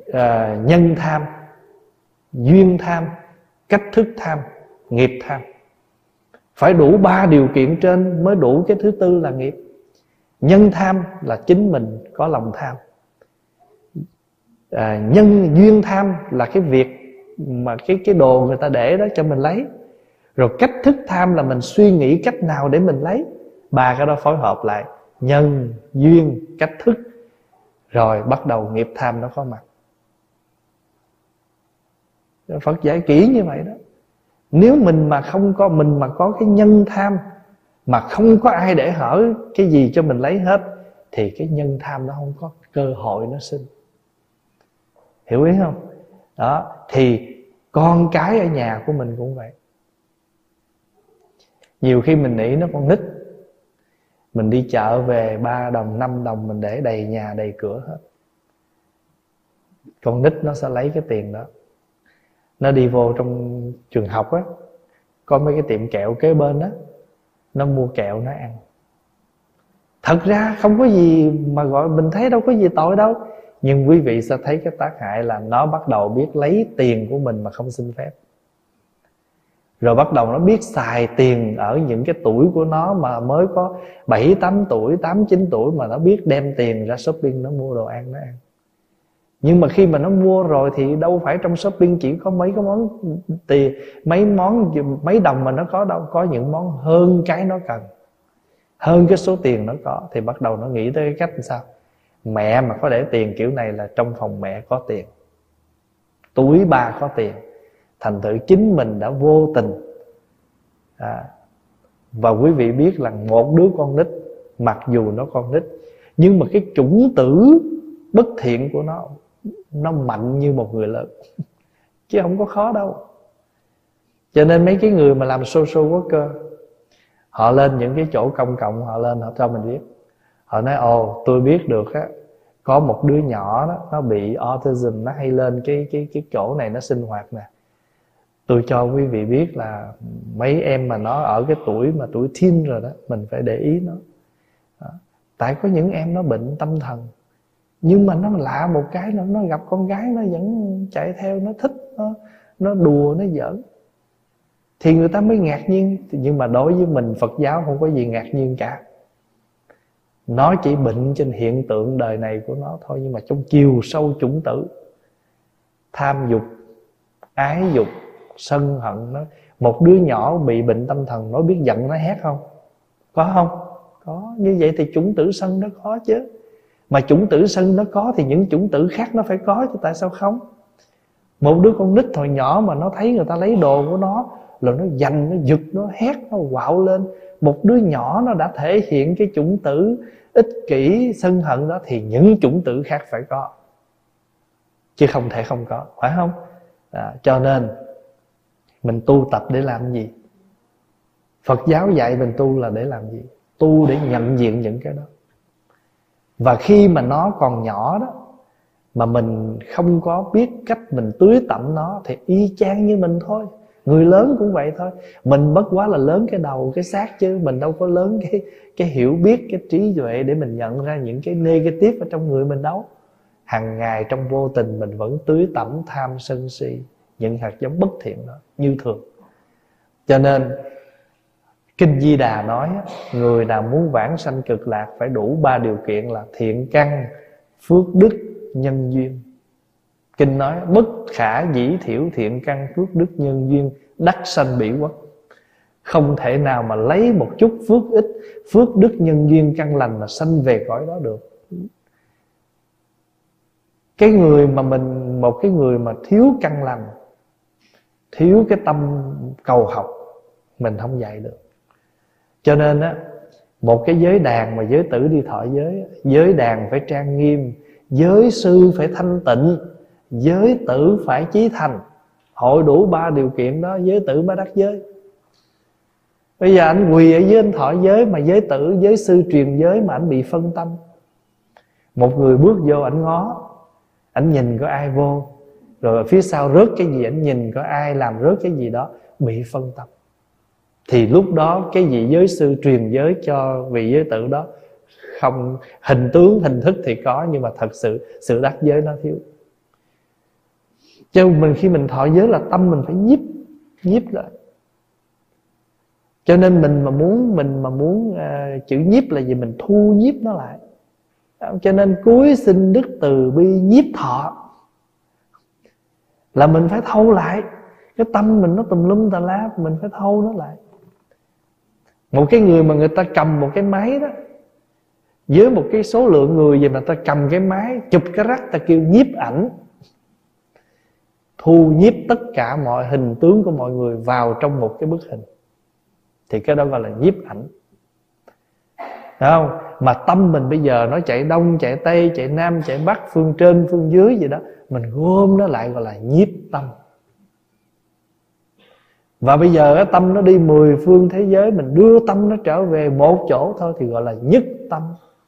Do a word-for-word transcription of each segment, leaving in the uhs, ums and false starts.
à, nhân tham, duyên tham, cách thức tham, nghiệp tham. Phải đủ ba điều kiện trên mới đủ cái thứ tư là nghiệp. Nhân tham là chính mình có lòng tham. à, Nhân duyên tham là cái việc mà cái, cái đồ người ta để đó cho mình lấy. Rồi cách thức tham là mình suy nghĩ cách nào để mình lấy. Ba cái đó phối hợp lại, nhân, duyên, cách thức, rồi bắt đầu nghiệp tham nó có mặt. Phật dạy kỹ như vậy đó. Nếu mình mà không có, mình mà có cái nhân tham, mà không có ai để hở cái gì cho mình lấy hết, thì cái nhân tham nó không có cơ hội nó sinh. Hiểu ý không? Đó, thì con cái ở nhà của mình cũng vậy. Nhiều khi mình nghĩ nó con nít, mình đi chợ về ba đồng, năm đồng mình để đầy nhà đầy cửa hết. Con nít nó sẽ lấy cái tiền đó, nó đi vô trong trường học á, có mấy cái tiệm kẹo kế bên đó, nó mua kẹo nó ăn. Thật ra không có gì mà gọi, mình thấy đâu có gì tội đâu. Nhưng quý vị sẽ thấy cái tác hại là nó bắt đầu biết lấy tiền của mình mà không xin phép. Rồi bắt đầu nó biết xài tiền ở những cái tuổi của nó mà mới có bảy, tám tuổi, tám, chín tuổi, mà nó biết đem tiền ra shopping, nó mua đồ ăn nó ăn. Nhưng mà khi mà nó mua rồi thì đâu phải trong shopping chỉ có mấy cái món tiền, mấy món, mấy đồng mà nó có đâu. Có những món hơn cái nó cần, hơn cái số tiền nó có. Thì bắt đầu nó nghĩ tới cái cách làm sao. Mẹ mà có để tiền kiểu này là trong phòng mẹ có tiền, túi ba có tiền. Thành thử chính mình đã vô tình à, và quý vị biết là một đứa con nít, mặc dù nó con nít, nhưng mà cái chủng tử bất thiện của nó, nó mạnh như một người lớn, chứ không có khó đâu. Cho nên mấy cái người mà làm social worker, họ lên những cái chỗ công cộng, họ lên họ cho mình biết. Họ nói ồ, tôi biết được á, có một đứa nhỏ đó, nó bị autism, nó hay lên cái, cái, cái chỗ này nó sinh hoạt nè. Tôi cho quý vị biết là mấy em mà nó ở cái tuổi mà tuổi teen rồi đó, mình phải để ý nó đó. Tại có những em nó bệnh tâm thần, nhưng mà nó lạ một cái, nó, nó gặp con gái nó vẫn chạy theo, nó thích, nó, nó đùa, nó giỡn. Thì người ta mới ngạc nhiên. Nhưng mà đối với mình Phật giáo không có gì ngạc nhiên cả. Nó chỉ bệnh trên hiện tượng đời này của nó thôi. Nhưng mà trong chiều sâu chủng tử, tham dục, ái dục, sân hận nó. Một đứa nhỏ bị bệnh tâm thần, nó biết giận nó hét không? Có không? Có. Như vậy thì chủng tử sân nó có chứ. Mà chủng tử sân nó có thì những chủng tử khác nó phải có chứ, tại sao không? Một đứa con nít hồi nhỏ mà nó thấy người ta lấy đồ của nó, rồi nó giành, nó giật, nó hét, nó quạo lên. Một đứa nhỏ nó đã thể hiện cái chủng tử ích kỷ, sân hận đó, thì những chủng tử khác phải có, chứ không thể không có, phải không? À, cho nên mình tu tập để làm gì? Phật giáo dạy mình tu là để làm gì? Tu để nhận diện những cái đó. Và khi mà nó còn nhỏ đó, mà mình không có biết cách mình tưới tẩm nó, thì y chang như mình thôi. Người lớn cũng vậy thôi. Mình bất quá là lớn cái đầu, cái xác, chứ mình đâu có lớn cái, cái hiểu biết, cái trí tuệ để mình nhận ra những cái negative ở trong người mình đâu. Hằng ngày trong vô tình mình vẫn tưới tẩm tham sân si, những hạt giống bất thiện đó như thường. Cho nên Kinh Di Đà nói, người nào muốn vãng sanh cực lạc phải đủ ba điều kiện là thiện căn, phước đức, nhân duyên. Kinh nói bất khả dĩ thiểu thiện căn, phước đức, nhân duyên, đắc sanh bỉ quốc. Không thể nào mà lấy một chút phước ích, phước đức, nhân duyên, căn lành mà sanh về cõi đó được. Cái người mà mình, một cái người mà thiếu căn lành, thiếu cái tâm cầu học, mình không dạy được. Cho nên á, một cái giới đàn mà giới tử đi thọ giới, giới đàn phải trang nghiêm, giới sư phải thanh tịnh, giới tử phải chí thành. Hội đủ ba điều kiện đó, giới tử mới đắc giới. Bây giờ anh quỳ ở dưới anh thọ giới, mà giới tử, giới sư truyền giới mà anh bị phân tâm. Một người bước vô anh ngó, anh nhìn có ai vô, rồi phía sau rớt cái gì, anh nhìn có ai làm rớt cái gì đó, bị phân tâm. Thì lúc đó cái vị giới sư truyền giới cho vị giới tử đó không, hình tướng hình thức thì có, nhưng mà thật sự sự đắc giới nó thiếu. Cho mình khi mình thọ giới là tâm mình phải nhiếp nhiếp lại. Cho nên mình mà muốn mình mà muốn uh, chữ nhiếp là gì? Mình thu nhiếp nó lại. Cho nên cuối xin đức từ bi nhiếp thọ là mình phải thâu lại. Cái tâm mình nó tùm lum tà lá, mình phải thâu nó lại. Một cái người mà người ta cầm một cái máy đó, với một cái số lượng người gì mà ta cầm cái máy chụp cái rắc, ta kêu nhiếp ảnh, thu nhiếp tất cả mọi hình tướng của mọi người vào trong một cái bức hình, thì cái đó gọi là nhiếp ảnh. Thấy không? Mà tâm mình bây giờ nó chạy đông, chạy tây, chạy nam, chạy bắc, phương trên, phương dưới gì đó, mình gom nó lại gọi là nhiếp tâm. Và bây giờ cái tâm nó đi mười phương thế giới, mình đưa tâm nó trở về một chỗ thôi thì gọi là nhất tâm.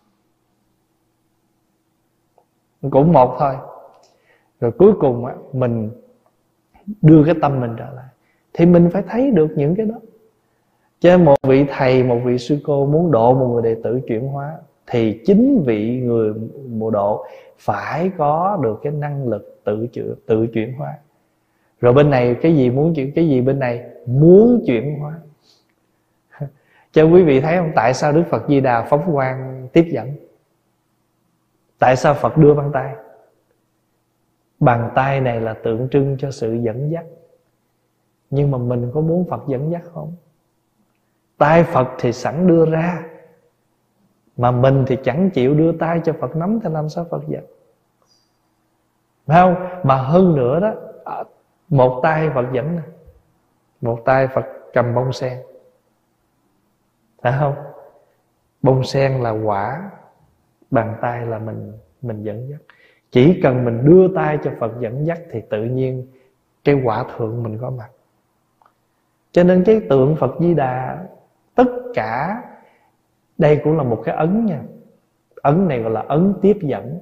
Cũng một thôi. Rồi cuối cùng á, mình đưa cái tâm mình trở lại, thì mình phải thấy được những cái đó. Cho nên một vị thầy, một vị sư cô muốn độ một người đệ tử chuyển hóa, thì chính vị người mộ độ phải có được cái năng lực tự chuyển, tự chuyển hóa. Rồi bên này cái gì muốn chuyển, cái gì bên này muốn chuyển hóa. Cho quý vị thấy không? Tại sao Đức Phật Di Đà phóng quang tiếp dẫn? Tại sao Phật đưa bàn tay? Bàn tay này là tượng trưng cho sự dẫn dắt. Nhưng mà mình có muốn Phật dẫn dắt không? Tay Phật thì sẵn đưa ra, mà mình thì chẳng chịu đưa tay cho Phật nắm, thì làm sao Phật dẫn? Phải không? Mà hơn nữa đó, một tay Phật dẫn nè, một tay Phật cầm bông sen, phải không? Bông sen là quả, bàn tay là mình mình dẫn dắt. Chỉ cần mình đưa tay cho Phật dẫn dắt thì tự nhiên cái quả thượng mình có mặt. Cho nên cái tượng Phật Di Đà, tất cả đây cũng là một cái ấn nha. Ấn này gọi là ấn tiếp dẫn.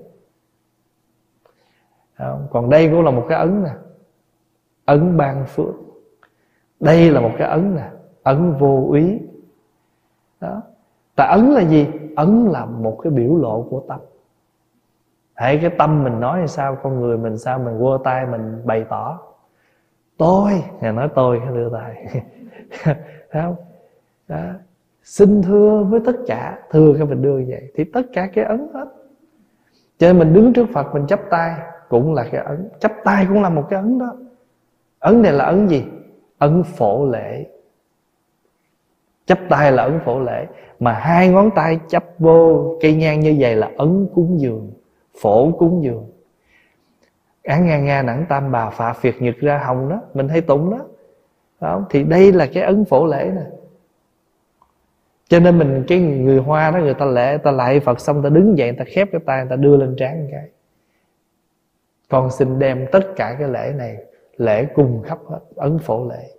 Còn đây cũng là một cái ấn nè, ấn ban phước. Đây là một cái ấn nè, ấn vô úy. Đó. Tại ấn là gì? Ấn là một cái biểu lộ của tâm. Hãy cái tâm mình nói hay sao, con người mình sao, mình quơ tay mình bày tỏ tôi, nhà nói tôi cái đưa tay. Thấy không? Đó. Xin thưa với tất cả, thưa cái mình đưa vậy, thì tất cả cái ấn hết. Cho nên mình đứng trước Phật mình chắp tay cũng là cái ấn, chắp tay cũng là một cái ấn đó. Ấn này là ấn gì? Ấn phổ lễ. Chắp tay là ấn phổ lễ, mà hai ngón tay chắp vô cây nhang như vậy là ấn cúng dường, phổ cúng dường. Án Nga Nga nẵng tam bà phạ phiệt nhật ra hồng đó, mình hay tụng đó. Đó. Thì đây là cái ấn phổ lễ nè. Cho nên mình, cái người Hoa đó, người ta lễ, người ta lạy Phật xong, người ta đứng dậy, người ta khép cái tay, người ta đưa lên trán một cái. Con xin đem tất cả cái lễ này, lễ cùng khắp hết, ấn phổ lễ.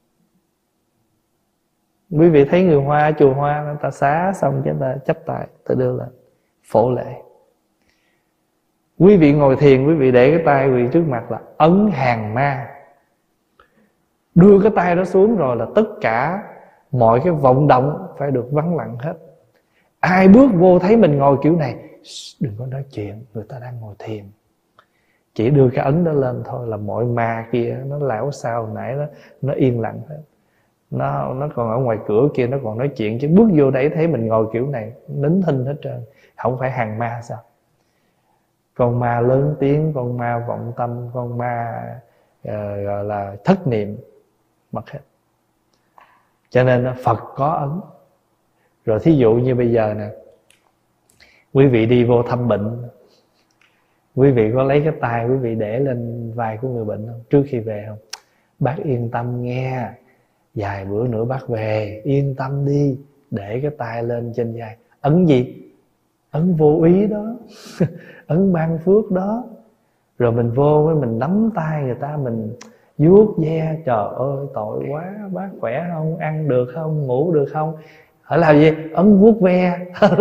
Quý vị thấy người Hoa, chùa Hoa, người ta xá xong cái người ta chắp tay, người ta đưa lên phổ lễ. Quý vị ngồi thiền, quý vị để cái tay quý vị trước mặt là ấn hàng ma. Đưa cái tay đó xuống rồi là tất cả mọi cái vọng động phải được vắng lặng hết. Ai bước vô thấy mình ngồi kiểu này, đừng có nói chuyện, người ta đang ngồi thiền. Chỉ đưa cái ấn đó lên thôi là mọi ma kia nó lão sao nãy nó, nó yên lặng hết. Nó, nó còn ở ngoài cửa kia nó còn nói chuyện, chứ bước vô đấy thấy mình ngồi kiểu này nín thinh hết trơn. Không phải hàng ma sao? Con ma lớn tiếng, con ma vọng tâm, con ma uh, gọi là thất niệm, mất hết. Cho nên Phật có ấn. Rồi thí dụ như bây giờ nè, quý vị đi vô thăm bệnh, quý vị có lấy cái tay quý vị để lên vai của người bệnh không? Trước khi về không? Bác yên tâm nghe, vài bữa nữa bác về, yên tâm đi. Để cái tay lên trên vai. Ấn gì? Ấn vô ý đó. Ấn ban phước đó. Rồi mình vô với mình nắm tay người ta, mình vuốt ve. Trời ơi tội quá, bác khỏe không, ăn được không, ngủ được không? Hỏi làm gì? Ấn vuốt ve.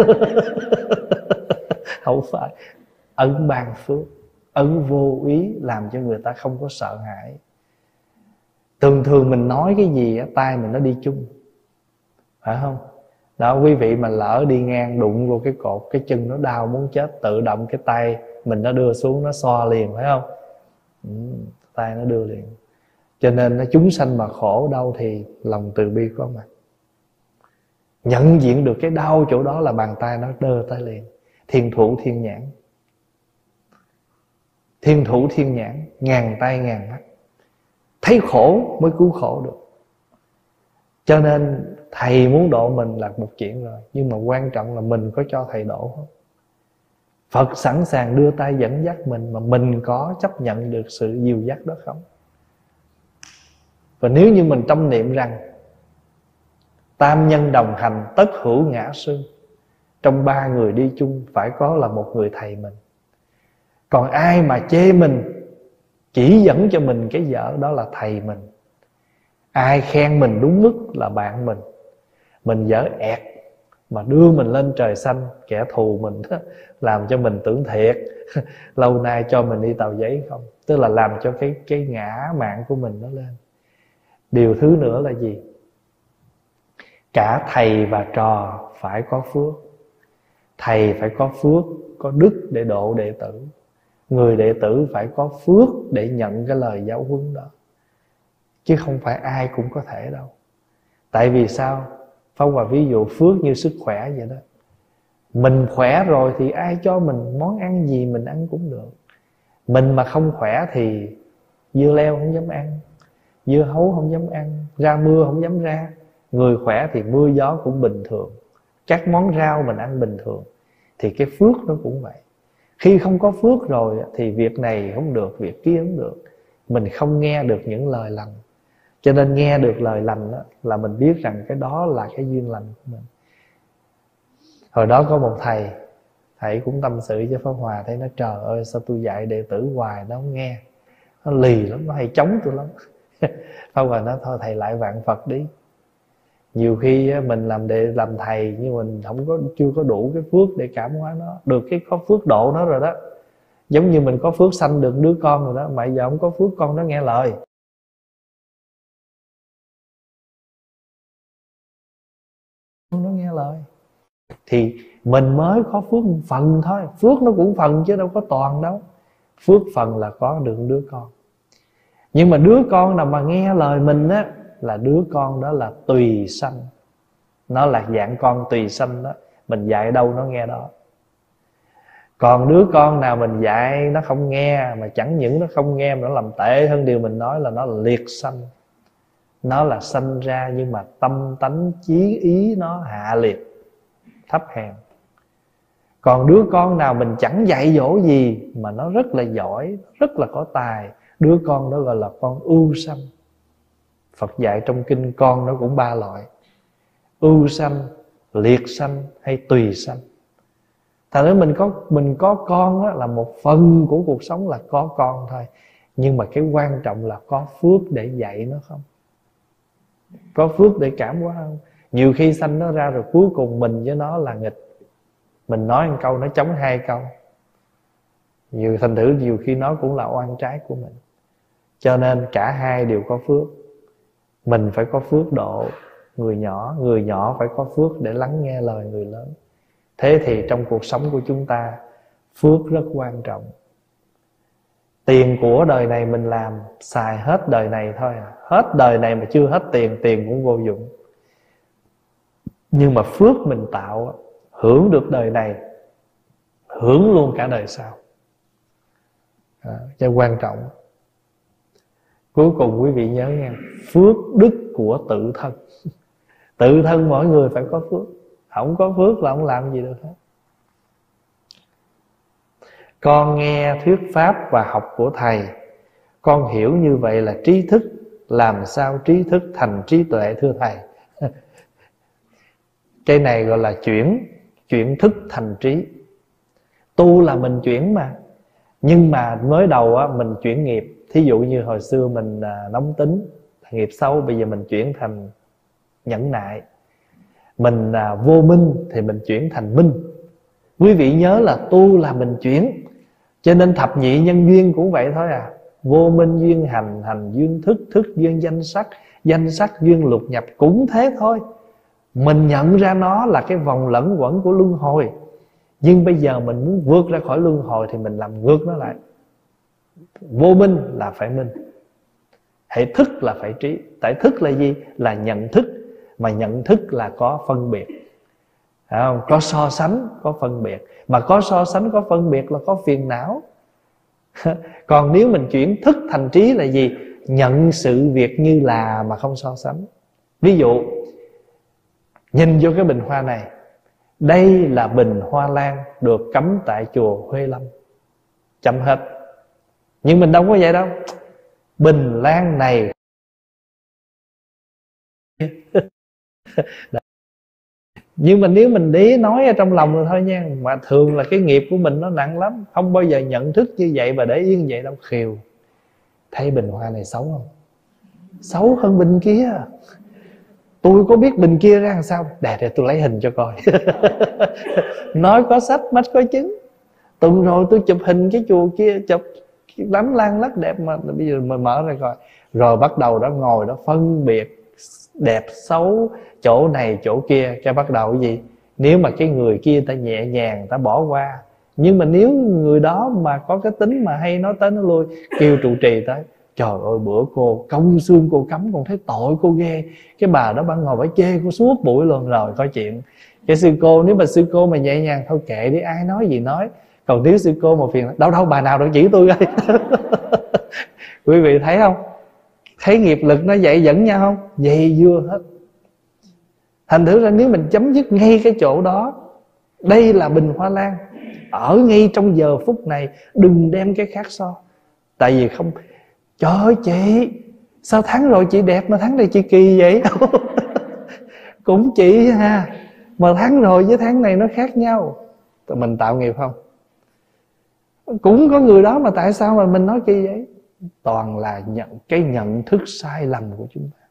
Không phải. Ấn ban phước, ấn vô ý, làm cho người ta không có sợ hãi. Thường thường mình nói cái gì tay mình nó đi chung, phải không? Đó, quý vị mà lỡ đi ngang đụng vô cái cột, cái chân nó đau muốn chết, tự động cái tay mình nó đưa xuống, nó xoa liền, phải không? Ừ. tay nó đưa liền. Cho nên nó chúng sanh mà khổ đau thì lòng từ bi có mặt. Nhận diện được cái đau chỗ đó là bàn tay nó đưa tay liền. Thiên thủ thiên nhãn. Thiên thủ thiên nhãn, ngàn tay ngàn mắt. Thấy khổ mới cứu khổ được. Cho nên thầy muốn độ mình là một chuyện rồi, nhưng mà quan trọng là mình có cho thầy độ không. Phật sẵn sàng đưa tay dẫn dắt mình, mà mình có chấp nhận được sự dìu dắt đó không? Và nếu như mình tâm niệm rằng tam nhân đồng hành, tất hữu ngã sư, trong ba người đi chung phải có là một người thầy mình. Còn ai mà chê mình, chỉ dẫn cho mình cái dở, đó là thầy mình. Ai khen mình đúng mức là bạn mình. Mình dở ẹt mà đưa mình lên trời xanh, kẻ thù mình đó, làm cho mình tưởng thiệt lâu nay cho mình đi tàu giấy không. Tức là làm cho cái, cái ngã mạn của mình nó lên. Điều thứ nữa là gì? Cả thầy và trò phải có phước. Thầy phải có phước, có đức để độ đệ tử. Người đệ tử phải có phước để nhận cái lời giáo huấn đó. Chứ không phải ai cũng có thể đâu. Tại vì sao? Pháp Hòa ví dụ phước như sức khỏe vậy đó. Mình khỏe rồi thì ai cho mình món ăn gì mình ăn cũng được. Mình mà không khỏe thì dưa leo không dám ăn, dưa hấu không dám ăn, ra mưa không dám ra. Người khỏe thì mưa gió cũng bình thường, các món rau mình ăn bình thường. Thì cái phước nó cũng vậy. Khi không có phước rồi thì việc này không được, việc kia không được. Mình không nghe được những lời lành. Cho nên nghe được lời lành đó, là mình biết rằng cái đó là cái duyên lành của mình. Hồi đó có một thầy, thầy cũng tâm sự cho Pháp Hòa. Thấy nó trời ơi sao tôi dạy đệ tử hoài nó không nghe, nó lì lắm, nó hay chống tôi lắm. Pháp Hòa nói thôi thầy lại vạn Phật đi. Nhiều khi mình làm đệ làm thầy nhưng mình không có chưa có đủ cái phước để cảm hóa nó. Được cái có phước độ nó rồi đó. Giống như mình có phước sanh được đứa con rồi đó, mà giờ không có phước con nó nghe lời. Nó nghe lời thì mình mới có phước phần thôi. Phước nó cũng phần chứ đâu có toàn đâu. Phước phần là có được đứa con. Nhưng mà đứa con nào mà nghe lời mình á, là đứa con đó là tùy sanh. Nó là dạng con tùy sanh đó. Mình dạy đâu nó nghe đó. Còn đứa con nào mình dạy nó không nghe, mà chẳng những nó không nghe mà nó làm tệ hơn điều mình nói, là nó là liệt sanh. Nó là sanh ra nhưng mà tâm tánh chí ý nó hạ liệt, thấp hèn. Còn đứa con nào mình chẳng dạy dỗ gì mà nó rất là giỏi, rất là có tài, đứa con đó gọi là con ưu sanh. Phật dạy trong kinh con nó cũng ba loại: ưu sanh, liệt sanh hay tùy sanh. Thành ra mình có mình có con đó là một phần của cuộc sống, là có con thôi. Nhưng mà cái quan trọng là có phước để dạy nó không, có phước để cảm hóa không. Nhiều khi sanh nó ra rồi cuối cùng mình với nó là nghịch. Mình nói một câu nó chống hai câu. Nhiều thành thử nhiều khi nó cũng là oan trái của mình. Cho nên cả hai đều có phước. Mình phải có phước độ người nhỏ, người nhỏ phải có phước để lắng nghe lời người lớn. Thế thì trong cuộc sống của chúng ta, phước rất quan trọng. Tiền của đời này mình làm xài hết đời này thôi à. Hết đời này mà chưa hết tiền, tiền cũng vô dụng. Nhưng mà phước mình tạo, hưởng được đời này, hưởng luôn cả đời sau. À, cho quan trọng. Cuối cùng quý vị nhớ nha, phước đức của tự thân. Tự thân mỗi người phải có phước. Không có phước là không làm gì được hết. Con nghe thuyết pháp và học của thầy, con hiểu như vậy là trí thức. Làm sao trí thức thành trí tuệ thưa thầy? Cái này gọi là chuyển Chuyển thức thành trí. Tu là mình chuyển mà. Nhưng mà mới đầu á, mình chuyển nghiệp. Thí dụ như hồi xưa mình à, nóng tính, nghiệp xấu, bây giờ mình chuyển thành nhẫn nại. Mình à, vô minh thì mình chuyển thành minh. Quý vị nhớ là tu là mình chuyển. Cho nên thập nhị nhân duyên cũng vậy thôi à. Vô minh duyên hành, hành duyên thức, thức duyên danh sắc, danh sắc duyên lục nhập, cũng thế thôi. Mình nhận ra nó là cái vòng lẫn quẩn của luân hồi. Nhưng bây giờ mình muốn vượt ra khỏi luân hồi thì mình làm ngược nó lại. Vô minh là phải minh, Hệ thức là phải trí. Tại thức là gì? Là nhận thức. Mà nhận thức là có phân biệt, phải không? Có so sánh, có phân biệt. Mà có so sánh, có phân biệt là có phiền não. Còn nếu mình chuyển thức thành trí là gì? Nhận sự việc như là mà không so sánh. Ví dụ, nhìn vô cái bình hoa này, đây là bình hoa lan được cắm tại chùa Huê Lâm, chấm hết. Nhưng mình đâu có vậy đâu. Bình lan này nhưng mà nếu mình để nói ở trong lòng rồi thôi nha. Mà thường là cái nghiệp của mình nó nặng lắm, không bao giờ nhận thức như vậy và để yên vậy đâu. Khiều, thấy bình hoa này xấu không? Xấu hơn bình kia. Tôi có biết bình kia ra làm sao. Để, để tôi lấy hình cho coi. Nói có sách mách có chứng. Tuần rồi tôi chụp hình cái chùa kia, chụp đánh lan lắc đẹp mà bây giờ mình mở ra coi. Rồi bắt đầu đó ngồi đó phân biệt đẹp xấu, chỗ này chỗ kia. Cái bắt đầu cái gì? Nếu mà cái người kia ta nhẹ nhàng, ta bỏ qua. Nhưng mà nếu người đó mà có cái tính mà hay nói tới nó lui, kêu trụ trì tới, trời ơi bữa cô công xương cô cấm, còn thấy tội cô ghê. Cái bà đó bà ngồi bà chê cô suốt buổi luôn. Rồi có chuyện. Cái sư cô, nếu mà sư cô mà nhẹ nhàng, thôi kệ đi, ai nói gì nói. Còn nếu sư cô mà phiền, đâu đâu bà nào đâu chỉ tôi đây. Quý vị thấy không? Thấy nghiệp lực nó dạy dẫn nhau không? Dày dưa hết. Thành thử ra nếu mình chấm dứt ngay cái chỗ đó, đây là bình hoa lan, ở ngay trong giờ phút này, đừng đem cái khác so. Tại vì không, trời ơi chị, sao tháng rồi chị đẹp mà tháng này chị kỳ vậy? Cũng chị ha, mà tháng rồi với tháng này nó khác nhau. Mình tạo nghiệp không? Cũng có người đó mà tại sao mà mình nói kỳ vậy? Toàn là nhận cái nhận thức sai lầm của chúng ta.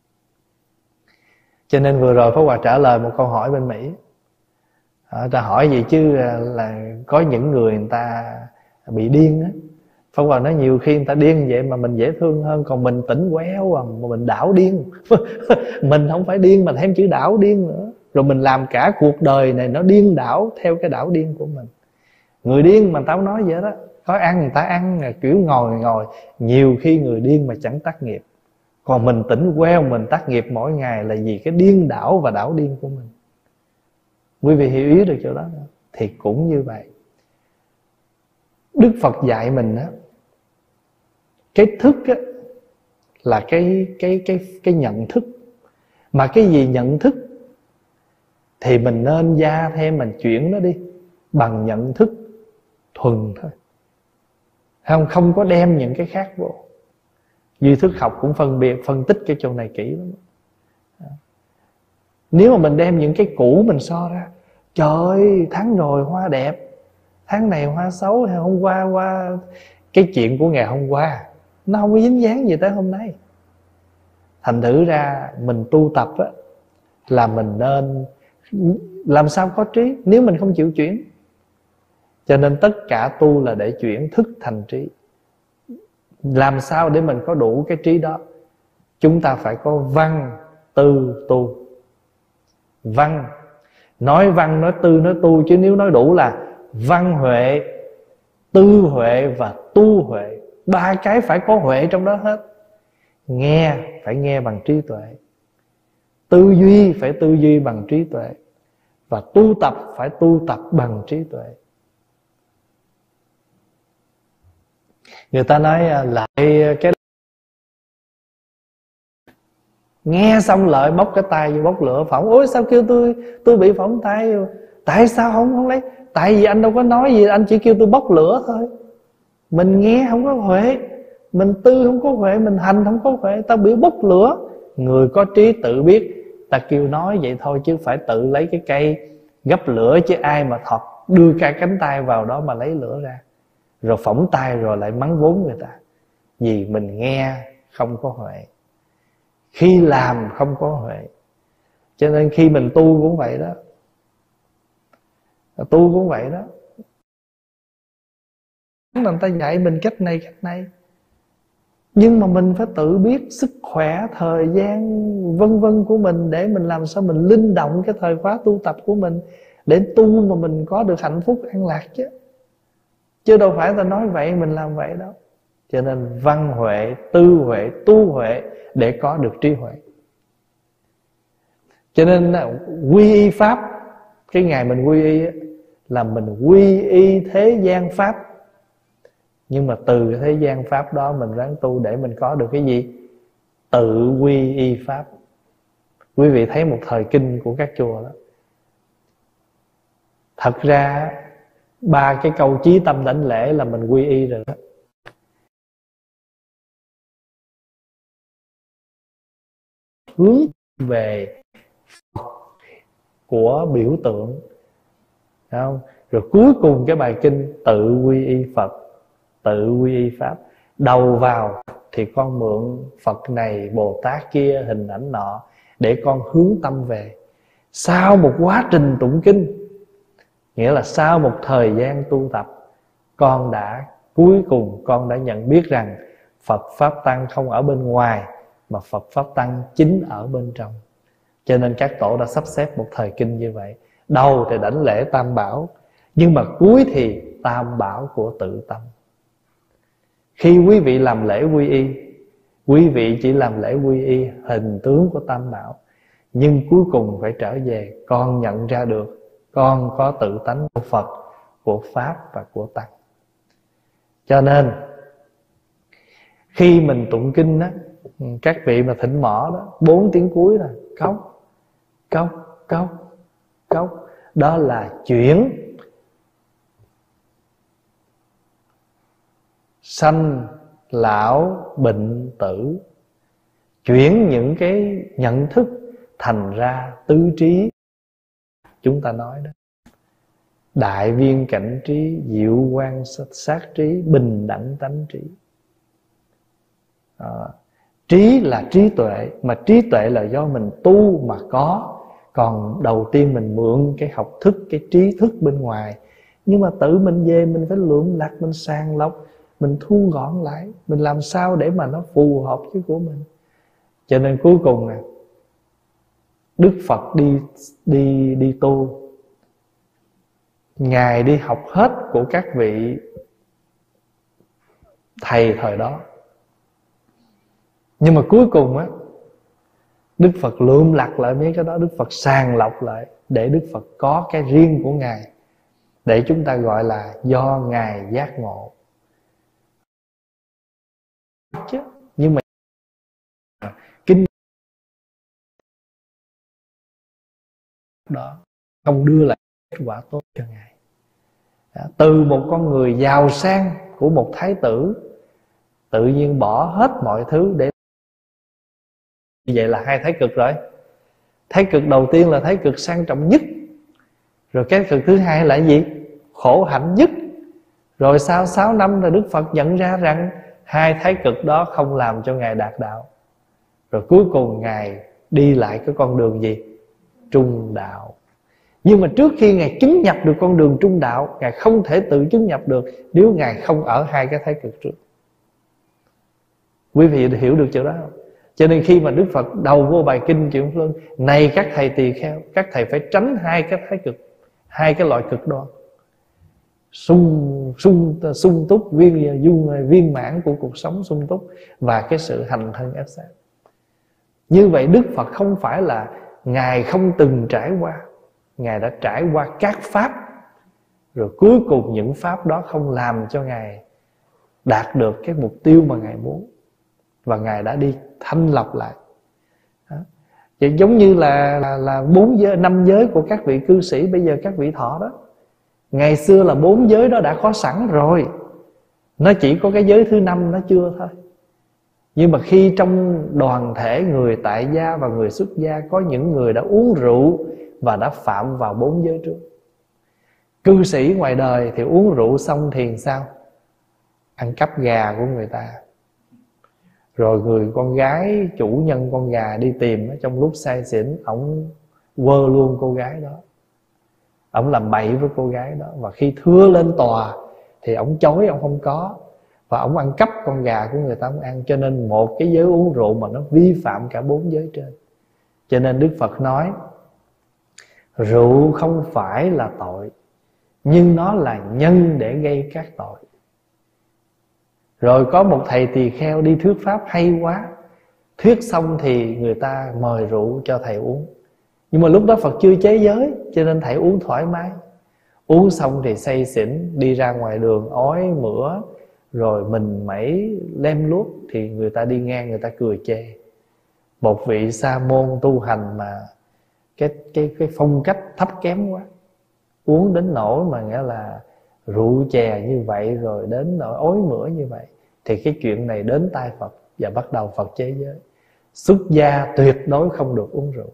Cho nên vừa rồi Pháp Hòa trả lời một câu hỏi bên Mỹ. À, ta hỏi gì chứ là có những người người ta bị điên á. Pháp Hòa nói nhiều khi người ta điên vậy mà mình dễ thương hơn. Còn mình tỉnh quéo à, mà mình đảo điên. Mình không phải điên mà thêm chữ đảo điên nữa. Rồi mình làm cả cuộc đời này nó điên đảo theo cái đảo điên của mình. Người điên mà tao nói vậy đó, có ăn người ta ăn, kiểu ngồi ngồi. Nhiều khi người điên mà chẳng tác nghiệp. Còn mình tỉnh queo, mình tác nghiệp mỗi ngày là vì cái điên đảo và đảo điên của mình. Quý vị hiểu ý được chỗ đó không? Thì cũng như vậy. Đức Phật dạy mình á, cái thức á là cái cái cái cái nhận thức. Mà cái gì nhận thức thì mình nên gia thêm, mình chuyển nó đi bằng nhận thức thuần thôi. Không không có đem những cái khác vô. Duy thức học cũng phân biệt, phân tích cái chỗ này kỹ lắm. Nếu mà mình đem những cái cũ mình so ra, trời ơi, tháng rồi hoa đẹp, tháng này hoa xấu, hay hôm qua hoa, cái chuyện của ngày hôm qua nó không có dính dáng gì tới hôm nay. Thành thử ra mình tu tập á, là mình nên làm sao có trí nếu mình không chịu chuyển. Cho nên tất cả tu là để chuyển thức thành trí. Làm sao để mình có đủ cái trí đó? Chúng ta phải có văn, tư, tu. Văn, nói văn, nói tư, nói tu. Chứ nếu nói đủ là văn huệ, tư huệ và tu huệ. Ba cái phải có huệ trong đó hết. Nghe phải nghe bằng trí tuệ, tư duy phải tư duy bằng trí tuệ, và tu tập phải tu tập bằng trí tuệ. Người ta nói lại cái nghe xong lợi bóc cái tay vô bóc lửa phỏng. Ôi sao kêu tôi tôi bị phỏng tay? Tại sao không không lấy? Tại vì anh đâu có nói gì, anh chỉ kêu tôi bóc lửa thôi. Mình nghe không có huệ, mình tư không có huệ, mình hành không có huệ, tao bị bốc lửa. Người có trí tự biết, ta kêu nói vậy thôi, chứ phải tự lấy cái cây gấp lửa. Chứ ai mà thọt đưa cả cánh tay vào đó mà lấy lửa ra, rồi phỏng tay rồi lại mắng vốn người ta. Vì mình nghe không có huệ, khi làm không có huệ. Cho nên khi mình tu cũng vậy đó, tu cũng vậy đó. Người ta dạy mình cách này cách này, nhưng mà mình phải tự biết sức khỏe, thời gian vân vân của mình, để mình làm sao mình linh động cái thời khóa tu tập của mình, để tu mà mình có được hạnh phúc an lạc chứ. Chứ đâu phải ta nói vậy mình làm vậy đâu. Cho nên văn huệ, tư huệ, tu huệ để có được trí huệ. Cho nên quy y pháp, cái ngày mình quy y là mình quy y thế gian pháp. Nhưng mà từ thế gian pháp đó mình ráng tu để mình có được cái gì? Tự quy y pháp. Quý vị thấy một thời kinh của các chùa đó, thật ra ba cái câu chí tâm đảnh lễ là mình quy y rồi đó. Hướng về của biểu tượng, phải không? Rồi cuối cùng cái bài kinh tự quy y Phật, tự quy y pháp. Đầu vào thì con mượn Phật này, Bồ Tát kia, hình ảnh nọ để con hướng tâm về. Sau một quá trình tụng kinh, nghĩa là sau một thời gian tu tập, con đã cuối cùng con đã nhận biết rằng Phật Pháp Tăng không ở bên ngoài, mà Phật Pháp Tăng chính ở bên trong. Cho nên các tổ đã sắp xếp một thời kinh như vậy. Đầu thì đảnh lễ Tam Bảo, nhưng mà cuối thì Tam Bảo của tự tâm. Khi quý vị làm lễ quy y, quý vị chỉ làm lễ quy y hình tướng của Tam Bảo, nhưng cuối cùng phải trở về con nhận ra được con có tự tánh của Phật, của Pháp và của Tăng. Cho nên khi mình tụng kinh đó, các vị mà thỉnh mỏ đó, bốn tiếng cuối là cốc, cốc, cốc, cốc. Đó là chuyển sanh, lão, bệnh, tử. Chuyển những cái nhận thức thành ra tứ trí. Chúng ta nói đó, đại viên cảnh trí, diệu quan sát trí, bình đẳng tánh trí. à, Trí là trí tuệ, mà trí tuệ là do mình tu mà có. Còn đầu tiên mình mượn cái học thức, cái trí thức bên ngoài. Nhưng mà tự mình về mình phải lượm lặt, mình sàng lọc, mình thu gọn lại, mình làm sao để mà nó phù hợp với của mình. Cho nên cuối cùng nè, Đức Phật đi đi đi tu, Ngài đi học hết của các vị thầy thời đó. Nhưng mà cuối cùng á, Đức Phật lượm lặt lại mấy cái đó, Đức Phật sàng lọc lại để Đức Phật có cái riêng của Ngài, để chúng ta gọi là do Ngài giác ngộ. Chứ nhưng mà kinh đó không đưa lại kết quả tốt cho Ngài. Từ một con người giàu sang của một thái tử, tự nhiên bỏ hết mọi thứ để. Như vậy là hai thái cực rồi. Thái cực đầu tiên là thái cực sang trọng nhất, rồi cái cực thứ hai là gì? Khổ hạnh nhất. Rồi sau sáu năm rồi Đức Phật nhận ra rằng hai thái cực đó không làm cho Ngài đạt đạo. Rồi cuối cùng Ngài đi lại cái con đường gì? Trung đạo. Nhưng mà trước khi Ngài chứng nhập được con đường trung đạo, Ngài không thể tự chứng nhập được nếu Ngài không ở hai cái thái cực trước. Quý vị hiểu được chỗ đó không? Cho nên khi mà Đức Phật đầu vô bài kinh Chuyển Luân, này các thầy tỳ kheo, các thầy phải tránh hai cái thái cực, hai cái loại cực đoan, sung sung sung túc viên dung viên mãn của cuộc sống sung túc và cái sự hành thân ép sát. Như vậy Đức Phật không phải là Ngài không từng trải qua, Ngài đã trải qua các pháp, rồi cuối cùng những pháp đó không làm cho Ngài đạt được cái mục tiêu mà Ngài muốn, và Ngài đã đi thanh lọc lại. Đó. Vậy giống như là, là, là bốn giới, năm giới của các vị cư sĩ, bây giờ các vị thọ đó. Ngày xưa là bốn giới đó đã có sẵn rồi, nó chỉ có cái giới thứ năm nó chưa thôi. Nhưng mà khi trong đoàn thể người tại gia và người xuất gia, có những người đã uống rượu và đã phạm vào bốn giới trước. Cư sĩ ngoài đời thì uống rượu xong thì sao? Ăn cắp gà của người ta. Rồi người con gái, chủ nhân con gà đi tìm, trong lúc say xỉn, ổng quơ luôn cô gái đó, ổng làm bậy với cô gái đó. Và khi thưa lên tòa thì ổng chối, ổng không có, và ổng ăn cắp con gà của người ta ổng ăn. Cho nên một cái giới uống rượu mà nó vi phạm cả bốn giới trên. Cho nên Đức Phật nói rượu không phải là tội, nhưng nó là nhân để gây các tội. Rồi có một thầy tỳ kheo đi thuyết pháp hay quá. Thuyết xong thì người ta mời rượu cho thầy uống. Nhưng mà lúc đó Phật chưa chế giới, cho nên thầy uống thoải mái. Uống xong thì say xỉn, đi ra ngoài đường ói mửa, rồi mình mẩy lem luốc, thì người ta đi ngang người ta cười chê. Một vị sa môn tu hành mà cái, cái, cái phong cách thấp kém quá, uống đến nỗi mà nghĩa là rượu chè như vậy, rồi đến nỗi ói mửa như vậy, thì cái chuyện này đến tai Phật và bắt đầu Phật chế giới. Xuất gia tuyệt đối không được uống rượu.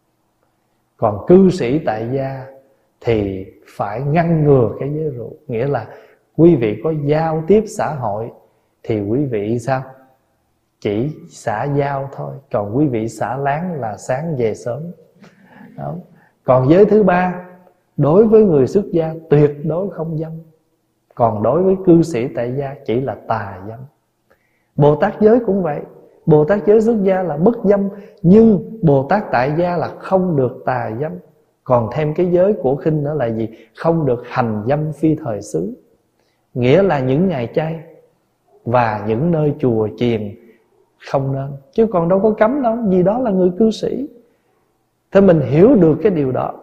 Còn cư sĩ tại gia thì phải ngăn ngừa cái giới rượu. Nghĩa là quý vị có giao tiếp xã hội thì quý vị sao? Chỉ xã giao thôi. Còn quý vị xả láng là sáng về sớm. Đó. Còn giới thứ ba, đối với người xuất gia tuyệt đối không dâm. Còn đối với cư sĩ tại gia chỉ là tà dâm. Bồ Tát giới cũng vậy. Bồ Tát giới xuất gia là bất dâm, nhưng Bồ Tát tại gia là không được tà dâm. Còn thêm cái giới của khinh nữa là gì? Không được hành dâm phi thời xứ. Nghĩa là những ngày chay và những nơi chùa chiền không nên. Chứ còn đâu có cấm đâu, vì đó là người cư sĩ. Thế mình hiểu được cái điều đó,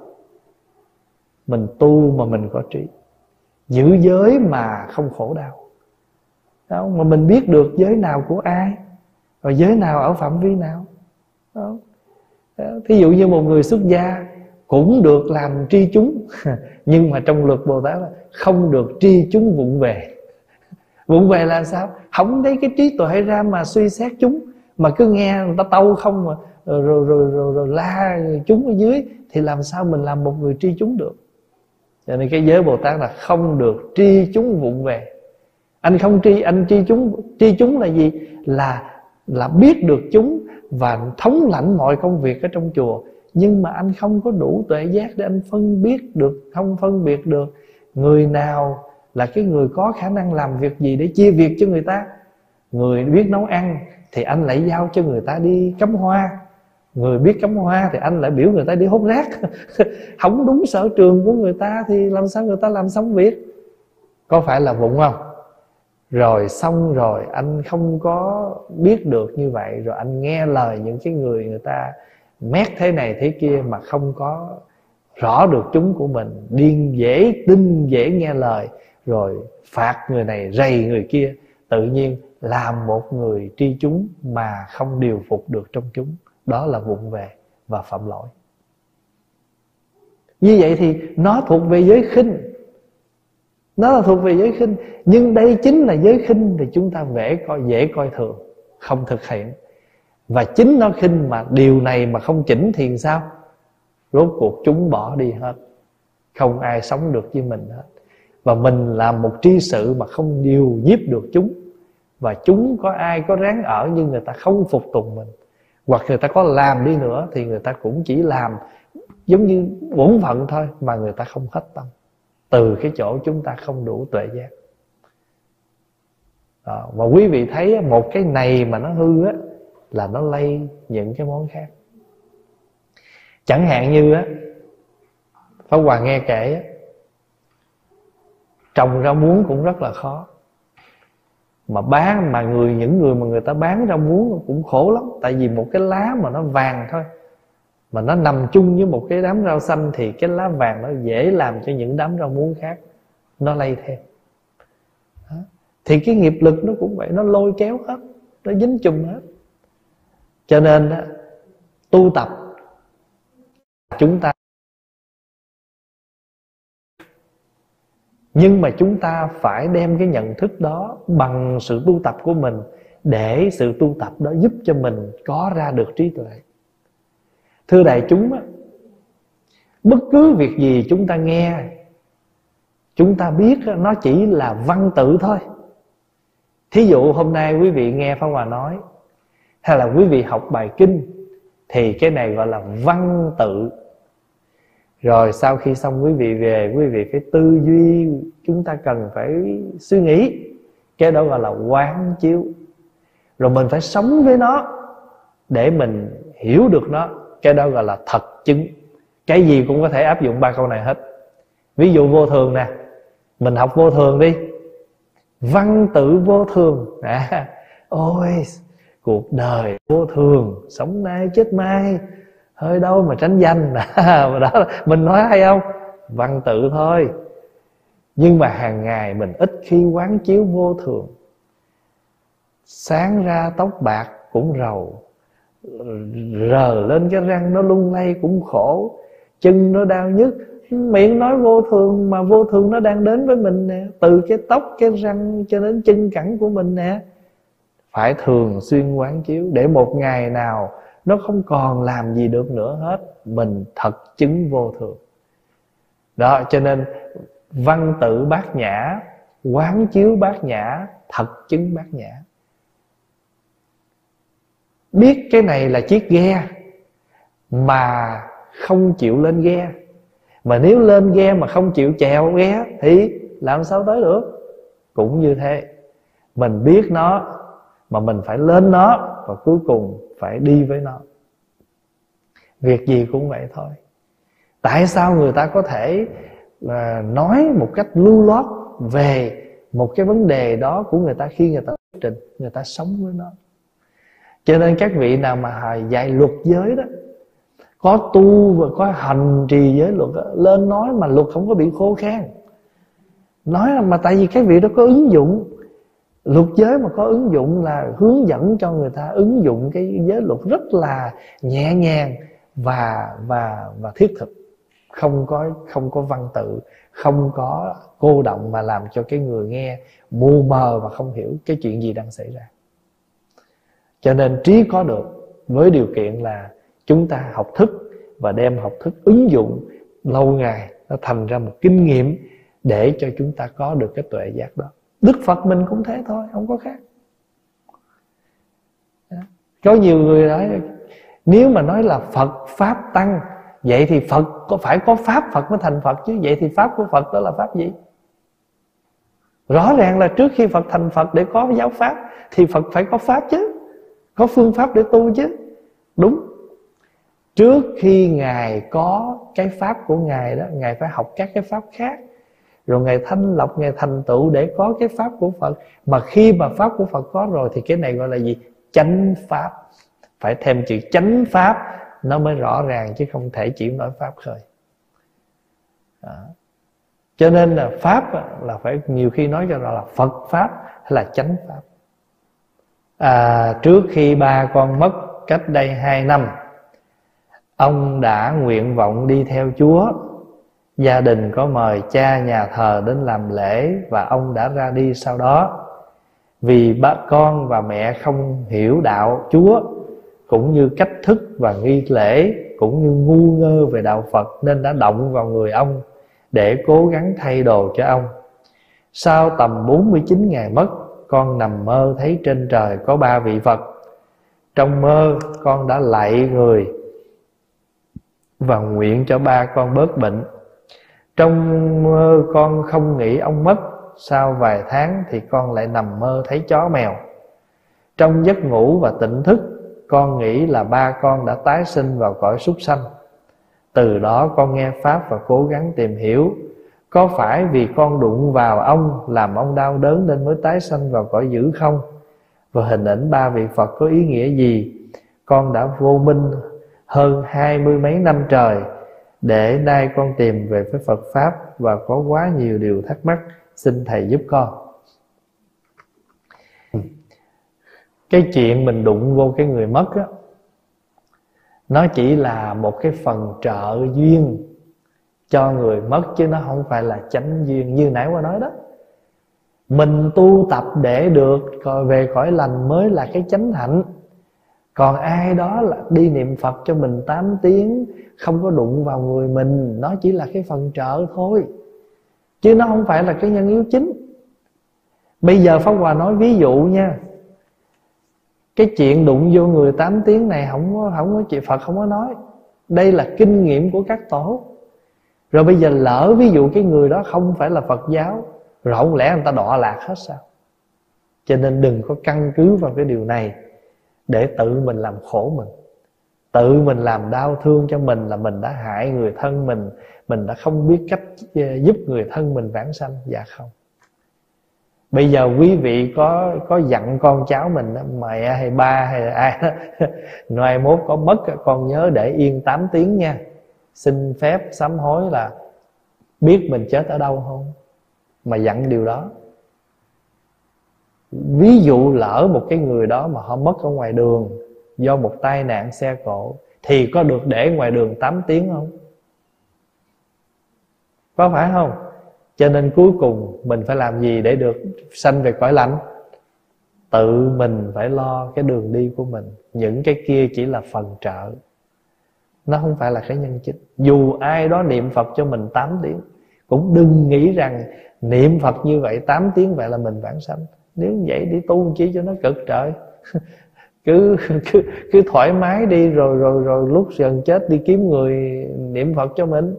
mình tu mà mình có trí, giữ giới mà không khổ đau. Đó, mà mình biết được giới nào của ai, rồi giới nào ở phạm vi nào. Đó. Đó. Thí dụ như một người xuất gia cũng được làm tri chúng, nhưng mà trong luật Bồ Tát là không được tri chúng vụng về. Vụng về là sao? Không lấy cái trí tuệ ra mà suy xét chúng, mà cứ nghe người ta tâu không mà rồi, rồi, rồi, rồi, rồi la chúng ở dưới, thì làm sao mình làm một người tri chúng được. Cho nên cái giới Bồ Tát là không được tri chúng vụng về. Anh không tri, anh tri chúng. Tri chúng là gì? Là là biết được chúng và thống lãnh mọi công việc ở trong chùa. Nhưng mà anh không có đủ tuệ giác để anh phân biết được, không phân biệt được người nào là cái người có khả năng làm việc gì để chia việc cho người ta. Người biết nấu ăn thì anh lại giao cho người ta đi cắm hoa. Người biết cắm hoa thì anh lại biểu người ta đi hốt rác. Không đúng sở trường của người ta thì làm sao người ta làm xong việc. Có phải là vụng không? Rồi xong rồi anh không có biết được như vậy, rồi anh nghe lời những cái người người ta mét thế này thế kia mà không có rõ được chúng của mình, điên dễ tin dễ nghe lời, rồi phạt người này rầy người kia, tự nhiên làm một người tri chúng mà không điều phục được trong chúng. Đó là vụng về và phạm lỗi. Như vậy thì nó thuộc về giới khinh. Nó là thuộc về giới khinh. Nhưng đây chính là giới khinh thì chúng ta dễ coi, dễ coi thường, không thực hiện. Và chính nó khinh mà điều này mà không chỉnh thì sao? Rốt cuộc chúng bỏ đi hết. Không ai sống được với mình hết. Và mình làm một tri sự mà không điều nhiếp được chúng. Và chúng có ai có ráng ở nhưng người ta không phục tùng mình. Hoặc người ta có làm đi nữa thì người ta cũng chỉ làm giống như bổn phận thôi, mà người ta không hết tâm. Từ cái chỗ chúng ta không đủ tuệ giác. Đó. Và quý vị thấy một cái này mà nó hư á, là nó lây những cái món khác. Chẳng hạn như á, Pháp Hòa nghe kể á, trồng rau muống cũng rất là khó. Mà bán, mà người những người mà người ta bán rau muống cũng khổ lắm. Tại vì một cái lá mà nó vàng thôi, mà nó nằm chung với một cái đám rau xanh, thì cái lá vàng nó dễ làm cho những đám rau muống khác nó lây theo. Đó. Thì cái nghiệp lực nó cũng vậy, nó lôi kéo hết, nó dính chùm hết. Cho nên á, tu tập chúng ta, nhưng mà chúng ta phải đem cái nhận thức đó bằng sự tu tập của mình, để sự tu tập đó giúp cho mình có ra được trí tuệ. Thưa đại chúng á, bất cứ việc gì chúng ta nghe, chúng ta biết nó chỉ là văn tự thôi. Thí dụ hôm nay quý vị nghe Pháp Hòa nói, hay là quý vị học bài kinh, thì cái này gọi là văn tự. Rồi sau khi xong quý vị về, quý vị phải tư duy, chúng ta cần phải suy nghĩ. Cái đó gọi là quán chiếu. Rồi mình phải sống với nó để mình hiểu được nó. Cái đó gọi là thật chứng. Cái gì cũng có thể áp dụng ba câu này hết. Ví dụ vô thường nè, mình học vô thường đi. Văn tử vô thường. À, ôi cuộc đời vô thường, sống nay chết mai, hơi đâu mà tranh giành. À, đó mình nói hay không? Văn tự thôi. Nhưng mà hàng ngày mình ít khi quán chiếu vô thường. Sáng ra tóc bạc cũng rầu, rờ lên cái răng nó lung lay cũng khổ, chân nó đau nhức, miệng nói vô thường mà vô thường nó đang đến với mình nè, từ cái tóc, cái răng cho đến chân cẳng của mình nè. Phải thường xuyên quán chiếu để một ngày nào nó không còn làm gì được nữa hết, mình thật chứng vô thường. Đó, cho nên văn tự bát nhã, quán chiếu bát nhã, thật chứng bát nhã. Biết cái này là chiếc ghe mà không chịu lên ghe, mà nếu lên ghe mà không chịu chèo ghe thì làm sao tới được? Cũng như thế, mình biết nó mà mình phải lên nó, và cuối cùng phải đi với nó. Việc gì cũng vậy thôi. Tại sao người ta có thể là nói một cách lưu loát về một cái vấn đề đó của người ta khi người ta thuyết trình, người ta sống với nó? Cho nên các vị nào mà dạy luật giới đó, có tu và có hành trì giới luật đó, lên nói mà luật không có bị khô khan. Nói mà tại vì các vị đó có ứng dụng. Luật giới mà có ứng dụng là hướng dẫn cho người ta ứng dụng cái giới luật rất là nhẹ nhàng và và và thiết thực, không có không có văn tự, không có cô động mà làm cho cái người nghe mù mờ và không hiểu cái chuyện gì đang xảy ra. Cho nên trí có được với điều kiện là chúng ta học thức và đem học thức ứng dụng lâu ngày, nó thành ra một kinh nghiệm để cho chúng ta có được cái tuệ giác đó. Đức Phật mình cũng thế thôi, không có khác. Có nhiều người nói nếu mà nói là Phật Pháp Tăng, vậy thì Phật có phải có Pháp Phật mới thành Phật chứ. Vậy thì Pháp của Phật đó là Pháp gì? Rõ ràng là trước khi Phật thành Phật để có giáo Pháp thì Phật phải có Pháp chứ, có phương pháp để tu chứ. Đúng. Trước khi Ngài có cái Pháp của Ngài đó, Ngài phải học các cái Pháp khác, rồi Ngài thanh lọc, Ngài thành tựu để có cái Pháp của Phật. Mà khi mà Pháp của Phật có rồi thì cái này gọi là gì? Chánh Pháp. Phải thêm chữ chánh Pháp nó mới rõ ràng, chứ không thể chỉ nói Pháp khơi. Đó. Cho nên là Pháp là phải nhiều khi nói cho nó là Phật Pháp hay là chánh Pháp. À, trước khi ba con mất cách đây hai năm, ông đã nguyện vọng đi theo Chúa. Gia đình có mời cha nhà thờ đến làm lễ, và ông đã ra đi sau đó. Vì ba con và mẹ không hiểu đạo Chúa, cũng như cách thức và nghi lễ, cũng như ngu ngơ về đạo Phật, nên đã động vào người ông để cố gắng thay đồ cho ông. Sau tầm bốn mươi chín ngày mất, con nằm mơ thấy trên trời có ba vị Phật. Trong mơ con đã lạy người và nguyện cho ba con bớt bệnh. Trong mơ con không nghĩ ông mất. Sau vài tháng thì con lại nằm mơ thấy chó mèo. Trong giấc ngủ và tỉnh thức, con nghĩ là ba con đã tái sinh vào cõi súc sanh. Từ đó con nghe Pháp và cố gắng tìm hiểu, có phải vì con đụng vào ông làm ông đau đớn nên mới tái sanh vào cõi dữ không? Và hình ảnh ba vị Phật có ý nghĩa gì? Con đã vô minh hơn hai mươi mấy năm trời, để nay con tìm về với Phật Pháp và có quá nhiều điều thắc mắc, xin Thầy giúp con. Cái chuyện mình đụng vô cái người mất á, nó chỉ là một cái phần trợ duyên cho người mất, chứ nó không phải là chánh duyên như nãy qua nói đó. Mình tu tập để được về cõi lành mới là cái chánh hạnh. Còn ai đó là đi niệm Phật cho mình tám tiếng, không có đụng vào người mình, nó chỉ là cái phần trợ thôi, chứ nó không phải là cái nhân yếu chính. Bây giờ Pháp Hòa nói ví dụ nha, cái chuyện đụng vô người tám tiếng này không có, không có chị Phật không có nói. Đây là kinh nghiệm của các tổ. Rồi bây giờ lỡ ví dụ cái người đó không phải là Phật giáo, rồi không lẽ người ta đọa lạc hết sao? Cho nên đừng có căn cứ vào cái điều này để tự mình làm khổ mình, tự mình làm đau thương cho mình, là mình đã hại người thân mình, mình đã không biết cách giúp người thân mình vãng sanh. Dạ không. Bây giờ quý vị có có dặn con cháu mình đó, mẹ hay ba hay là ai đó, mai mốt có mất con nhớ để yên tám tiếng nha, xin phép sám hối là biết mình chết ở đâu không, mà dặn điều đó. Ví dụ lỡ một cái người đó mà họ mất ở ngoài đường do một tai nạn xe cộ, thì có được để ngoài đường tám tiếng không? Có phải không? Cho nên cuối cùng mình phải làm gì để được sanh về cõi lành? Tự mình phải lo cái đường đi của mình. Những cái kia chỉ là phần trợ, nó không phải là cái nhân chính. Dù ai đó niệm Phật cho mình tám tiếng, cũng đừng nghĩ rằng niệm Phật như vậy tám tiếng vậy là mình vãng sanh. Nếu vậy đi tu chi cho nó cực trời. cứ, cứ cứ thoải mái đi, rồi rồi rồi lúc gần chết đi kiếm người niệm Phật cho mình.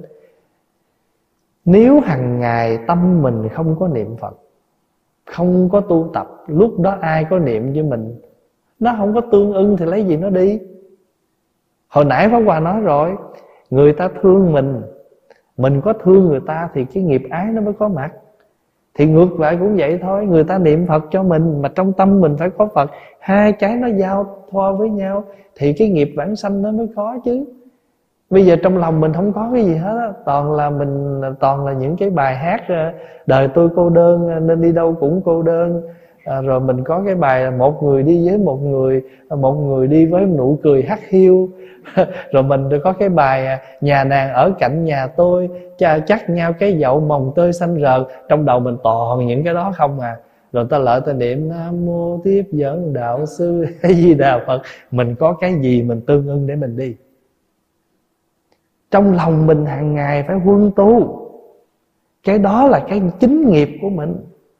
Nếu hàng ngày tâm mình không có niệm Phật, không có tu tập, lúc đó ai có niệm với mình, nó không có tương ưng thì lấy gì nó đi. Hồi nãy Pháp Hòa nói rồi, người ta thương mình, mình có thương người ta thì cái nghiệp ái nó mới có mặt. Thì ngược lại cũng vậy thôi, người ta niệm Phật cho mình mà trong tâm mình phải có Phật, hai cái nó giao thoa với nhau thì cái nghiệp vãng sanh nó mới có chứ. Bây giờ trong lòng mình không có cái gì hết á, toàn là mình toàn là những cái bài hát đời tôi cô đơn nên đi đâu cũng cô đơn. À, rồi mình có cái bài một người đi với một người, một người đi với nụ cười hắt hiu. Rồi mình có cái bài nhà nàng ở cạnh nhà tôi, chắc nhau cái dậu mồng tơi xanh rợt. Trong đầu mình toàn những cái đó không à. Rồi ta lợi ta niệm Nam Mô Tiếp Dẫn Đạo Sư hay gì Đà Phật. Mình có cái gì mình tương ưng để mình đi. Trong lòng mình hàng ngày phải huân tu. Cái đó là cái chính nghiệp của mình.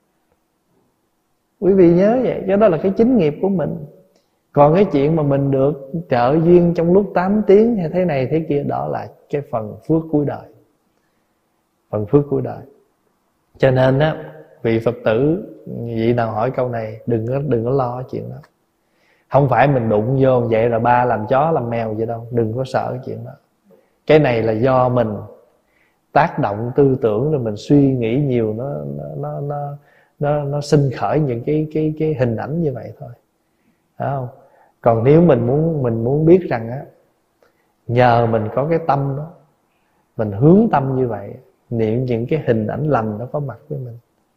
Quý vị nhớ vậy, cái đó là cái chính nghiệp của mình. Còn cái chuyện mà mình được trợ duyên trong lúc tám tiếng hay thế này thế kia, đó là cái phần phước cuối đời. Phần phước cuối đời. Cho nên á, vị Phật tử vị nào hỏi câu này, đừng có, đừng có lo chuyện đó. Không phải mình đụng vô vậy rồi ba làm chó làm mèo vậy đâu. Đừng có sợ cái chuyện đó. Cái này là do mình tác động tư tưởng, rồi mình suy nghĩ nhiều, nó nó nó nó nó sinh khởi những cái cái cái hình ảnh như vậy thôi, phải không? Còn nếu mình muốn mình muốn biết rằng á, nhờ mình có cái tâm đó, mình hướng tâm như vậy, niệm những cái hình ảnh lành nó có mặt với mình.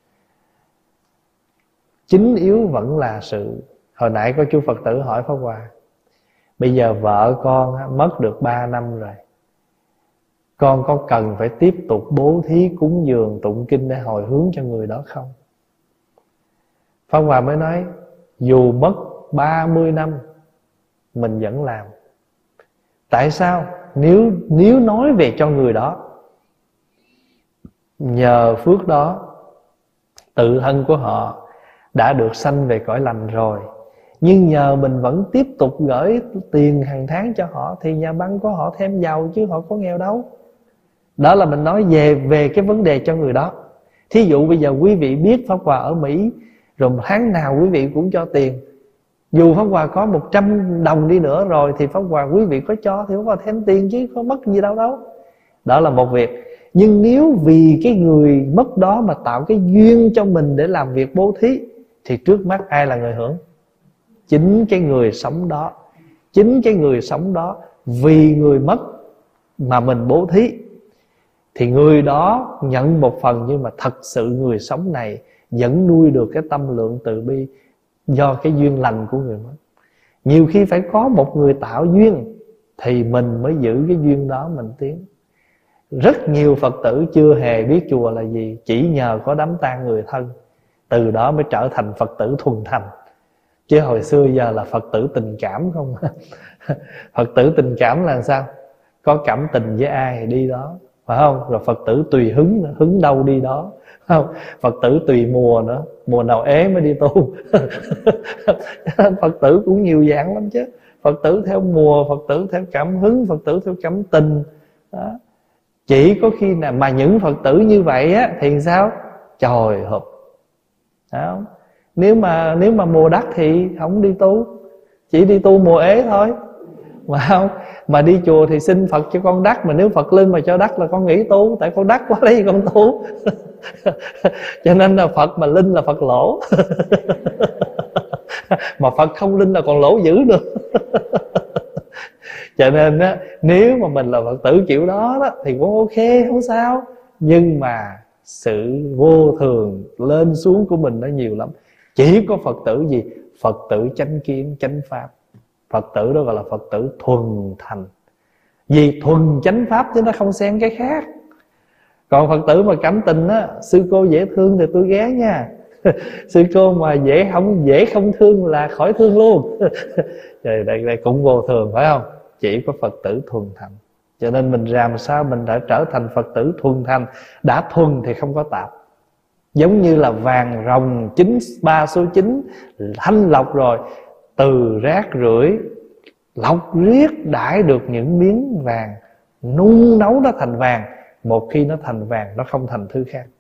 Chính yếu vẫn là sự. Hồi nãy có chú Phật tử hỏi Pháp Hòa, bây giờ vợ con á, mất được ba năm rồi, con có cần phải tiếp tục bố thí cúng dường tụng kinh để hồi hướng cho người đó không? Pháp Hòa mới nói, dù mất ba mươi năm mình vẫn làm. Tại sao? Nếu nếu nói về cho người đó, nhờ phước đó tự thân của họ đã được sanh về cõi lành rồi, nhưng nhờ mình vẫn tiếp tục gửi tiền hàng tháng cho họ, thì nhà băng của họ thêm giàu chứ họ có nghèo đâu. Đó là mình nói về về cái vấn đề cho người đó. Thí dụ bây giờ quý vị biết Pháp Hòa ở Mỹ, rồi tháng nào quý vị cũng cho tiền, dù Pháp Hòa có một trăm đồng đi nữa rồi thì Pháp Hòa quý vị có cho thì Pháp Hòa thêm tiền chứ có mất gì đâu đâu. Đó là một việc. Nhưng nếu vì cái người mất đó mà tạo cái duyên cho mình để làm việc bố thí, thì trước mắt ai là người hưởng? Chính cái người sống đó. Chính cái người sống đó vì người mất mà mình bố thí, thì người đó nhận một phần, nhưng mà thật sự người sống này vẫn nuôi được cái tâm lượng từ bi do cái duyên lành của người mất. Nhiều khi phải có một người tạo duyên thì mình mới giữ cái duyên đó mình tiến. Rất nhiều Phật tử chưa hề biết chùa là gì, chỉ nhờ có đám tang người thân, từ đó mới trở thành Phật tử thuần thành. Chứ hồi xưa giờ là Phật tử tình cảm không. Phật tử tình cảm là sao? Có cảm tình với ai thì đi đó, phải không? Rồi Phật tử tùy hứng nữa, hứng đâu đi đó, phải không? Phật tử tùy mùa nữa, mùa nào ế mới đi tu. Phật tử cũng nhiều dạng lắm chứ. Phật tử theo mùa, Phật tử theo cảm hứng, Phật tử theo cảm tình đó. Chỉ có khi nào mà những Phật tử như vậy á, thì sao? Trời hợp. Không? Nếu mà nếu mà mùa đắc thì không đi tu, chỉ đi tu mùa ế thôi, mà không. Mà đi chùa thì xin Phật cho con đắc, mà nếu Phật lên mà cho đắc là con nghỉ tu, tại con đắc quá lấy gì con tu. Cho nên là Phật mà linh là Phật lỗ. Mà Phật không linh là còn lỗ dữ nữa. Cho nên á, nếu mà mình là Phật tử kiểu đó, đó thì cũng ok, không sao. Nhưng mà sự vô thường lên xuống của mình nó nhiều lắm. Chỉ có Phật tử gì? Phật tử chánh kiến, chánh pháp. Phật tử đó gọi là Phật tử thuần thành. Vì thuần chánh pháp chứ nó không xen cái khác. Còn Phật tử mà cảm tình á, sư cô dễ thương thì tôi ghé nha. Sư cô mà dễ không dễ không thương là khỏi thương luôn. Đây, đây, đây cũng vô thường phải không? Chỉ có Phật tử thuần thành. Cho nên mình làm sao mình đã trở thành Phật tử thuần thành. Đã thuần thì không có tạp. Giống như là vàng rồng chín ba số chín thanh lọc rồi, từ rác rưởi lọc riết đãi được những miếng vàng, nung nấu nó thành vàng. Một khi nó thành vàng, nó không thành thứ khác.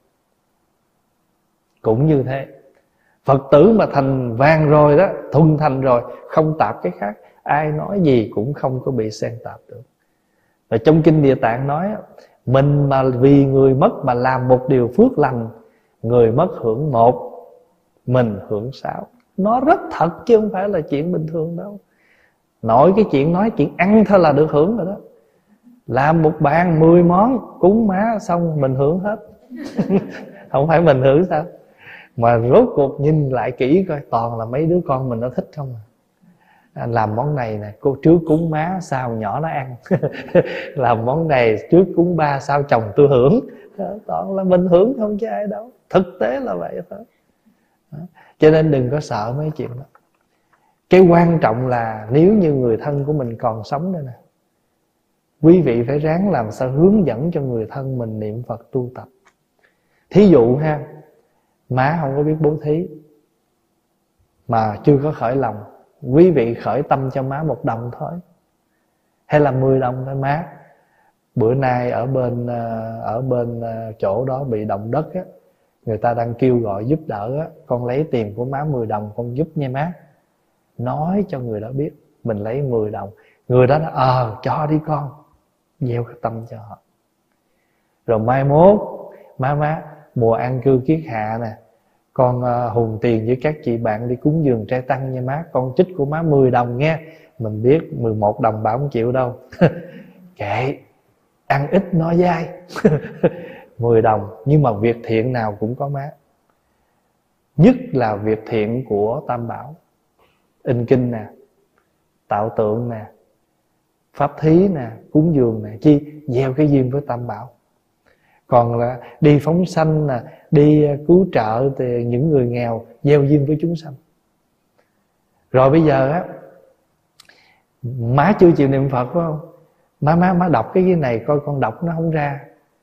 Cũng như thế, Phật tử mà thành vàng rồi đó, thuần thành rồi, không tạp cái khác, ai nói gì cũng không có bị xen tạp được. Và trong Kinh Địa Tạng nói, mình mà vì người mất mà làm một điều phước lành, người mất hưởng một, mình hưởng sáu. Nó rất thật chứ không phải là chuyện bình thường đâu. Nội cái chuyện nói chuyện ăn thôi là được hưởng rồi đó. Làm một bàn mười món cúng má xong mình hưởng hết. Không phải mình hưởng sao? Mà rốt cuộc nhìn lại kỹ coi, toàn là mấy đứa con mình nó thích không à. Làm món này nè, cô trước cúng má, sao nhỏ nó ăn. Làm món này trước cúng ba, sao chồng tôi hưởng. Toàn là mình hưởng không chứ ai đâu. Thực tế là vậy thôi. Cho nên đừng có sợ mấy chuyện đó. Cái quan trọng là nếu như người thân của mình còn sống đây nè, quý vị phải ráng làm sao hướng dẫn cho người thân mình niệm Phật tu tập. Thí dụ ha, má không có biết bố thí, mà chưa có khởi lòng, quý vị khởi tâm cho má một đồng thôi, hay là mười đồng thôi. Má, bữa nay ở bên ở bên chỗ đó bị động đất á, người ta đang kêu gọi giúp đỡ á, con lấy tiền của má mười đồng con giúp nha má. Nói cho người đó biết mình lấy mười đồng. Người đó nói ờ cho đi con, gieo cái tâm cho họ. Rồi mai mốt, má má mùa an cư kiết hạ nè, con uh, hùn tiền với các chị bạn đi cúng dường trai tăng nha má, con trích của má mười đồng nghe. Mình biết mười một đồng bà không chịu đâu. Kệ, ăn ít nói dai. Mười đồng, nhưng mà việc thiện nào cũng có má. Nhất là việc thiện của Tam Bảo, in kinh nè, tạo tượng nè, pháp thí nè, cúng dường nè, chi gieo cái duyên với Tam Bảo. Còn là đi phóng sanh nè, đi cứu trợ thì những người nghèo, gieo duyên với chúng sanh. Rồi bây giờ á, má chưa chịu niệm Phật phải không? Má má má đọc cái này coi con đọc nó không ra.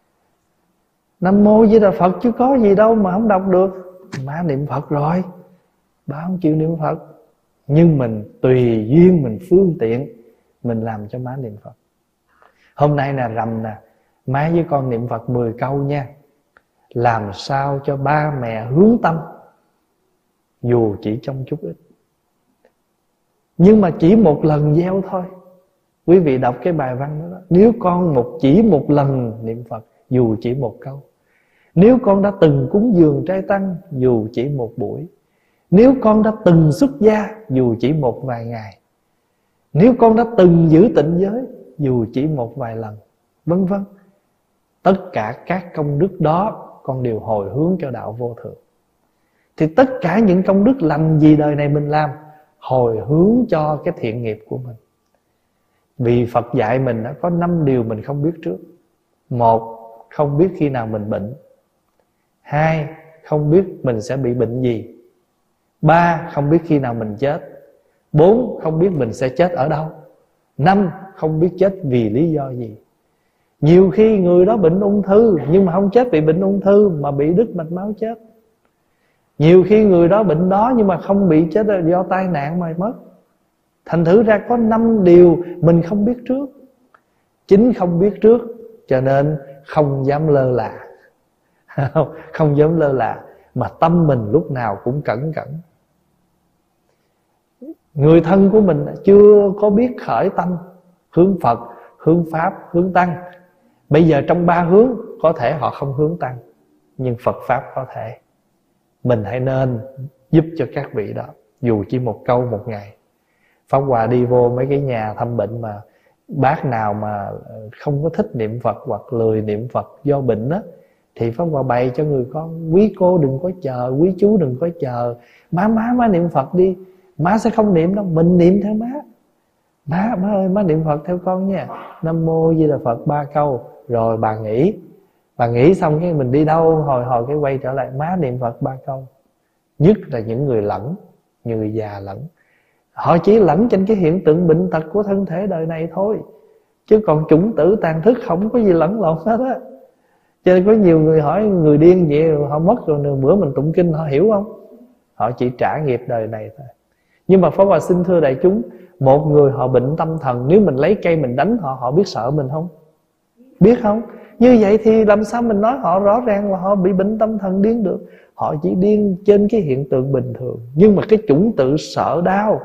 Nam mô Di Đà Phật chứ có gì đâu mà không đọc được. Má niệm Phật rồi, bà không chịu niệm Phật. Nhưng mình tùy duyên, mình phương tiện, mình làm cho má niệm Phật. Hôm nay nè rằm nè, má với con niệm Phật mười câu nha. Làm sao cho ba mẹ hướng tâm, dù chỉ trong chút ít. Nhưng mà chỉ một lần gieo thôi. Quý vị đọc cái bài văn đó, đó. Nếu con một chỉ một lần niệm Phật, dù chỉ một câu. Nếu con đã từng cúng dường trai tăng, dù chỉ một buổi. Nếu con đã từng xuất gia, dù chỉ một vài ngày. Nếu con đã từng giữ tịnh giới, dù chỉ một vài lần, vân vân. Tất cả các công đức đó con đều hồi hướng cho đạo vô thượng. Thì tất cả những công đức lành gì đời này mình làm, hồi hướng cho cái thiện nghiệp của mình. Vì Phật dạy mình đã có năm điều mình không biết trước. Một, không biết khi nào mình bệnh. Hai, không biết mình sẽ bị bệnh gì. Ba, không biết khi nào mình chết. Bốn, không biết mình sẽ chết ở đâu. Năm, không biết chết vì lý do gì. Nhiều khi người đó bệnh ung thư, nhưng mà không chết vì bệnh ung thư, mà bị đứt mạch máu chết. Nhiều khi người đó bệnh đó, nhưng mà không bị chết do tai nạn mà mất. Thành thử ra có năm điều mình không biết trước. Chính không biết trước, cho nên không dám lơ là. Không dám lơ là, mà tâm mình lúc nào cũng cẩn cẩn. Người thân của mình chưa có biết khởi tâm hướng Phật, hướng Pháp, hướng Tăng. Bây giờ trong ba hướng, có thể họ không hướng Tăng, nhưng Phật Pháp có thể. Mình hãy nên giúp cho các vị đó, dù chỉ một câu một ngày. Pháp Hòa đi vô mấy cái nhà thăm bệnh mà bác nào mà không có thích niệm Phật hoặc lười niệm Phật do bệnh á, thì Pháp Hòa bày cho người con: quý cô đừng có chờ, quý chú đừng có chờ, má má má niệm Phật đi. Má sẽ không niệm đâu, mình niệm theo má. Má, má ơi, má niệm Phật theo con nha. Nam Mô Di Đà Phật ba câu. Rồi bà nghỉ. Bà nghỉ xong cái mình đi đâu, hồi hồi cái quay trở lại, má niệm Phật ba câu. Nhất là những người lẫn, người già lẫn. Họ chỉ lẫn trên cái hiện tượng bệnh tật của thân thể đời này thôi, chứ còn chủng tử tàn thức không có gì lẫn lộn hết á. Cho nên có nhiều người hỏi người điên vậy, họ mất rồi nửa bữa mình tụng kinh họ hiểu không? Họ chỉ trả nghiệp đời này thôi. Nhưng mà Pháp Hòa xin thưa đại chúng, một người họ bệnh tâm thần, nếu mình lấy cây mình đánh họ, họ biết sợ mình không? Biết không? Như vậy thì làm sao mình nói họ rõ ràng là họ bị bệnh tâm thần điên được? Họ chỉ điên trên cái hiện tượng bình thường. Nhưng mà cái chủng tử sợ đau,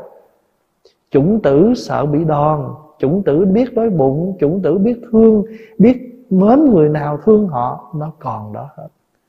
chủng tử sợ bị đòn, chủng tử biết đói bụng, chủng tử biết thương, biết mến người nào thương họ, nó còn đó hết.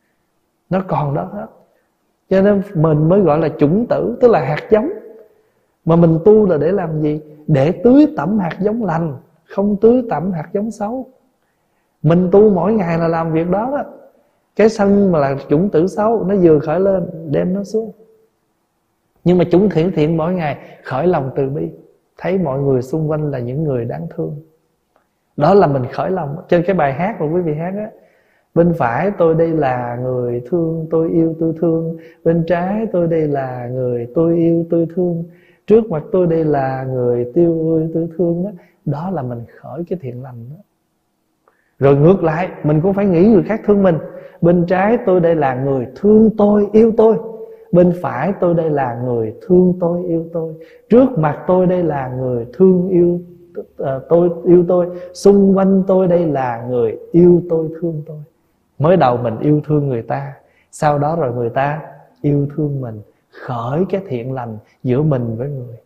Nó còn đó hết. Cho nên mình mới gọi là chủng tử, tức là hạt giống. Mà mình tu là để làm gì? Để tưới tẩm hạt giống lành, không tưới tẩm hạt giống xấu. Mình tu mỗi ngày là làm việc đó đó. Cái sân mà là chủng tử xấu, nó vừa khởi lên đem nó xuống. Nhưng mà chủng thiện thiện mỗi ngày khởi lòng từ bi, thấy mọi người xung quanh là những người đáng thương. Đó là mình khởi lòng. Trên cái bài hát mà quý vị hát á: bên phải tôi đây là người thương, tôi yêu tôi thương. Bên trái tôi đây là người tôi yêu tôi thương. Trước mặt tôi đây là người tiêu ơi tôi thương đó. Đó là mình khởi cái thiện lành đó. Rồi ngược lại, mình cũng phải nghĩ người khác thương mình. Bên trái tôi đây là người thương tôi, yêu tôi. Bên phải tôi đây là người thương tôi, yêu tôi. Trước mặt tôi đây là người thương yêu uh, tôi, yêu tôi. Xung quanh tôi đây là người yêu tôi, thương tôi. Mới đầu mình yêu thương người ta, sau đó rồi người ta yêu thương mình. Khởi cái thiện lành giữa mình với người.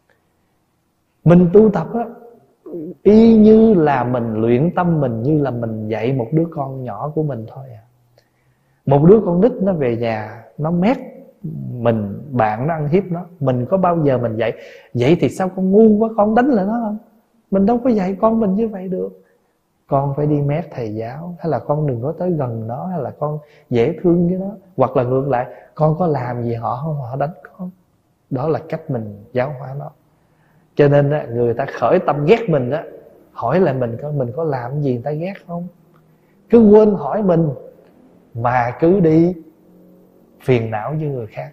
Mình tu tập á, y như là mình luyện tâm mình, như là mình dạy một đứa con nhỏ của mình thôi à. Một đứa con nít nó về nhà, nó mét mình, bạn nó ăn hiếp nó, mình có bao giờ mình dạy vậy thì sao con ngu quá, con đánh lại nó không? Mình đâu có dạy con mình như vậy được. Con phải đi mét thầy giáo, hay là con đừng có tới gần nó, hay là con dễ thương với nó. Hoặc là ngược lại, con có làm gì họ không, họ đánh con. Đó là cách mình giáo hóa nó. Cho nên người ta khởi tâm ghét mình á, hỏi lại mình coi mình có làm gì người ta ghét không. Cứ quên hỏi mình mà cứ đi phiền não với người khác.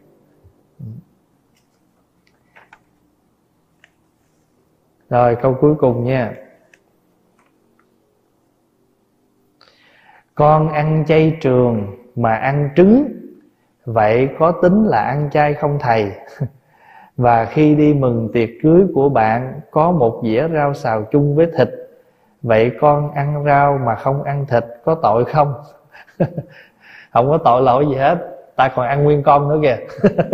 Rồi câu cuối cùng nha. Con ăn chay trường mà ăn trứng, vậy có tính là ăn chay không thầy? Và khi đi mừng tiệc cưới của bạn, có một dĩa rau xào chung với thịt, vậy con ăn rau mà không ăn thịt có tội không? Không có tội lỗi gì hết, ta còn ăn nguyên con nữa kìa.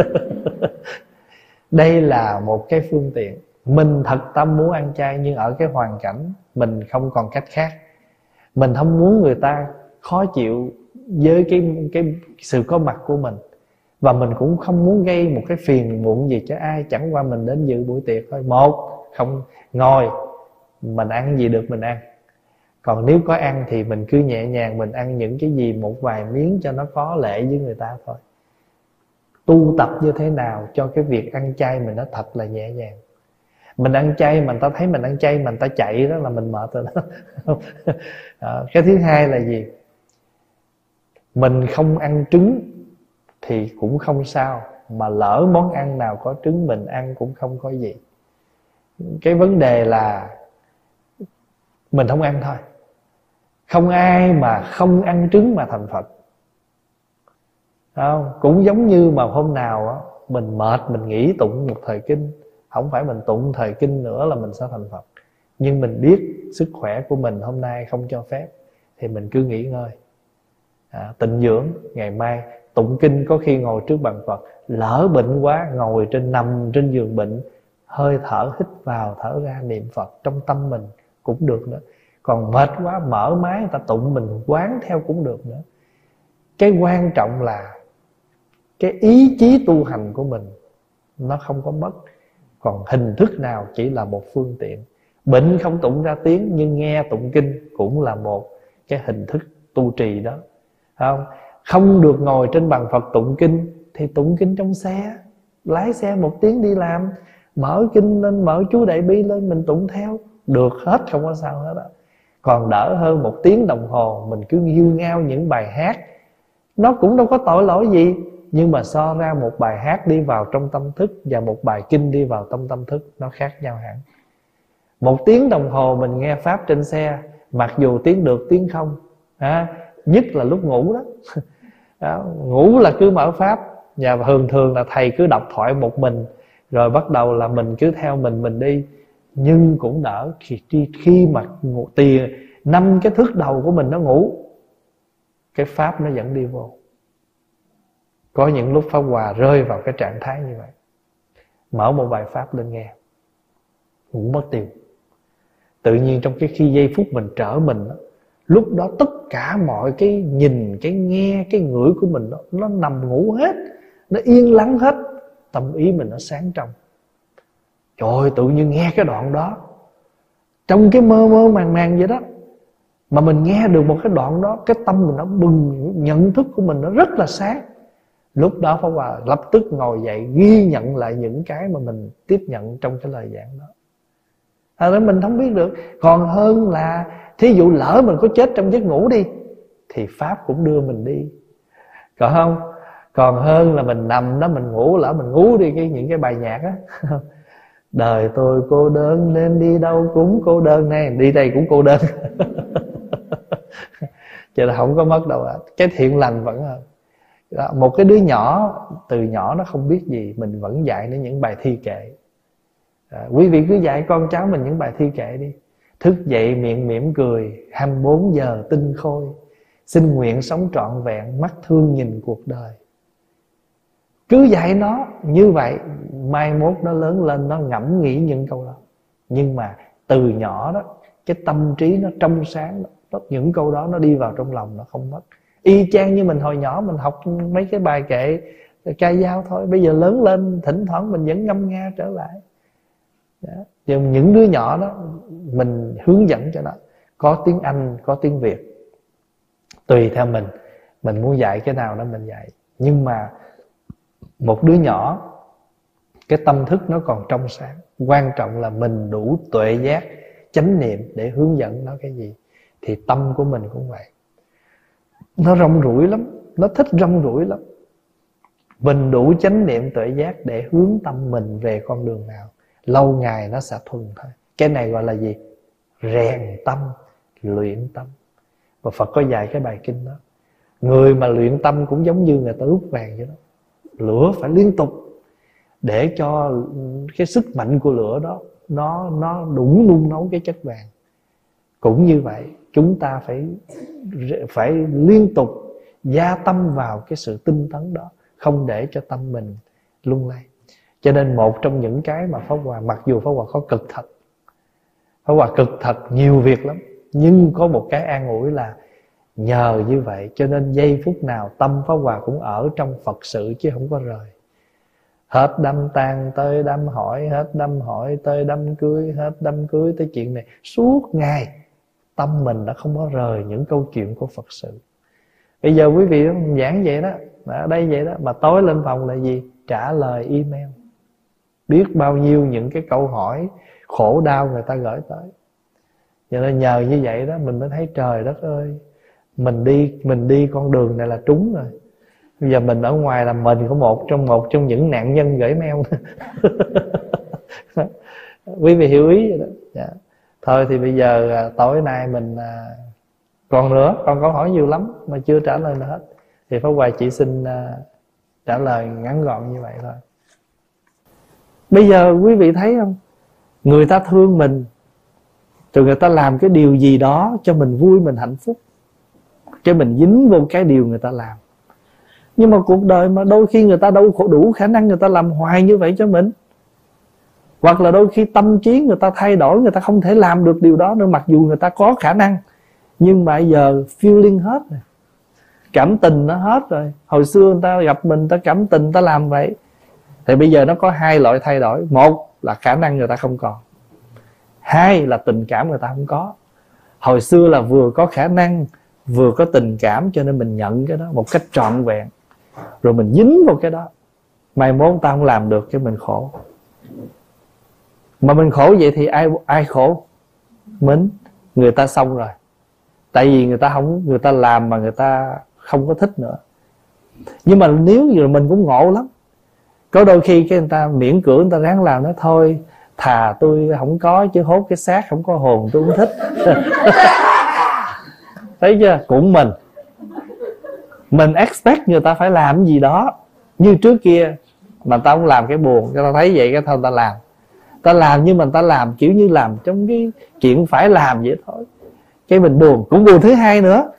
Đây là một cái phương tiện. Mình thật tâm muốn ăn chay, nhưng ở cái hoàn cảnh mình không còn cách khác. Mình không muốn người ta khó chịu với cái, cái sự có mặt của mình. Và mình cũng không muốn gây một cái phiền muộn gì cho ai. Chẳng qua mình đến dự buổi tiệc thôi. Một, không ngồi, mình ăn gì được mình ăn. Còn nếu có ăn thì mình cứ nhẹ nhàng, mình ăn những cái gì một vài miếng cho nó có lễ với người ta thôi. Tu tập như thế nào cho cái việc ăn chay mình nó thật là nhẹ nhàng. Mình ăn chay mà người ta thấy mình ăn chay mà người ta chạy đó là mình mệt rồi đó. À, cái thứ hai là gì? Mình không ăn trứng thì cũng không sao, mà lỡ món ăn nào có trứng mình ăn cũng không có gì. Cái vấn đề là mình không ăn thôi. Không ai mà không ăn trứng mà thành Phật. Không? Cũng giống như mà hôm nào á, mình mệt mình nghỉ tụng một thời kinh. Không phải mình tụng thời kinh nữa là mình sẽ thành Phật. Nhưng mình biết sức khỏe của mình hôm nay không cho phép, thì mình cứ nghỉ ngơi, à, tịnh dưỡng. Ngày mai tụng kinh có khi ngồi trước bàn Phật. Lỡ bệnh quá, ngồi trên nằm trên giường bệnh, hơi thở hít vào thở ra niệm Phật trong tâm mình cũng được nữa. Còn mệt quá mở máy người ta tụng mình quán theo cũng được nữa. Cái quan trọng là cái ý chí tu hành của mình nó không có mất. Còn hình thức nào chỉ là một phương tiện. Bệnh không tụng ra tiếng, nhưng nghe tụng kinh cũng là một cái hình thức tu trì đó, không? Không được ngồi trên bàn Phật tụng kinh thì tụng kinh trong xe. Lái xe một tiếng đi làm, mở kinh lên, mở chú Đại Bi lên, mình tụng theo, được hết, không có sao hết đó. Còn đỡ hơn một tiếng đồng hồ mình cứ hiu ngao những bài hát. Nó cũng đâu có tội lỗi gì, nhưng mà so ra một bài hát đi vào trong tâm thức và một bài kinh đi vào trong tâm thức, nó khác nhau hẳn. Một tiếng đồng hồ mình nghe Pháp trên xe, mặc dù tiếng được tiếng không, à, nhất là lúc ngủ đó. Đó, ngủ là cứ mở Pháp, và thường thường là thầy cứ đọc thoại một mình, rồi bắt đầu là mình cứ theo mình mình đi. Nhưng cũng đỡ khi, khi mà ngủ, tiền năm cái thước đầu của mình nó ngủ, cái Pháp nó vẫn đi vô. Có những lúc Pháp Hòa rơi vào cái trạng thái như vậy, mở một bài Pháp lên nghe, ngủ mất tiêu. Tự nhiên trong cái khi giây phút mình trở mình đó, lúc đó tất cả mọi cái nhìn, cái nghe, cái ngửi của mình đó, nó nằm ngủ hết, nó yên lắng hết. Tâm ý mình nó sáng trong. Trời ơi, tự nhiên nghe cái đoạn đó, trong cái mơ mơ màng màng vậy đó, mà mình nghe được một cái đoạn đó, cái tâm mình nó bừng, nhận thức của mình nó rất là sáng. Lúc đó Pháp Hòa lập tức ngồi dậy, ghi nhận lại những cái mà mình tiếp nhận trong cái lời giảng đó. Thật ra mình không biết được. Còn hơn là thí dụ lỡ mình có chết trong giấc ngủ đi, thì Pháp cũng đưa mình đi, còn không? Còn hơn là mình nằm đó mình ngủ, lỡ mình ngủ đi cái những cái bài nhạc á. Đời tôi cô đơn nên đi đâu cũng cô đơn, này đi đây cũng cô đơn. Chứ là không có mất đâu ạ. Cái thiện lành vẫn hơn. Đó, một cái đứa nhỏ từ nhỏ nó không biết gì, mình vẫn dạy nó những bài thi kệ. À, quý vị cứ dạy con cháu mình những bài thi kệ đi. Thức dậy miệng mỉm cười, hai mươi bốn giờ tinh khôi, xin nguyện sống trọn vẹn, mắt thương nhìn cuộc đời. Cứ dạy nó như vậy, mai mốt nó lớn lên nó ngẫm nghĩ những câu đó. Nhưng mà từ nhỏ đó, cái tâm trí nó trong sáng đó, những câu đó nó đi vào trong lòng, nó không mất. Y chang như mình hồi nhỏ mình học mấy cái bài kệ ca dao thôi. Bây giờ lớn lên thỉnh thoảng mình vẫn ngâm nga trở lại đó. Những đứa nhỏ đó mình hướng dẫn cho nó, có tiếng Anh, có tiếng Việt, tùy theo mình. Mình muốn dạy cái nào đó mình dạy. Nhưng mà một đứa nhỏ, cái tâm thức nó còn trong sáng. Quan trọng là mình đủ tuệ giác, chánh niệm để hướng dẫn nó cái gì. Thì tâm của mình cũng vậy, nó rong ruổi lắm, nó thích rong ruổi lắm. Mình đủ chánh niệm tuệ giác để hướng tâm mình về con đường nào, lâu ngày nó sẽ thuần thôi. Cái này gọi là gì? Rèn tâm, luyện tâm. Và Phật có dạy cái bài kinh đó. Người mà luyện tâm cũng giống như người ta đúc vàng vậy đó. Lửa phải liên tục để cho cái sức mạnh của lửa đó Nó, nó đủ nung nấu cái chất vàng. Cũng như vậy, chúng ta phải phải liên tục gia tâm vào cái sự tinh tấn đó, không để cho tâm mình lung lay. Cho nên một trong những cái mà Pháp Hòa, mặc dù Pháp Hòa có cực thật, Pháp Hòa cực thật nhiều việc lắm, nhưng có một cái an ủi là nhờ như vậy cho nên giây phút nào tâm Pháp Hòa cũng ở trong Phật sự chứ không có rời. Hết đám tang tới đám hỏi, hết đám hỏi tới đám cưới, hết đám cưới tới chuyện này. Suốt ngày tâm mình đã không có rời những câu chuyện của Phật sự. Bây giờ quý vị giảng vậy đó, ở đây vậy đó, mà tối lên phòng là gì? Trả lời email. Biết bao nhiêu những cái câu hỏi khổ đau người ta gửi tới. Cho nên nhờ như vậy đó mình mới thấy trời đất ơi, Mình đi mình đi con đường này là trúng rồi. Bây giờ mình ở ngoài là mình có một trong một trong những nạn nhân gửi mail. Quý vị hiểu ý vậy đó. Dạ. Thôi thì bây giờ tối nay mình còn nữa, còn câu hỏi nhiều lắm mà chưa trả lời được hết. Thì Pháp Hòa chỉ xin trả lời ngắn gọn như vậy thôi. Bây giờ quý vị thấy không? Người ta thương mình, rồi người ta làm cái điều gì đó cho mình vui, mình hạnh phúc, cho mình dính vô cái điều người ta làm. Nhưng mà cuộc đời mà đôi khi người ta đâu đủ khả năng người ta làm hoài như vậy cho mình. Hoặc là đôi khi tâm trí người ta thay đổi, người ta không thể làm được điều đó nữa, mặc dù người ta có khả năng. Nhưng mà giờ feeling hết rồi, Cảm tình nó hết rồi. Hồi xưa người ta gặp mình, người ta cảm tình, người ta làm vậy. Thì bây giờ nó có hai loại thay đổi. Một là khả năng người ta không còn, hai là tình cảm người ta không có. Hồi xưa là vừa có khả năng, vừa có tình cảm, cho nên mình nhận cái đó một cách trọn vẹn, rồi mình dính vào cái đó. Mai mốt ta không làm được, cái mình khổ. Mà mình khổ vậy thì ai ai khổ? Mình. Người ta xong rồi. Tại vì người ta không, người ta làm mà người ta không có thích nữa. Nhưng mà nếu như mình cũng ngộ lắm. Có đôi khi cái người ta miễn cưỡng, người ta ráng làm, nói thôi thà tôi không có, chứ hốt cái xác không có hồn tôi không thích. Thấy chưa? Cũng mình Mình expect người ta phải làm gì đó như trước kia, mà ta không làm cái buồn. Cái ta thấy vậy cái thôi ta làm. Ta làm nhưng mà ta làm kiểu như làm trong cái chuyện phải làm vậy thôi. Cái mình buồn. Cũng buồn thứ hai nữa,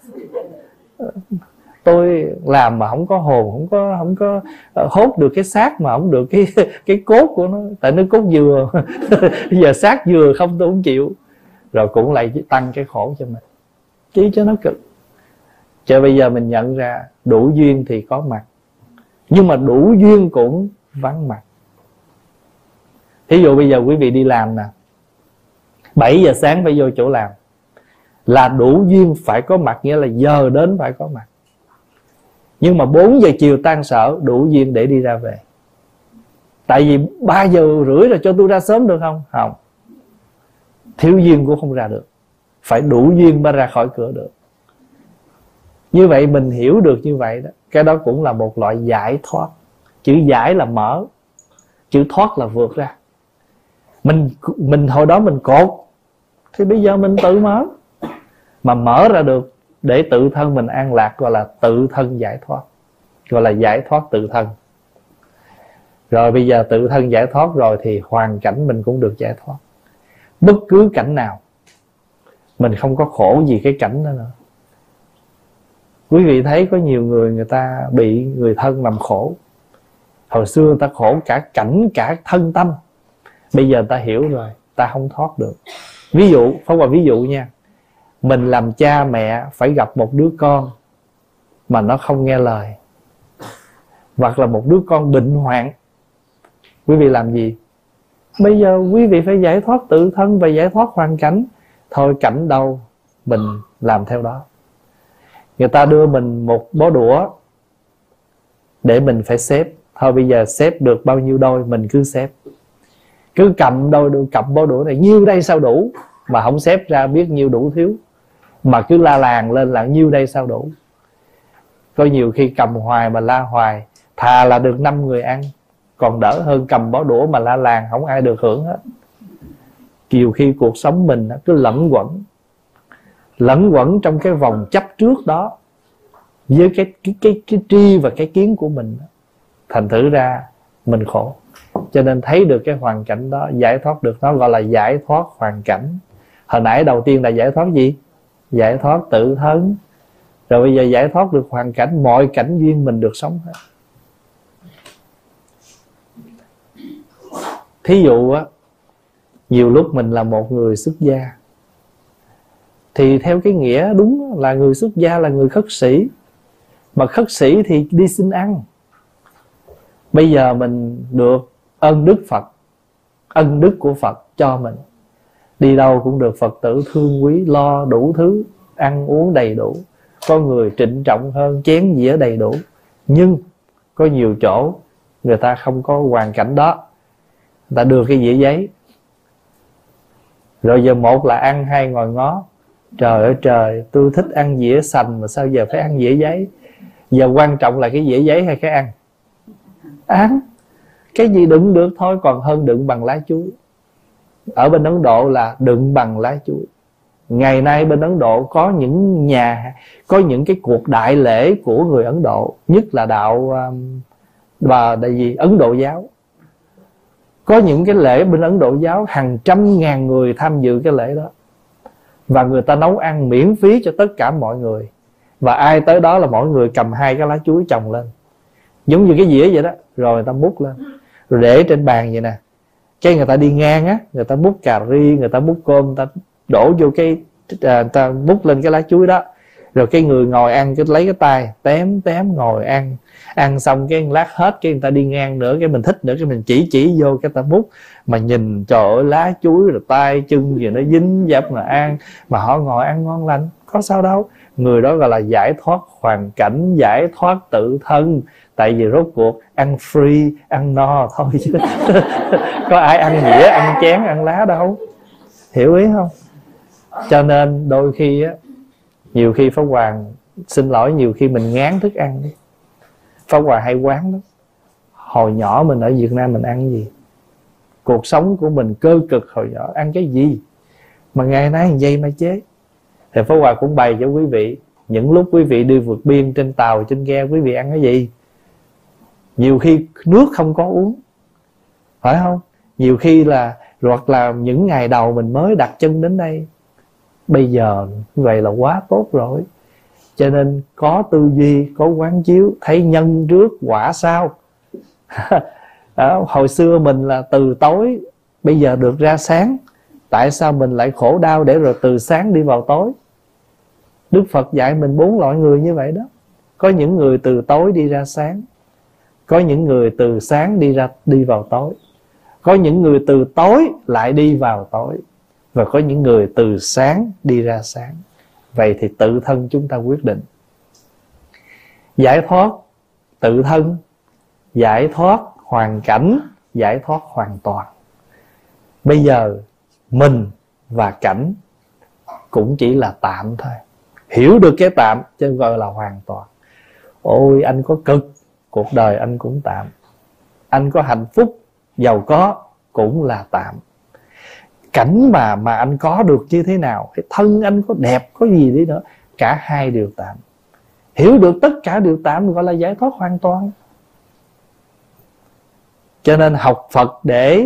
tôi làm mà không có hồn, không có không có hốt được cái xác, mà không được cái cái cốt của nó, tại nó cốt dừa. Giờ xác dừa không tôi không chịu. Rồi cũng lại tăng cái khổ cho mình, chứ cho nó cực. Cho bây giờ mình nhận ra đủ duyên thì có mặt, nhưng mà đủ duyên cũng vắng mặt. Thí dụ bây giờ quý vị đi làm nè, bảy giờ sáng phải vô chỗ làm, là đủ duyên phải có mặt, nghĩa là giờ đến phải có mặt. Nhưng mà bốn giờ chiều tan sở, đủ duyên để đi ra về. Tại vì ba giờ rưỡi rồi cho tôi ra sớm được không? Không. Thiếu duyên cũng không ra được. Phải đủ duyên mới ra khỏi cửa được. Như vậy mình hiểu được như vậy đó, cái đó cũng là một loại giải thoát. Chữ giải là mở, chữ thoát là vượt ra. Mình mình hồi đó mình cột, thì bây giờ mình tự mở. Mà mở ra được để tự thân mình an lạc, gọi là tự thân giải thoát, gọi là giải thoát tự thân. Rồi bây giờ tự thân giải thoát rồi thì hoàn cảnh mình cũng được giải thoát. Bất cứ cảnh nào mình không có khổ gì cái cảnh đó nữa. Quý vị thấy có nhiều người, người ta bị người thân làm khổ. Hồi xưa người ta khổ cả cảnh cả thân tâm. Bây giờ người ta hiểu rồi, ta không thoát được. Ví dụ, Pháp Hòa ví dụ nha, mình làm cha mẹ phải gặp một đứa con mà nó không nghe lời, hoặc là một đứa con bệnh hoạn, quý vị làm gì? Bây giờ quý vị phải giải thoát tự thân và giải thoát hoàn cảnh. Thôi cảnh đâu mình làm theo đó. Người ta đưa mình một bó đũa để mình phải xếp. Thôi bây giờ xếp được bao nhiêu đôi mình cứ xếp. Cứ cầm đôi cầm bó đũa này, nhiêu đây sao đủ, mà không xếp ra biết nhiêu đủ thiếu, mà cứ la làng lên là nhiêu đây sao đủ. Có nhiều khi cầm hoài mà la hoài, thà là được năm người ăn còn đỡ hơn cầm bó đũa mà la làng không ai được hưởng hết. Nhiều khi cuộc sống mình cứ lẫn quẩn lẫn quẩn trong cái vòng chấp trước đó với cái cái cái cái tri và cái kiến của mình, thành thử ra mình khổ. Cho nên thấy được cái hoàn cảnh đó, giải thoát được nó, gọi là giải thoát hoàn cảnh. Hồi nãy đầu tiên là giải thoát gì? Giải thoát tự thân. Rồi bây giờ giải thoát được hoàn cảnh, mọi cảnh duyên mình được sống hết. Thí dụ á, nhiều lúc mình là một người xuất gia, thì theo cái nghĩa đúng là người xuất gia là người khất sĩ. Mà khất sĩ thì đi xin ăn. Bây giờ mình được ân đức Phật, ân đức của Phật cho mình, đi đâu cũng được Phật tử thương quý, lo đủ thứ, ăn uống đầy đủ. Có người trịnh trọng hơn, chén dĩa đầy đủ. Nhưng có nhiều chỗ người ta không có hoàn cảnh đó, người ta đưa cái dĩa giấy. Rồi giờ một là ăn, hai ngồi ngó. Trời ơi trời, tôi thích ăn dĩa sành mà sao giờ phải ăn dĩa giấy? Giờ quan trọng là cái dĩa giấy hay cái ăn? Ăn. Cái gì đựng được thôi, còn hơn đựng bằng lá chuối. Ở bên Ấn Độ là đựng bằng lá chuối. Ngày nay bên Ấn Độ có những nhà, có những cái cuộc đại lễ của người Ấn Độ, nhất là đạo và đại gì Ấn Độ giáo. Có những cái lễ bên Ấn Độ giáo hàng trăm ngàn người tham dự cái lễ đó, và người ta nấu ăn miễn phí cho tất cả mọi người. Và ai tới đó là mọi người cầm hai cái lá chuối chồng lên, giống như cái dĩa vậy đó. Rồi người ta múc lên, rồi để trên bàn vậy nè. Cái người ta đi ngang á, người ta múc cà ri, người ta múc cơm, người ta đổ vô cái, à, người ta múc lên cái lá chuối đó. Rồi cái người ngồi ăn cái lấy cái tay tém tém ngồi ăn. Ăn xong cái lát hết cái người ta đi ngang nữa, cái mình thích nữa cái mình chỉ chỉ vô cái ta múc. Mà nhìn trời ơi lá chuối rồi tay chân gì nó dính dấp mà ăn. Mà họ ngồi ăn ngon lành, có sao đâu. Người đó gọi là giải thoát hoàn cảnh, giải thoát tự thân. Tại vì rốt cuộc ăn free, ăn no thôi chứ có ai ăn dĩa, ăn chén, ăn lá đâu. Hiểu ý không? Cho nên đôi khi á, nhiều khi Pháp Hoàng xin lỗi, nhiều khi mình ngán thức ăn đi. Pháp Hoàng hay quán đó. Hồi nhỏ mình ở Việt Nam mình ăn gì? Cuộc sống của mình cơ cực hồi nhỏ, ăn cái gì mà ngày nay vậy mà chế. Thì Pháp Hoàng cũng bày cho quý vị, những lúc quý vị đi vượt biên trên tàu, trên ghe, quý vị ăn cái gì? Nhiều khi nước không có uống, phải không? Nhiều khi là, hoặc là những ngày đầu mình mới đặt chân đến đây, bây giờ như vậy là quá tốt rồi. Cho nên có tư duy, có quán chiếu, thấy nhân trước quả sau. Đó, hồi xưa mình là từ tối, bây giờ được ra sáng. Tại sao mình lại khổ đau để rồi từ sáng đi vào tối? Đức Phật dạy mình bốn loại người như vậy đó. Có những người từ tối đi ra sáng, có những người từ sáng đi ra đi vào tối, có những người từ tối lại đi vào tối, và có những người từ sáng đi ra sáng. Vậy thì tự thân chúng ta quyết định. Giải thoát tự thân, giải thoát hoàn cảnh, giải thoát hoàn toàn. Bây giờ mình và cảnh cũng chỉ là tạm thôi. Hiểu được cái tạm chứ gọi là hoàn toàn. Ôi anh có cực, cuộc đời anh cũng tạm. Anh có hạnh phúc, giàu có cũng là tạm. Cảnh mà mà anh có được như thế nào, cái thân anh có đẹp, có gì đi nữa, cả hai đều tạm. Hiểu được tất cả đều tạm gọi là giải thoát hoàn toàn. Cho nên học Phật để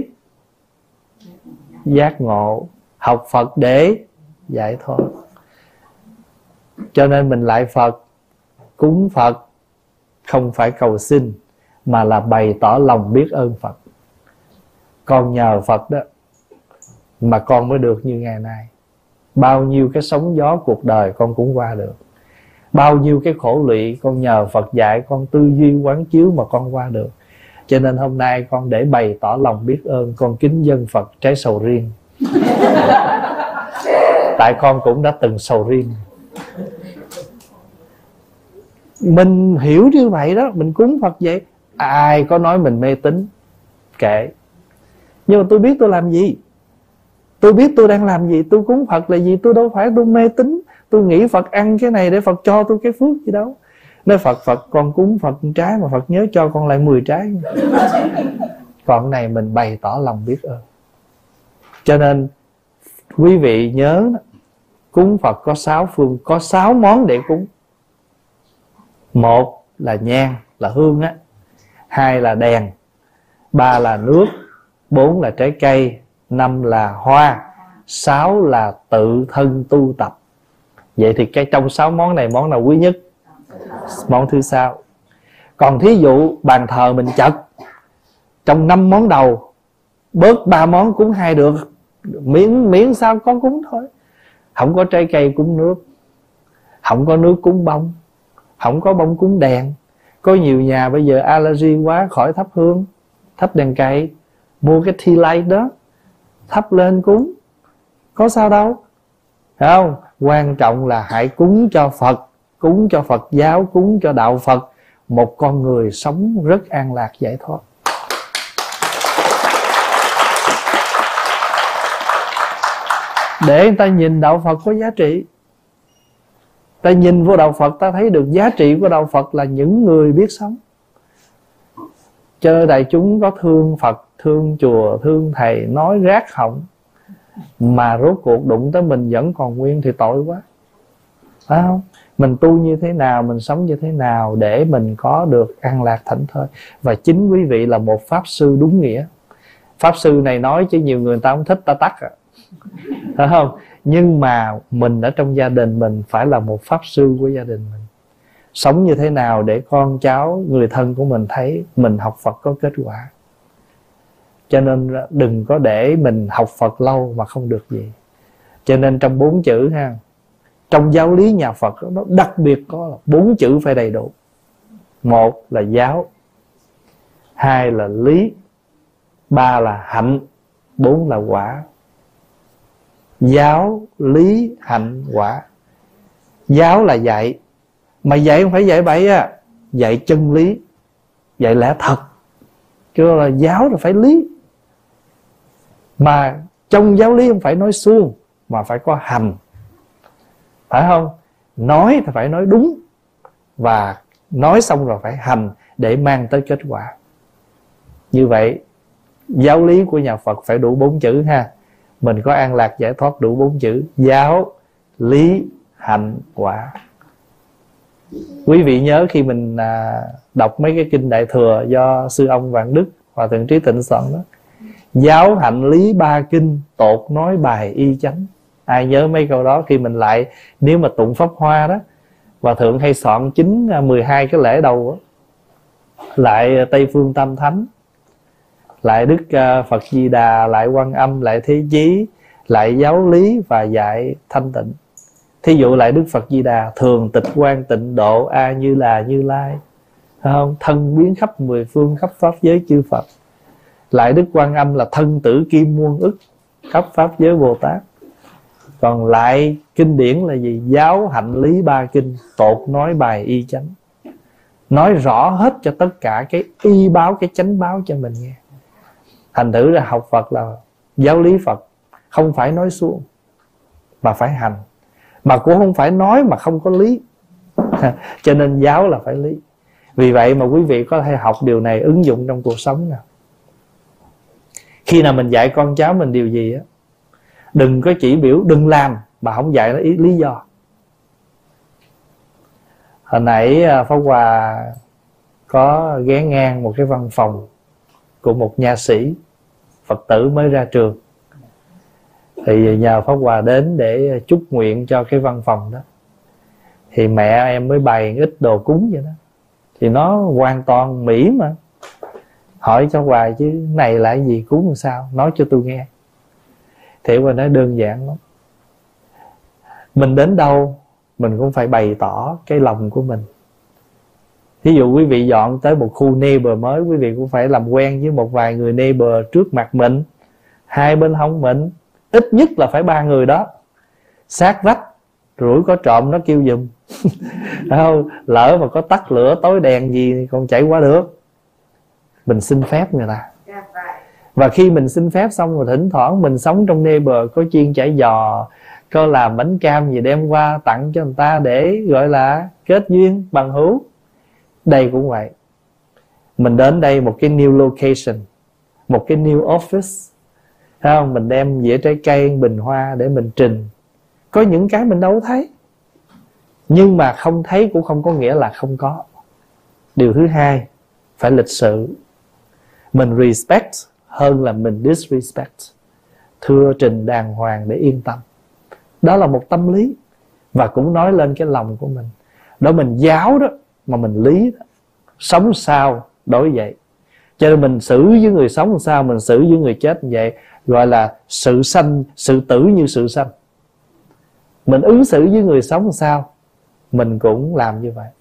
giác ngộ, học Phật để giải thoát. Cho nên mình lại Phật, cúng Phật không phải cầu xin, mà là bày tỏ lòng biết ơn Phật. Con nhờ Phật đó mà con mới được như ngày nay. Bao nhiêu cái sóng gió cuộc đời con cũng qua được. Bao nhiêu cái khổ lụy con nhờ Phật dạy, con tư duy quán chiếu mà con qua được. Cho nên hôm nay con để bày tỏ lòng biết ơn, con kính dâng Phật trái sầu riêng. Tại con cũng đã từng sầu riêng. Mình hiểu như vậy đó, mình cúng Phật vậy. Ai có nói mình mê tín, kệ. Nhưng mà tôi biết tôi làm gì, tôi biết tôi đang làm gì. Tôi cúng Phật là gì? Tôi đâu phải tôi mê tín, tôi nghĩ Phật ăn cái này để Phật cho tôi cái phước gì đâu. Nói Phật, Phật con cúng Phật trái mà Phật nhớ cho con lại mười trái. Còn này mình bày tỏ lòng biết ơn. Cho nên quý vị nhớ, cúng Phật có sáu phương, có sáu món để cúng. Một là nhang, là hương á. Hai là đèn. Ba là nước. Bốn là trái cây. Năm là hoa. Sáu là tự thân tu tập. Vậy thì cái trong sáu món này, món nào quý nhất? Món thứ sáu. Còn thí dụ bàn thờ mình chật, trong năm món đầu bớt ba món cúng hai được, miễn miễn sao có cúng thôi. Không có trái cây cúng nước, không có nước cúng bông, không có bông cúng đèn. Có nhiều nhà bây giờ allergy quá khỏi thắp hương, thắp đèn cày, mua cái tea light đó thắp lên cúng, có sao đâu. Thấy không? Quan trọng là hãy cúng cho Phật, cúng cho Phật giáo, cúng cho đạo Phật, một con người sống rất an lạc giải thoát. Để người ta nhìn đạo Phật có giá trị. Ta nhìn vô đạo Phật, ta thấy được giá trị của đạo Phật là những người biết sống. Cho nên đại chúng có thương Phật, thương chùa, thương thầy, nói rát họng, mà rốt cuộc đụng tới mình vẫn còn nguyên thì tội quá. Phải không? Mình tu như thế nào, mình sống như thế nào để mình có được an lạc thảnh thơi. Và chính quý vị là một pháp sư đúng nghĩa. Pháp sư này nói chứ nhiều người ta không thích, ta tắt à. Phải không? Nhưng mà mình ở trong gia đình mình phải là một pháp sư của gia đình mình. Sống như thế nào để con cháu, người thân của mình thấy mình học Phật có kết quả. Cho nên đừng có để mình học Phật lâu mà không được gì. Cho nên trong bốn chữ ha, trong giáo lý nhà Phật nó đặc biệt có là bốn chữ phải đầy đủ. Một là giáo, hai là lý, ba là hạnh, bốn là quả. Giáo, lý, hạnh, quả. Giáo là dạy, mà dạy không phải dạy bậy á, dạy chân lý, dạy lẽ thật. Chứ là giáo là phải lý. Mà trong giáo lý không phải nói suông, mà phải có hành, phải không? Nói thì phải nói đúng, và nói xong rồi phải hành để mang tới kết quả. Như vậy giáo lý của nhà Phật phải đủ bốn chữ ha. Mình có an lạc giải thoát đủ bốn chữ: giáo, lý, hạnh, quả. Quý vị nhớ khi mình à, đọc mấy cái kinh Đại Thừa do sư ông Vạn Đức Hòa Thượng Trí Tịnh soạn đó: giáo, hạnh, lý ba kinh, tột nói bài y chánh. Ai nhớ mấy câu đó khi mình lại, nếu mà tụng Pháp Hoa đó, Hòa Thượng hay soạn chín mười hai cái lễ đầu đó, lại Tây Phương Tam Thánh, lại Đức Phật Di Đà, lại Quan Âm, lại Thế Chí, lại giáo lý và dạy thanh tịnh. Thí dụ lại Đức Phật Di Đà: thường tịch quan tịnh độ, A Như Là Như Lai, phải không? Thân biến khắp mười phương, khắp pháp giới chư Phật. Lại Đức Quan Âm là thân tử kim muôn ức, khắp pháp giới Bồ Tát. Còn lại kinh điển là gì? Giáo, hạnh, lý ba kinh, tột nói bài y chánh. Nói rõ hết cho tất cả cái y báo, cái chánh báo cho mình nghe. Thành thử là học Phật là giáo lý Phật không phải nói suông, mà phải hành. Mà cũng không phải nói mà không có lý. Cho nên giáo là phải lý. Vì vậy mà quý vị có thể học điều này ứng dụng trong cuộc sống nào. Khi nào mình dạy con cháu mình điều gì á, đừng có chỉ biểu đừng làm mà không dạy nó ý lý do. Hồi nãy Pháp Hòa có ghé ngang một cái văn phòng của một nha sĩ Phật tử mới ra trường. Thì nhờ Pháp Hòa đến để chúc nguyện cho cái văn phòng đó. Thì mẹ em mới bày ít đồ cúng vậy đó. Thì nó hoàn toàn mỹ mà. Hỏi cho Hòa chứ này là cái gì, cúng làm sao, nói cho tôi nghe. Thì Hòa nói đơn giản lắm. Mình đến đâu mình cũng phải bày tỏ cái lòng của mình. Ví dụ quý vị dọn tới một khu neighbor mới, quý vị cũng phải làm quen với một vài người neighbor trước mặt mình, hai bên hông mình, ít nhất là phải ba người đó. Sát vách rủi có trộm nó kêu giùm. Không, lỡ mà có tắt lửa tối đèn gì thì còn chạy qua được. Mình xin phép người ta. Và khi mình xin phép xong rồi thỉnh thoảng mình sống trong neighbor, có chiên chả giò, có làm bánh cam gì đem qua tặng cho người ta để gọi là kết duyên bằng hữu. Đây cũng vậy. Mình đến đây một cái new location, một cái new office, thấy không? Mình đem dĩa trái cây, bình hoa để mình trình. Có những cái mình đâu thấy, nhưng mà không thấy cũng không có nghĩa là không có. Điều thứ hai, phải lịch sự. Mình respect hơn là mình disrespect. Thưa trình đàng hoàng để yên tâm. Đó là một tâm lý. Và cũng nói lên cái lòng của mình. Đó mình giáo đó, mà mình lý đó. Sống sao đối vậy. Cho nên mình xử với người sống làm sao, mình xử với người chết như vậy. Gọi là sự sanh, sự tử như sự sanh. Mình ứng xử với người sống làm sao, mình cũng làm như vậy.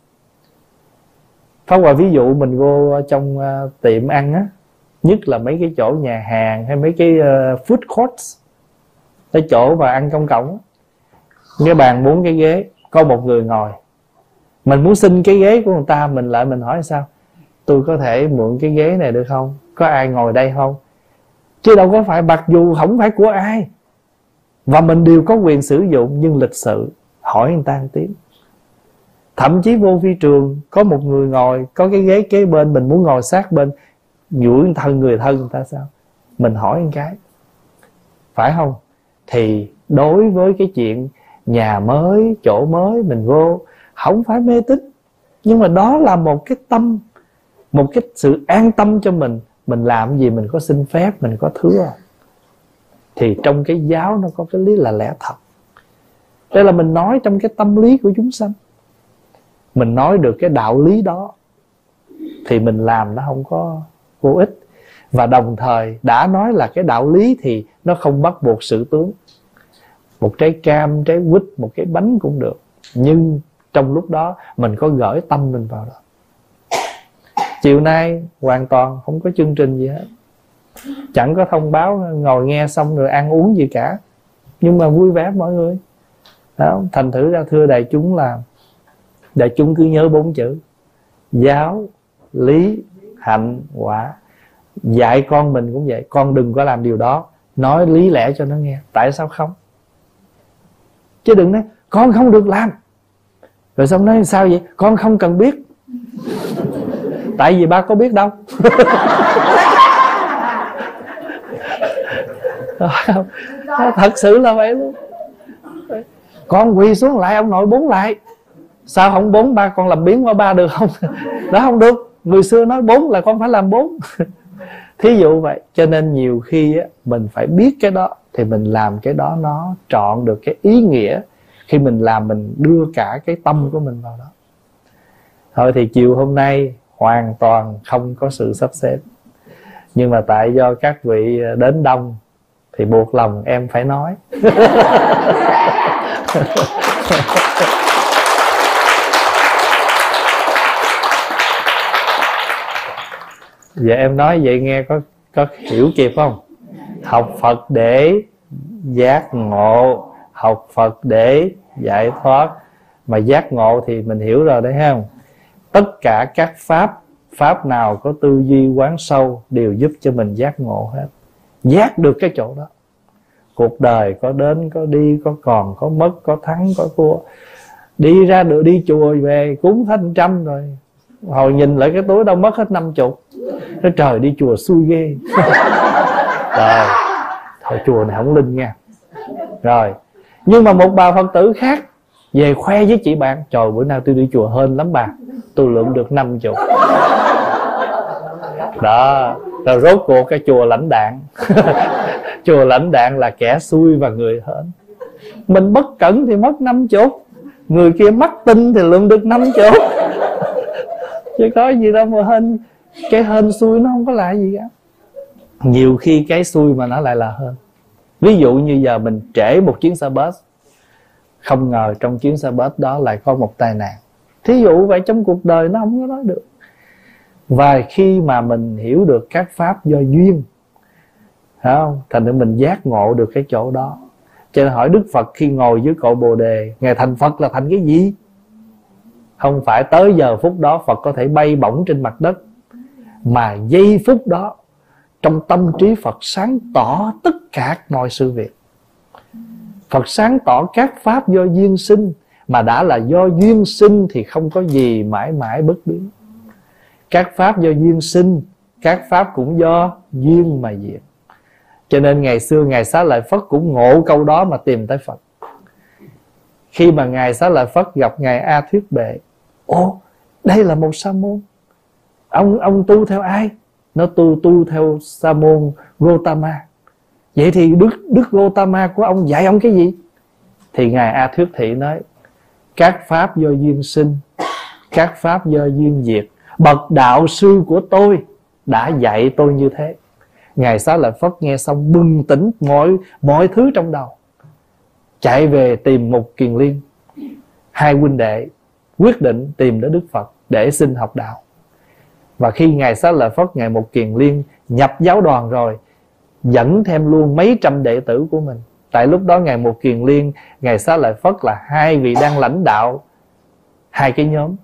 Pháp Hòa ví dụ mình vô trong uh, tiệm ăn á, nhất là mấy cái chỗ nhà hàng hay mấy cái uh, food courts, cái chỗ mà ăn công cộng á, cái bàn bốn cái ghế, có một người ngồi. Mình muốn xin cái ghế của người ta, mình lại mình hỏi sao? Tôi có thể mượn cái ghế này được không? Có ai ngồi đây không? Chứ đâu có phải, mặc dù không phải của ai và mình đều có quyền sử dụng, nhưng lịch sự hỏi người ta một tiếng. Thậm chí vô phi trường có một người ngồi, có cái ghế kế bên, mình muốn ngồi sát bên, duỗi thân người thân người ta sao? Mình hỏi một cái, phải không? Thì đối với cái chuyện nhà mới, chỗ mới mình vô, không phải mê tín, nhưng mà đó là một cái tâm, một cái sự an tâm cho mình. Mình làm gì mình có xin phép, mình có thưa. Thì trong cái giáo nó có cái lý là lẽ thật. Đây là mình nói trong cái tâm lý của chúng sanh. Mình nói được cái đạo lý đó thì mình làm nó không có vô ích. Và đồng thời đã nói là cái đạo lý thì nó không bắt buộc sự tướng. một trái cam, trái quýt, một cái bánh cũng được. Nhưng trong lúc đó mình có gửi tâm mình vào đó. Chiều nay hoàn toàn không có chương trình gì hết, chẳng có thông báo, ngồi nghe xong rồi ăn uống gì cả, nhưng mà vui vẻ mọi người đó. Thành thử ra thưa đại chúng là đại chúng cứ nhớ bốn chữ: giáo, lý, hạnh, quả. Dạy con mình cũng vậy, con đừng có làm điều đó, nói lý lẽ cho nó nghe tại sao không, chứ đừng nói con không được làm rồi xong nói sao vậy, con không cần biết. Tại vì ba có biết đâu. Thật sự là vậy luôn. Con quỳ xuống lại ông nội bốn lại. Sao không bốn ba, con làm biến qua ba được không? Đó không được. Người xưa nói bốn là con phải làm bốn. Thí dụ vậy. Cho nên nhiều khi á, mình phải biết cái đó thì mình làm cái đó nó trọn được cái ý nghĩa. Khi mình làm mình đưa cả cái tâm của mình vào đó. Thôi thì chiều hôm nay hoàn toàn không có sự sắp xếp, nhưng mà tại do các vị đến đông thì buộc lòng em phải nói. Giờ em nói vậy nghe có có hiểu kịp không? Học Phật để giác ngộ, học Phật để giải thoát. Mà giác ngộ thì mình hiểu rồi đấy không? Tất cả các pháp, pháp nào có tư duy quán sâu đều giúp cho mình giác ngộ hết. Giác được cái chỗ đó. Cuộc đời có đến, có đi, có còn, có mất, có thắng, có thua. Đi ra được, đi chùa về cúng thanh trăm rồi, hồi nhìn lại cái túi đâu mất hết năm chục. Nói trời, đi chùa xui ghê. Rồi, thôi chùa này không linh nha. Rồi, nhưng mà một bà Phật tử khác về khoe với chị bạn: trời, bữa nào tôi đi chùa hên lắm bà, tôi lượm được năm chục. Đó, rồi rốt cuộc cái chùa lãnh đạn. Chùa lãnh đạn là kẻ xui và người hên. Mình bất cẩn thì mất năm chục, người kia mắc tin thì lượm được năm chục. Chứ có gì đâu mà hên. Cái hên xui nó không có lại gì cả. Nhiều khi cái xui mà nó lại là hên. Ví dụ như giờ mình trễ một chuyến xe bus, không ngờ trong chuyến xe bus đó lại có một tai nạn. Thí dụ vậy, trong cuộc đời nó không có nói được. Và khi mà mình hiểu được các pháp do duyên, phải không? Thành ra mình giác ngộ được cái chỗ đó. Cho nên hỏi Đức Phật khi ngồi dưới cội Bồ Đề, Ngài thành Phật là thành cái gì? Không phải tới giờ phút đó Phật có thể bay bổng trên mặt đất, mà giây phút đó trong tâm trí Phật sáng tỏ tất cả mọi sự việc. Phật sáng tỏ các pháp do duyên sinh, mà đã là do duyên sinh thì không có gì mãi mãi bất biến. Các pháp do duyên sinh, các pháp cũng do duyên mà diệt. Cho nên ngày xưa Ngài Xá Lợi Phất cũng ngộ câu đó mà tìm tới Phật. Khi mà Ngài Xá Lợi Phất gặp Ngài A Thuyết Bệ: ồ, đây là một sa môn. Ông ông tu theo ai? Nó tu tu theo sa môn Gotama. Vậy thì Đức Đức Gotama của ông dạy ông cái gì? Thì Ngài A Thuyết Thị nói: các pháp do duyên sinh, các pháp do duyên diệt. Bậc đạo sư của tôi đã dạy tôi như thế. Ngài Xá Lợi Phất nghe xong bừng tỉnh mọi mọi thứ trong đầu, chạy về tìm Mục Kiền Liên. Hai huynh đệ quyết định tìm đến Đức Phật để xin học đạo. Và khi Ngài Xá Lợi Phất, Ngài Mục Kiền Liên nhập giáo đoàn rồi, dẫn thêm luôn mấy trăm đệ tử của mình. Tại lúc đó Ngài Mục Kiền Liên, Ngài Xá Lợi Phất là hai vị đang lãnh đạo hai cái nhóm.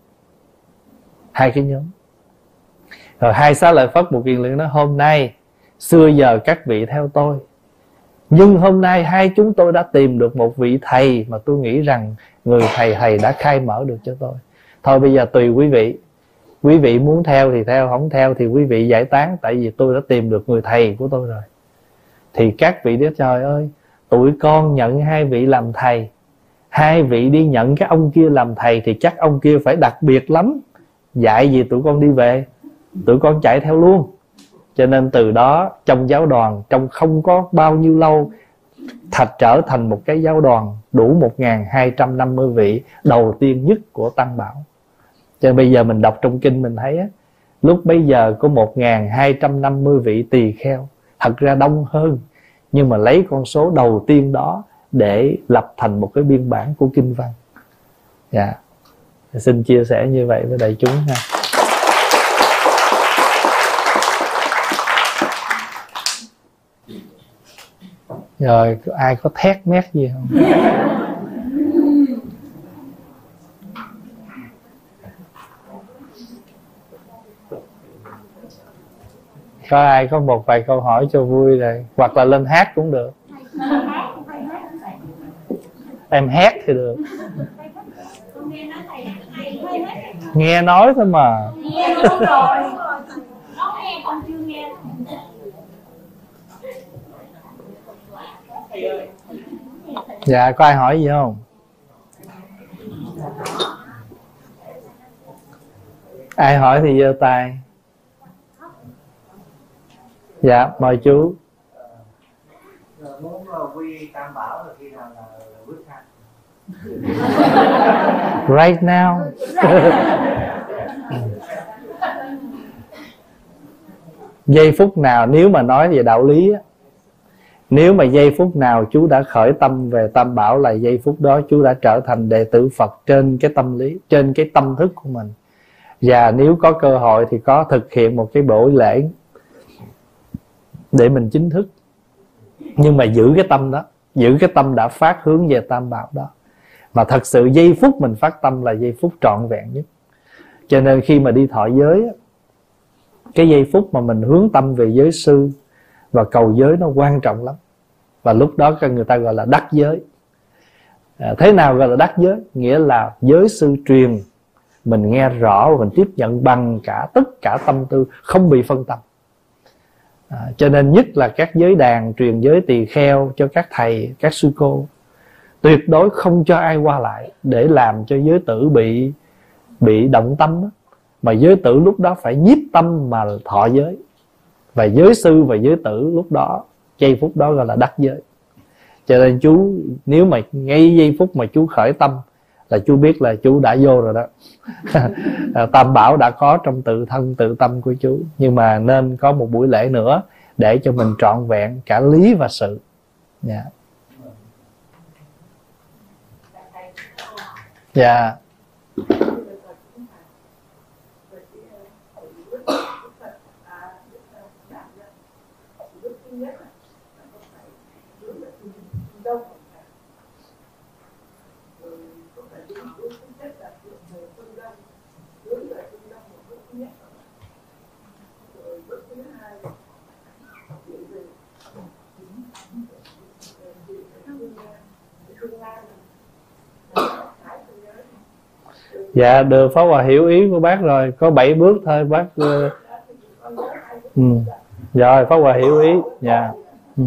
Hai cái nhóm. Rồi hai Xá Lợi Phất, Mục Kiền Liên nói: hôm nay, xưa giờ các vị theo tôi, nhưng hôm nay hai chúng tôi đã tìm được một vị thầy mà tôi nghĩ rằng người thầy thầy đã khai mở được cho tôi. Thôi bây giờ tùy quý vị. Quý vị muốn theo thì theo, không theo thì quý vị giải tán. Tại vì tôi đã tìm được người thầy của tôi rồi. Thì các vị nói: trời ơi, tụi con nhận hai vị làm thầy, hai vị đi nhận cái ông kia làm thầy thì chắc ông kia phải đặc biệt lắm. Dạy gì tụi con đi về, tụi con chạy theo luôn. Cho nên từ đó trong giáo đoàn, trong không có bao nhiêu lâu, thật trở thành một cái giáo đoàn đủ một nghìn hai trăm năm mươi vị đầu tiên nhất của Tăng Bảo. Cho nên bây giờ mình đọc trong kinh mình thấy á, lúc bây giờ có một nghìn hai trăm năm mươi vị tỳ kheo. Thật ra đông hơn, nhưng mà lấy con số đầu tiên đó để lập thành một cái biên bản của kinh văn. Dạ, xin chia sẻ như vậy với đại chúng ha. Rồi ai có thét mét gì không? Có ai có một vài câu hỏi cho vui rồi, hoặc là lên hát cũng được. Em hát thì được. Nghe nói thôi mà. Nghe luôn rồi. Nó nghe con chưa nghe. Dạ, có ai hỏi gì không? Ai hỏi thì giơ tay. Dạ, mời chú. Muốn quy tam bảo là khi nào là bước thang? Right now. Giây phút nào, nếu mà nói về đạo lý á, nếu mà giây phút nào chú đã khởi tâm về tam bảo là giây phút đó chú đã trở thành đệ tử Phật trên cái tâm lý, trên cái tâm thức của mình. Và nếu có cơ hội thì có thực hiện một cái buổi lễ để mình chính thức. Nhưng mà giữ cái tâm đó, giữ cái tâm đã phát hướng về tam bảo đó. Mà thật sự giây phút mình phát tâm là giây phút trọn vẹn nhất. Cho nên khi mà đi thọ giới, cái giây phút mà mình hướng tâm về giới sư và cầu giới nó quan trọng lắm. Và lúc đó người ta gọi là đắc giới. à, Thế nào gọi là đắc giới? Nghĩa là giới sư truyền, mình nghe rõ và mình tiếp nhận bằng cả tất cả tâm tư, không bị phân tâm. à, Cho nên nhất là các giới đàn truyền giới tỳ kheo cho các thầy, các sư cô, tuyệt đối không cho ai qua lại để làm cho giới tử bị bị động tâm đó. Mà giới tử lúc đó phải nhiếp tâm mà thọ giới. Và giới sư và giới tử lúc đó, giây phút đó gọi là đắc giới. Cho nên chú, nếu mà ngay giây phút mà chú khởi tâm là chú biết là chú đã vô rồi đó. Tam bảo đã có trong tự thân tự tâm của chú. Nhưng mà nên có một buổi lễ nữa để cho mình trọn vẹn cả lý và sự. Dạ. Dạ. Dạ được, Pháp Hòa hiểu ý của bác rồi. Có bảy bước thôi bác. ừ. Rồi Pháp Hòa hiểu ý. Dạ. ừ.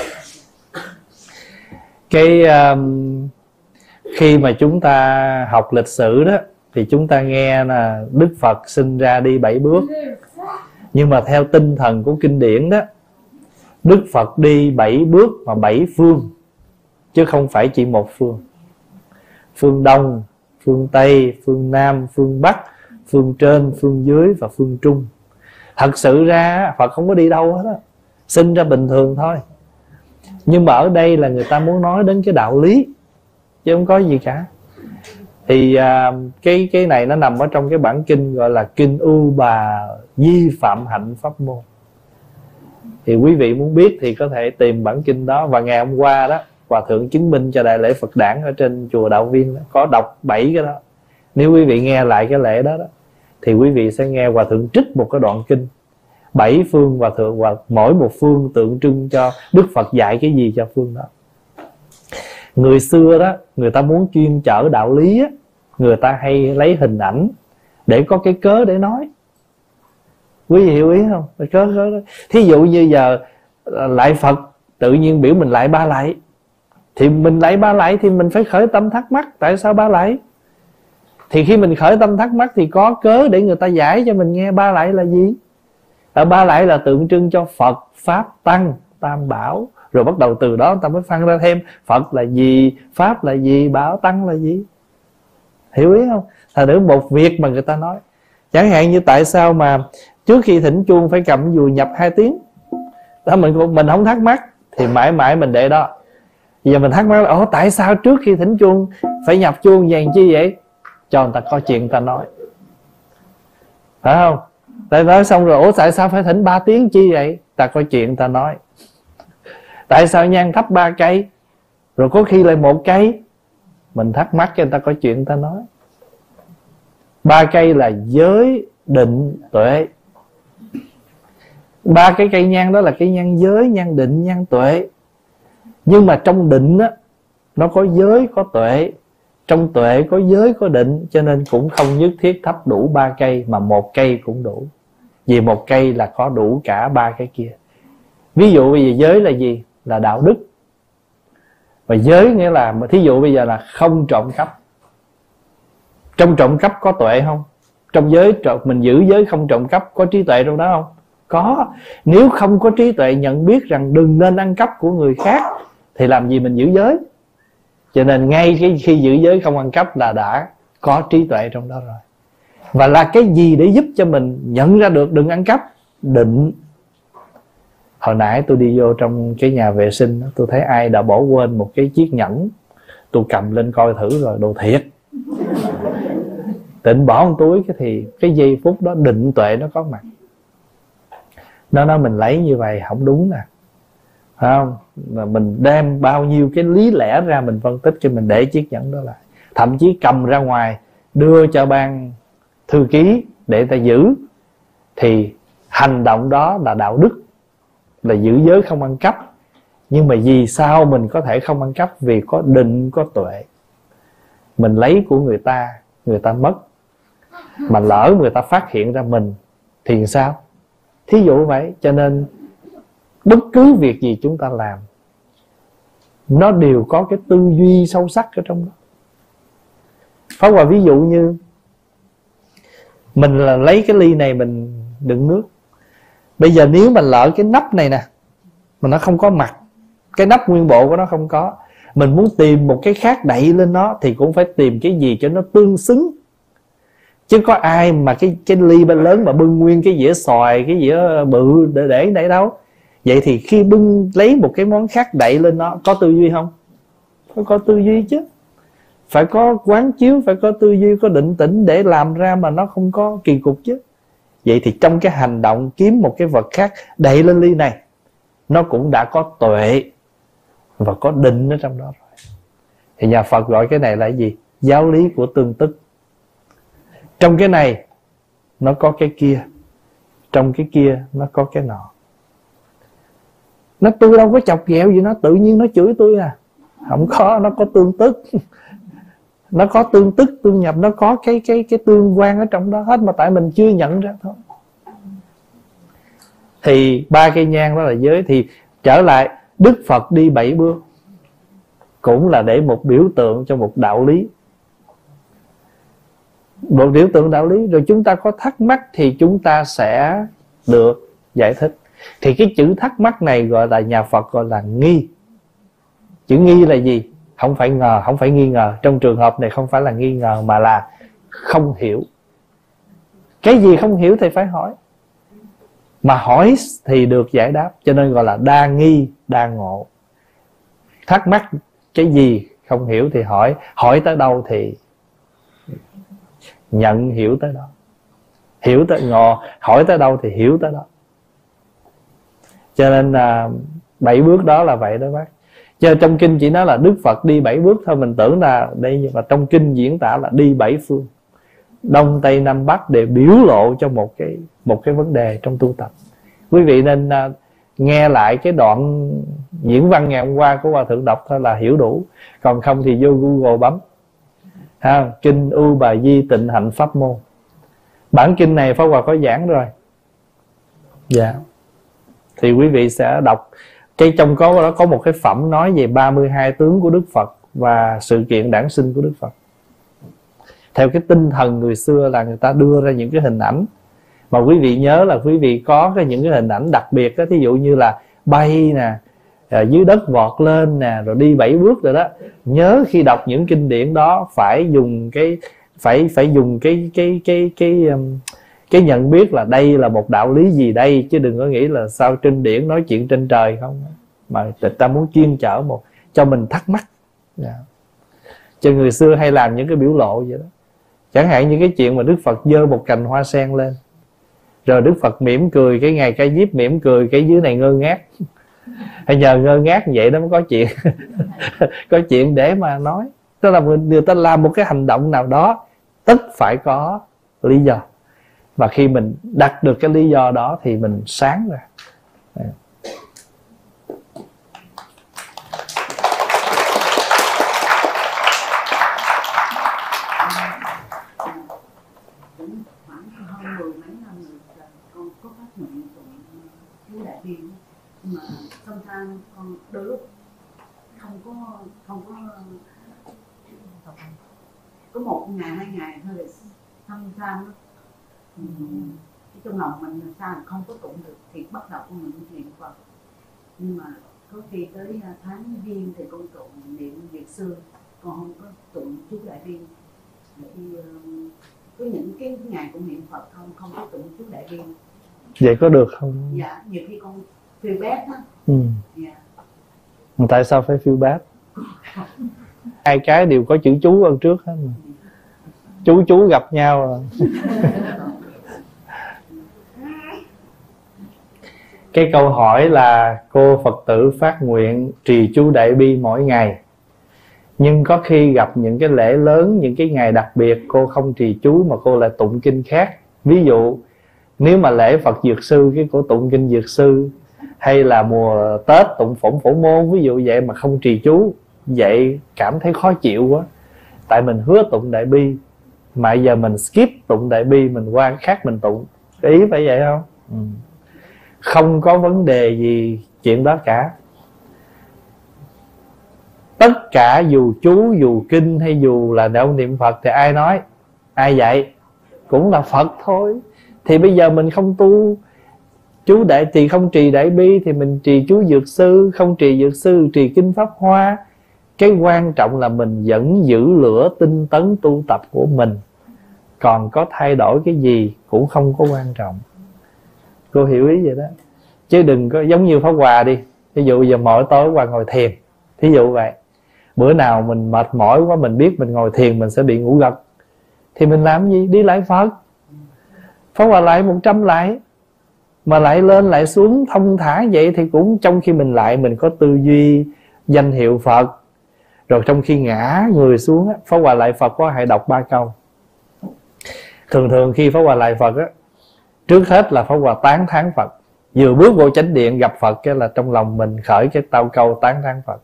Cái um, khi mà chúng ta học lịch sử đó thì chúng ta nghe là Đức Phật sinh ra đi bảy bước. Nhưng mà theo tinh thần của kinh điển đó, Đức Phật đi bảy bước mà bảy phương, chứ không phải chỉ một phương. Phương Đông, phương Tây, phương Nam, phương Bắc, phương trên, phương dưới và phương Trung. Thật sự ra Phật không có đi đâu hết á, sinh ra bình thường thôi. Nhưng mà ở đây là người ta muốn nói đến cái đạo lý, chứ không có gì cả. Thì à, cái cái này nó nằm ở trong cái bản kinh gọi là Kinh U Bà Di Phạm Hạnh Pháp Môn. Thì quý vị muốn biết thì có thể tìm bản kinh đó. Và ngày hôm qua đó, Hòa Thượng chứng minh cho đại lễ Phật đản ở trên chùa Đạo Viên đó, có đọc bảy cái đó. Nếu quý vị nghe lại cái lễ đó, đó thì quý vị sẽ nghe Hòa Thượng trích một cái đoạn kinh bảy phương Hòa Thượng, và mỗi một phương tượng trưng cho Đức Phật dạy cái gì cho phương đó. Người xưa đó, người ta muốn chuyên chở đạo lý á, người ta hay lấy hình ảnh để có cái cớ để nói. Quý vị hiểu ý không? Cớ, cớ đó. Thí dụ như giờ lại Phật tự nhiên biểu mình lại ba lạy, thì mình lại ba lạy thì mình phải khởi tâm thắc mắc tại sao ba lạy. Thì khi mình khởi tâm thắc mắc thì có cớ để người ta giải cho mình nghe ba lạy là gì. Ở ba lạy là tượng trưng cho Phật, Pháp, Tăng, Tam Bảo. Rồi bắt đầu từ đó ta mới phân ra thêm Phật là gì, Pháp là gì, Bảo, Tăng là gì. Hiểu ý không? Thành thử một việc mà người ta nói, chẳng hạn như tại sao mà trước khi thỉnh chuông phải cầm dùi nhập hai tiếng đó, mình mình không thắc mắc thì mãi mãi mình để đó. Giờ mình thắc mắc là ồ tại sao trước khi thỉnh chuông phải nhập chuông vàng chi vậy? Cho người ta có chuyện người ta nói, phải không? Tại nói xong rồi ủa tại sao phải thỉnh ba tiếng chi vậy? Ta có chuyện người ta nói. Tại sao nhang thắp ba cây rồi có khi lại một cây? Mình thắc mắc cho người ta có chuyện người ta nói. Ba cây là giới, định, tuệ. Ba cái cây nhang đó là cái nhang giới, nhang định, nhang tuệ. Nhưng mà trong định á, nó có giới, có tuệ. Trong tuệ có giới, có định. Cho nên cũng không nhất thiết thắp đủ ba cây, mà một cây cũng đủ. Vì một cây là có đủ cả ba cái kia. Ví dụ bây giờ giới là gì? Là đạo đức. Và giới nghĩa là, thí dụ bây giờ là không trộm cắp. Trong trộm cắp có tuệ không? Trong giới mình giữ giới không trộm cắp, có trí tuệ trong đó không? Có. Nếu không có trí tuệ nhận biết rằng đừng nên ăn cắp của người khác thì làm gì mình giữ giới? Cho nên ngay cái khi giữ giới không ăn cắp là đã có trí tuệ trong đó rồi. Và là cái gì để giúp cho mình nhận ra được đừng ăn cắp? Định. Hồi nãy tôi đi vô trong cái nhà vệ sinh, tôi thấy ai đã bỏ quên một cái chiếc nhẫn. Tôi cầm lên coi thử rồi, đồ thiệt. Định bỏ một túi cái thì cái giây phút đó định tuệ nó có mặt. Nó nói mình lấy như vậy không đúng nè, phải không? Mà mình đem bao nhiêu cái lý lẽ ra mình phân tích cho mình để chiếc nhẫn đó lại. Thậm chí cầm ra ngoài đưa cho ban thư ký để ta giữ. Thì hành động đó là đạo đức, là giữ giới không ăn cắp. Nhưng mà vì sao mình có thể không ăn cắp? Vì có định, có tuệ. Mình lấy của người ta, người ta mất. Mà lỡ người ta phát hiện ra mình thì sao? Thí dụ vậy. Cho nên bất cứ việc gì chúng ta làm nó đều có cái tư duy sâu sắc ở trong đó. Pháp Hòa ví dụ như mình là lấy cái ly này mình đựng nước. Bây giờ nếu mà lỡ cái nắp này nè mà nó không có mặt, cái nắp nguyên bộ của nó không có, mình muốn tìm một cái khác đậy lên nó thì cũng phải tìm cái gì cho nó tương xứng. Chứ có ai mà cái, cái ly bên lớn mà bưng nguyên cái dĩa xoài, cái dĩa bự để để đây đâu. Vậy thì khi bưng lấy một cái món khác đậy lên nó, có tư duy không? Phải có tư duy chứ. Phải có quán chiếu, phải có tư duy, có định tĩnh để làm ra mà nó không có kỳ cục chứ. Vậy thì trong cái hành động kiếm một cái vật khác đậy lên ly này, nó cũng đã có tuệ và có định ở trong đó rồi. Thì nhà Phật gọi cái này là gì? Giáo lý của tương tức. Trong cái này nó có cái kia, trong cái kia nó có cái nọ. Nó tôi đâu có chọc ghẹo gì nó, tự nhiên nó chửi tôi à. Không có, nó có tương tức. Nó có tương tức, tương nhập, nó có cái cái cái tương quan ở trong đó hết, mà tại mình chưa nhận ra thôi. Thì ba cây nhang đó là giới. Thì trở lại, Đức Phật đi bảy bước cũng là để một biểu tượng cho một đạo lý. Một biểu tượng đạo lý. Rồi chúng ta có thắc mắc thì chúng ta sẽ được giải thích. Thì cái chữ thắc mắc này gọi là, nhà Phật gọi là nghi. Chữ nghi là gì? Không phải ngờ, không phải nghi ngờ. Trong trường hợp này không phải là nghi ngờ, mà là không hiểu. Cái gì không hiểu thì phải hỏi. Mà hỏi thì được giải đáp. Cho nên gọi là đa nghi, đa ngộ. Thắc mắc cái gì không hiểu thì hỏi. Hỏi tới đâu thì nhận hiểu tới đó. Hiểu tới ngộ, hỏi tới đâu thì hiểu tới đó. Cho nên là bảy bước đó là vậy đó bác. Chứ trong kinh chỉ nói là Đức Phật đi bảy bước thôi, mình tưởng là đây, nhưng mà trong kinh diễn tả là đi bảy phương, Đông Tây Nam Bắc, để biểu lộ cho một cái một cái vấn đề trong tu tập. Quý vị nên uh, nghe lại cái đoạn diễn văn ngày hôm qua của Hòa Thượng đọc thôi là hiểu đủ. Còn không thì vô Google bấm ha, kinh U Bà Di Tịnh Hạnh Pháp Môn. Bản kinh này Pháp Hòa có giảng rồi. Dạ. Thì quý vị sẽ đọc. Cái trong có đó có một cái phẩm nói về ba mươi hai tướng của Đức Phật và sự kiện đản sinh của Đức Phật. Theo cái tinh thần người xưa là người ta đưa ra những cái hình ảnh mà quý vị nhớ là quý vị có cái những cái hình ảnh đặc biệt đó. Thí dụ như là bay nè, dưới đất vọt lên nè, rồi đi bảy bước rồi đó. Nhớ khi đọc những kinh điển đó phải dùng cái phải phải dùng cái cái cái cái cái, cái nhận biết là đây là một đạo lý gì đây, chứ đừng có nghĩ là sao trên điển nói chuyện trên trời không, mà người ta muốn chuyên chở một cho mình thắc mắc. Dạ. Cho người xưa hay làm những cái biểu lộ vậy đó. Chẳng hạn như cái chuyện mà Đức Phật giơ một cành hoa sen lên, rồi Đức Phật mỉm cười, cái Ngài Ca Diếp mỉm cười, cái dưới này ngơ ngác. Hay nhờ ngơ ngác vậy đó mới có chuyện có chuyện để mà nói. Tức là người ta làm một cái hành động nào đó tất phải có lý do, và khi mình đặt được cái lý do đó thì mình sáng ra. Mà sometimes con đôi lúc không có không có có một ngày hai ngày thôi là sometimes cái trong lòng mình làm sao không có tụng được thì bắt đầu con mình niệm Phật. Nhưng mà có khi tới tháng Giêng thì con tụng niệm Dược Sư, con không có tụng chú Đại Bi. Thì có những cái ngày con niệm Phật không không có tụng chú Đại Bi. Vậy có được không? Dạ, nhiều khi con feel bad á. Ừ. Dạ. Tại sao phải feel bad? Hai cái đều có chữ chú ở trước hết mà. Chú chú gặp nhau rồi. Cái câu hỏi là cô Phật tử phát nguyện trì chú Đại Bi mỗi ngày, nhưng có khi gặp những cái lễ lớn, những cái ngày đặc biệt cô không trì chú mà cô lại tụng kinh khác. Ví dụ nếu mà lễ Phật Dược Sư cái cô tụng kinh Dược Sư, hay là mùa Tết tụng Phổn Phổ Môn, ví dụ vậy mà không trì chú, vậy cảm thấy khó chịu quá. Tại mình hứa tụng Đại Bi mà giờ mình skip tụng Đại Bi, mình qua cái khác mình tụng. Cái ý phải vậy không? Ừ. Không có vấn đề gì chuyện đó cả. Tất cả dù chú, dù kinh hay dù là đạo niệm Phật thì ai nói, ai dạy cũng là Phật thôi. Thì bây giờ mình không tu chú đại thì không trì Đại Bi thì mình trì chú Dược Sư, không trì Dược Sư trì kinh Pháp Hoa. Cái quan trọng là mình vẫn giữ lửa tinh tấn tu tập của mình. Còn có thay đổi cái gì cũng không có quan trọng. Cô hiểu ý vậy đó. Chứ đừng có giống như Pháp Hòa đi. Ví dụ giờ mỗi tối qua ngồi thiền, thí dụ vậy. Bữa nào mình mệt mỏi quá, mình biết mình ngồi thiền mình sẽ bị ngủ gật, thì mình làm gì? Đi lại Phật. Pháp Hòa lại một trăm lại, mà lại lên lại xuống thông thả vậy thì cũng trong khi mình lại mình có tư duy danh hiệu Phật. Rồi trong khi ngã người xuống, Pháp Hòa lại Phật có hãy đọc ba câu. Thường thường khi Pháp Hòa lại Phật á, trước hết là Pháp Hòa tán thán Phật. Vừa bước vô chánh điện gặp Phật cái là trong lòng mình khởi cái tao câu tán thán Phật.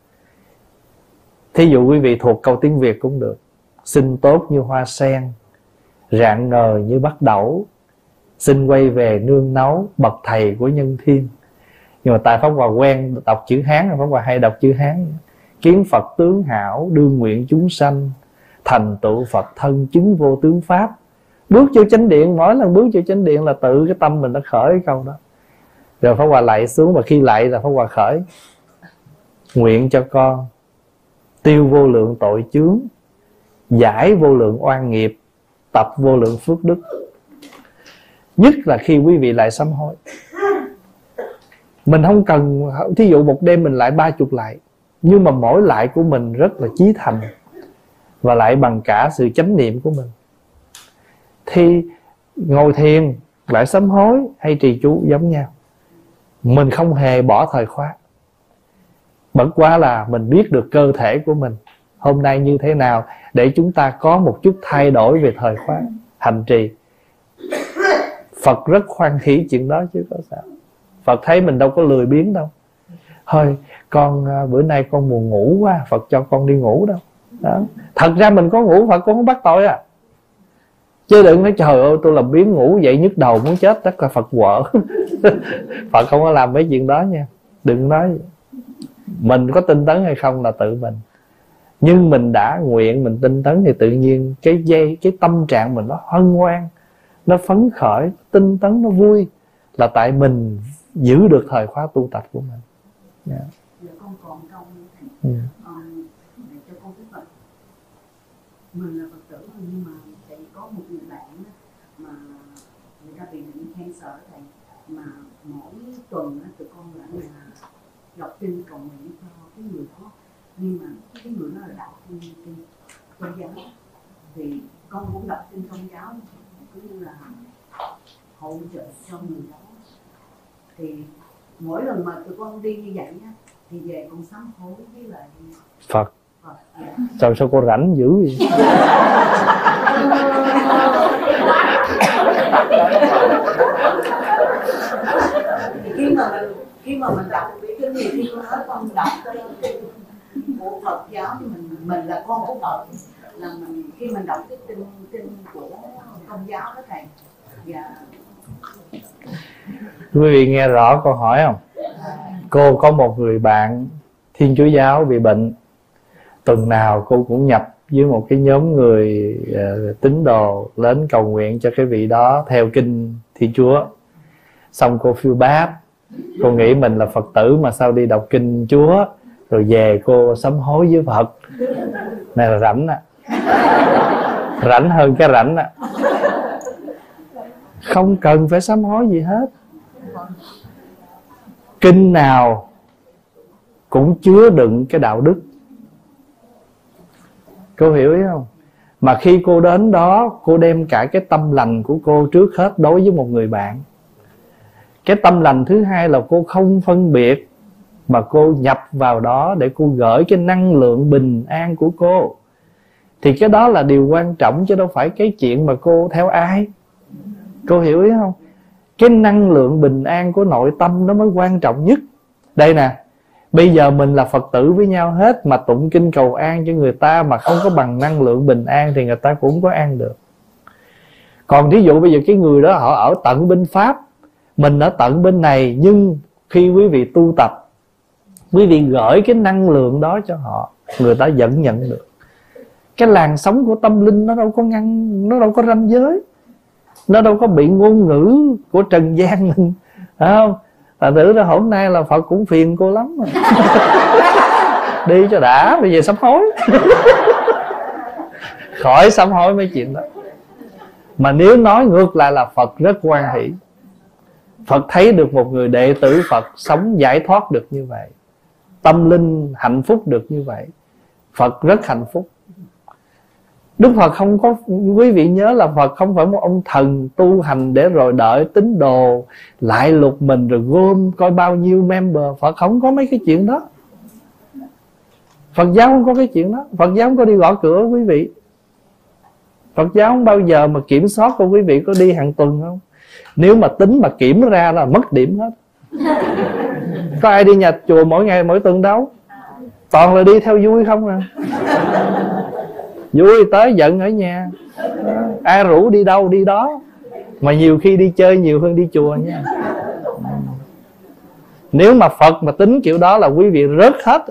Thí dụ quý vị thuộc câu tiếng Việt cũng được. Xin tốt như hoa sen, rạng ngời như bắt đẩu, xin quay về nương náu, bậc thầy của nhân thiên. Nhưng mà tại Pháp Hòa quen đọc chữ Hán, Pháp Hòa hay đọc chữ Hán. Kiến Phật tướng hảo, đương nguyện chúng sanh, thành tựu Phật thân chứng vô tướng pháp. Bước vô chánh điện, mỗi lần bước vô chánh điện là tự cái tâm mình nó khởi cái câu đó. Rồi Pháp Hòa lạy xuống, và khi lạy là Pháp Hòa khởi: nguyện cho con tiêu vô lượng tội chướng, giải vô lượng oan nghiệp, tập vô lượng phước đức. Nhất là khi quý vị lại sám hối, mình không cần, thí dụ một đêm mình lại ba chục lại, nhưng mà mỗi lại của mình rất là chí thành, và lại bằng cả sự chánh niệm của mình. Thì ngồi thiền, lại sám hối hay trì chú giống nhau. Mình không hề bỏ thời khóa. Bất quá là mình biết được cơ thể của mình hôm nay như thế nào, để chúng ta có một chút thay đổi về thời khóa hành trì. Phật rất khoan hỷ chuyện đó chứ có sao. Phật thấy mình đâu có lười biếng đâu. Thôi con bữa nay con buồn ngủ quá, Phật cho con đi ngủ đâu đó. Thật ra mình có ngủ Phật cũng không bắt tội à. Chứ đừng nói trời ơi tôi làm biếng ngủ vậy nhức đầu muốn chết, tất là Phật quở. Phật không có làm mấy chuyện đó nha. Đừng nói. Mình có tinh tấn hay không là tự mình. Nhưng mình đã nguyện mình tinh tấn thì tự nhiên cái dây, cái tâm trạng mình nó hân hoan, nó phấn khởi, tinh tấn, nó vui. Là tại mình giữ được thời khóa tu tập của mình. Yeah. Giờ con còn câu như thế. Yeah. Ờ, để cho con biết vậy. Mình là Phật tử nhưng mà thầy có một người bạn đó, mà người ta bị bệnh cancer thầy, mà mỗi tuần đó, tụi con lại là đọc kinh cầu nguyện cho cái người đó nhưng mà cái người đó là đạo kinh kinh tôn giáo, thì con cũng đọc kinh tôn giáo cứ như là hỗ trợ cho người đó. Thì mỗi lần mà tụi con đi như vậy á, thì về con sám hối với lại Phật. Phật. Dạ. Sao sao cô rảnh dữ vậy? khi mà mình khi mà mình đọc cái kinh gì, khi con nói con đọc cái kinh của Phật giáo thì mình mình là con của Phật, là mình khi mình đọc cái kinh kinh của Công giáo đó thầy. Dạ. Quý vị nghe rõ câu hỏi không? Cô có một người bạn Thiên Chúa giáo bị bệnh. Tuần nào cô cũng nhập với một cái nhóm người uh, tín đồ đến cầu nguyện cho cái vị đó theo kinh Thiên Chúa. Xong cô phiêu bát, cô nghĩ mình là Phật tử mà sao đi đọc kinh Chúa, rồi về cô sám hối với Phật. Này là rảnh á, rảnh hơn cái rảnh á. Không cần phải sám hối gì hết. Kinh nào cũng chứa đựng cái đạo đức. Cô hiểu ý không? Mà khi cô đến đó, cô đem cả cái tâm lành của cô trước hết đối với một người bạn. Cái tâm lành thứ hai là cô không phân biệt, mà cô nhập vào đó để cô gửi cái năng lượng bình an của cô. Thì cái đó là điều quan trọng, chứ đâu phải cái chuyện mà cô theo ai. Cô hiểu ý không? Cái năng lượng bình an của nội tâm nó mới quan trọng nhất. Đây nè, bây giờ mình là Phật tử với nhau hết, mà tụng kinh cầu an cho người ta mà không có bằng năng lượng bình an thì người ta cũng không có an được. Còn thí dụ bây giờ cái người đó họ ở tận bên Pháp, mình ở tận bên này, nhưng khi quý vị tu tập, quý vị gửi cái năng lượng đó cho họ, người ta vẫn nhận được. Cái làn sóng của tâm linh nó đâu có ngăn, nó đâu có ranh giới, nó đâu có bị ngôn ngữ của trần gian mình, phải không? Là thử ra hôm nay là Phật cũng phiền cô lắm rồi. Đi cho đã, bây giờ sám hối. Khỏi sám hối mấy chuyện đó. Mà nếu nói ngược lại là Phật rất hoan hỷ. Phật thấy được một người đệ tử Phật sống giải thoát được như vậy, tâm linh hạnh phúc được như vậy, Phật rất hạnh phúc. Đức Phật không có, quý vị nhớ là Phật không phải một ông thần tu hành để rồi đợi tín đồ lại lục mình rồi gom coi bao nhiêu member. Phật không có mấy cái chuyện đó. Phật giáo không có cái chuyện đó. Phật giáo không có đi gõ cửa quý vị. Phật giáo không bao giờ mà kiểm soát của quý vị có đi hàng tuần không. Nếu mà tính mà kiểm ra là mất điểm hết. Có ai đi nhà chùa mỗi ngày mỗi tuần đâu. Toàn là đi theo vui không à. Vui tới giận ở nhà. Ai rủ đi đâu đi đó. Mà nhiều khi đi chơi nhiều hơn đi chùa nha. Nếu mà Phật mà tính kiểu đó là quý vị rớt hết.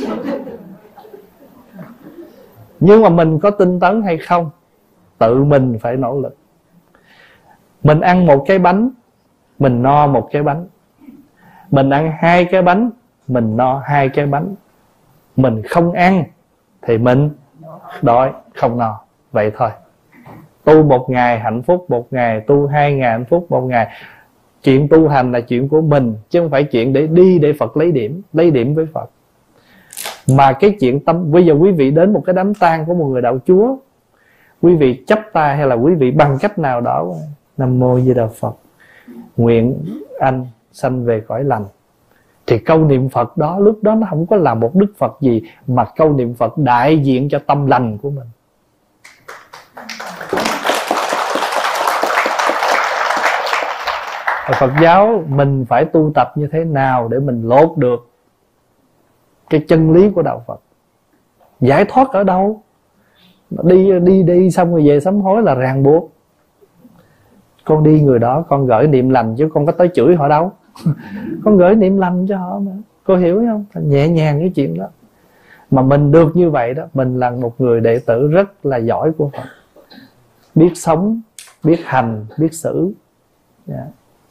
Nhưng mà mình có tinh tấn hay không, tự mình phải nỗ lực. Mình ăn một cái bánh, mình no một cái bánh. Mình ăn hai cái bánh, mình no hai cái bánh. Mình không ăn thì mình đói, không no. Vậy thôi. Tu một ngày hạnh phúc một ngày, tu hai ngày hạnh phúc một ngày. Chuyện tu hành là chuyện của mình, chứ không phải chuyện để đi để Phật lấy điểm. Lấy điểm với Phật. Mà cái chuyện tâm, bây giờ quý vị đến một cái đám tang của một người đạo Chúa, quý vị chắp tay hay là quý vị bằng cách nào đó, Nam Mô Di Đà Phật, nguyện anh sanh về cõi lành, thì câu niệm Phật đó lúc đó nó không có là một đức Phật gì, mà câu niệm Phật đại diện cho tâm lành của mình. Ở Phật giáo mình phải tu tập như thế nào để mình lột được cái chân lý của đạo Phật. Giải thoát ở đâu? Đi đi đi xong rồi về sám hối là ràng buộc. Con đi người đó con gửi niệm lành, chứ con có tới chửi họ đâu. Con gửi niệm lành cho họ mà. Cô hiểu không? Nhẹ nhàng cái chuyện đó. Mà mình được như vậy đó, mình là một người đệ tử rất là giỏi của Phật. Biết sống, biết hành, biết xử. Yeah.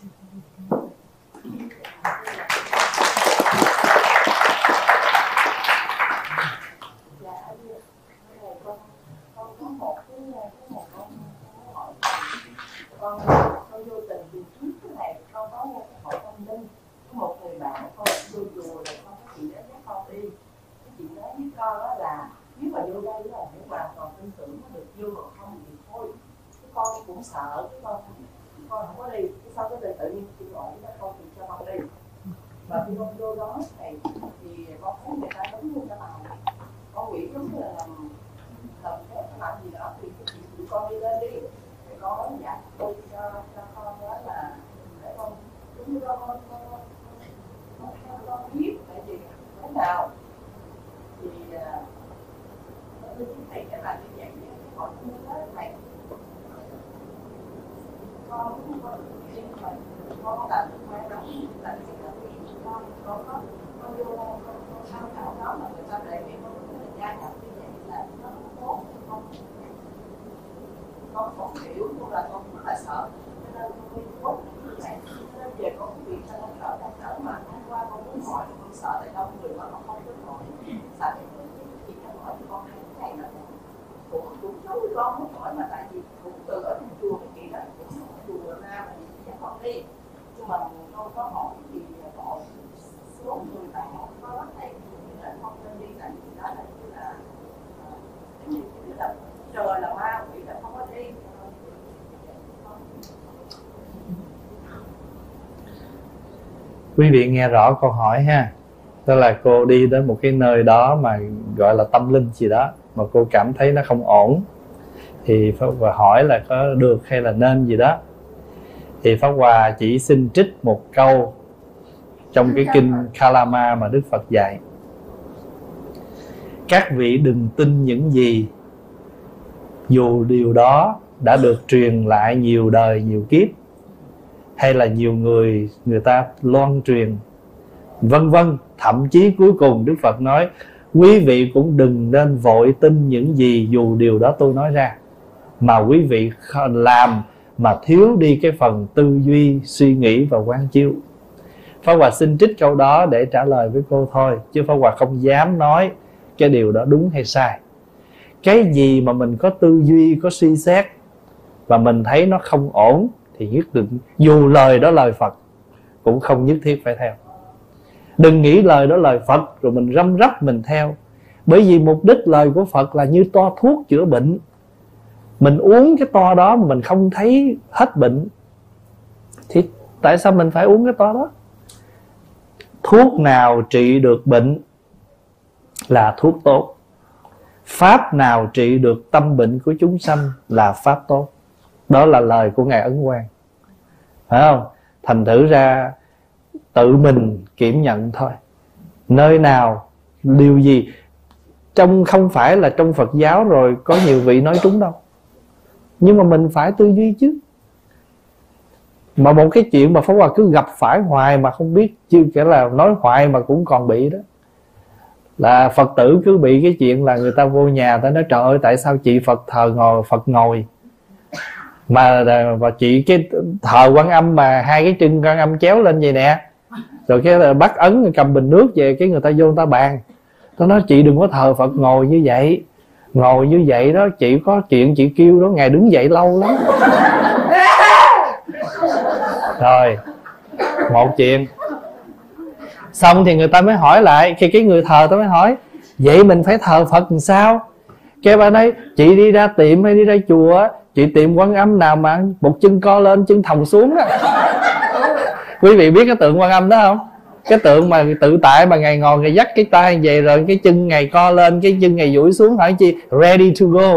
Con con vô tình từ trước cái này con có một hội tâm linh, có một người bạn con vô chùa rồi con có chị đó dắt con đi, cái chị đó với con đó là nếu mà vô đây là phải hoàn toàn tin tưởng nó được vô, rồi không thì thôi. Cái con cũng sợ, cái con con không có đi, cái sau cái tự nhiên chị gọi nó con thì cho con đi. Mà khi con vô đó thầy thì con thấy người ta đúng luôn cái nào con nghĩ giống như là làm làm phép làm gì đó thì tụi con đi lên đi, thì con nói dạ tôi cho cho con đó là để con giống như con con con con theo con biết tại vì thế nào thì tôi chỉ thầy cái là như vậy, họ cũng nói thầy con cũng có riêng mà con không làm được mai đó là cái là con con có con vô con con tham khảo đó mà người ta đề nghị con cái gia nhập như vậy là nó tốt không, con không hiểu nhưng là con rất là sợ cho nên con đi tốt như vậy cho nên về con việc cho nó trở thành trở mà hôm qua con muốn hỏi con sợ tại đâu người mà con không có hỏi sợ cái gì nó hỏi con hay cái này là cũng cũng giống như con muốn hỏi mà tại vì cũng từ ở trong chùa cái kỳ đó cũng chùa ra mà dắt con đi nhưng mà con có hỏi thì họ số người ta họ có thầy nên không nên đi tại vì đó là như là cái gì là trời là ma quỷ là không có đi. Quý vị nghe rõ câu hỏi ha. Tức là cô đi đến một cái nơi đó mà gọi là tâm linh gì đó mà cô cảm thấy nó không ổn thì Pháp Hòa hỏi là có được hay là nên gì đó. Thì Pháp Hòa chỉ xin trích một câu trong cái kinh Kalama mà Đức Phật dạy: các vị đừng tin những gì dù điều đó đã được truyền lại nhiều đời nhiều kiếp, hay là nhiều người người ta loan truyền vân vân. Thậm chí cuối cùng Đức Phật nói quý vị cũng đừng nên vội tin những gì dù điều đó tôi nói ra, mà quý vị làm mà thiếu đi cái phần tư duy, suy nghĩ và quán chiếu. Pháp Hòa xin trích câu đó để trả lời với cô thôi, chứ Pháp Hòa không dám nói cái điều đó đúng hay sai. Cái gì mà mình có tư duy, có suy xét và mình thấy nó không ổn thì nhất định, dù lời đó lời Phật, cũng không nhất thiết phải theo. Đừng nghĩ lời đó lời Phật rồi mình răm rắp mình theo. Bởi vì mục đích lời của Phật là như toa thuốc chữa bệnh. Mình uống cái toa đó mà mình không thấy hết bệnh thì tại sao mình phải uống cái toa đó? Thuốc nào trị được bệnh là thuốc tốt. Pháp nào trị được tâm bệnh của chúng sanh là pháp tốt. Đó là lời của Ngài Ấn Quang, phải không? Thành thử ra tự mình kiểm nhận thôi. Nơi nào, điều gì trong, không phải là trong Phật giáo rồi có nhiều vị nói trúng đâu, nhưng mà mình phải tư duy chứ. Mà một cái chuyện mà Pháp Hòa cứ gặp phải hoài mà không biết, chứ kể là nói hoài mà cũng còn bị đó, là Phật tử cứ bị cái chuyện là người ta vô nhà ta nói trời ơi tại sao chị Phật thờ ngồi, Phật ngồi mà và chị cái thờ Quan Âm mà hai cái chân Quan Âm chéo lên vậy nè, rồi cái bắt ấn cầm bình nước về cái người ta vô người ta bàn. Tôi nói chị đừng có thờ Phật ngồi như vậy, ngồi như vậy đó chị có chuyện chị kêu đó Ngài đứng dậy lâu lắm. Rồi một chuyện xong thì người ta mới hỏi lại, khi cái người thờ ta mới hỏi vậy mình phải thờ Phật làm sao? Cái bà nói chị đi ra tiệm hay đi ra chùa, chị tìm Quan Âm nào mà một chân co lên chân thòng xuống đó. Quý vị biết cái tượng Quan Âm đó không? Cái tượng mà tự tại mà Ngài ngồi Ngài dắt cái tay về rồi cái chân Ngài co lên, cái chân Ngài duỗi xuống, hỏi chi ready to go.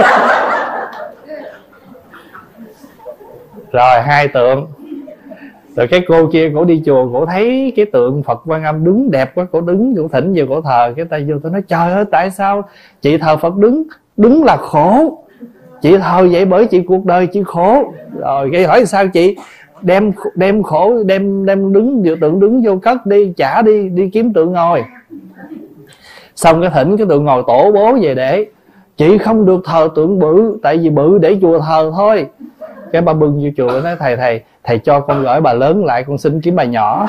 Rồi hai tượng. Rồi cái cô kia cổ đi chùa, cổ thấy cái tượng Phật Quan Âm đứng đẹp quá, cổ đứng, cổ thỉnh về cổ thờ. Cái tay vô tôi nói trời ơi tại sao chị thờ Phật đứng? Đứng là khổ. Chị thờ vậy bởi chị cuộc đời chị khổ. Rồi cái hỏi sao chị? Đem đem khổ, đem đem đứng tượng đứng vô cất đi, trả đi, đi kiếm tượng ngồi. Xong cái thỉnh cái tượng ngồi tổ bố về để. Chị không được thờ tượng bự, tại vì bự để chùa thờ thôi. Cái bà bưng vô chùa nói thầy thầy thầy cho con gửi bà lớn lại, con xin kiếm bà nhỏ.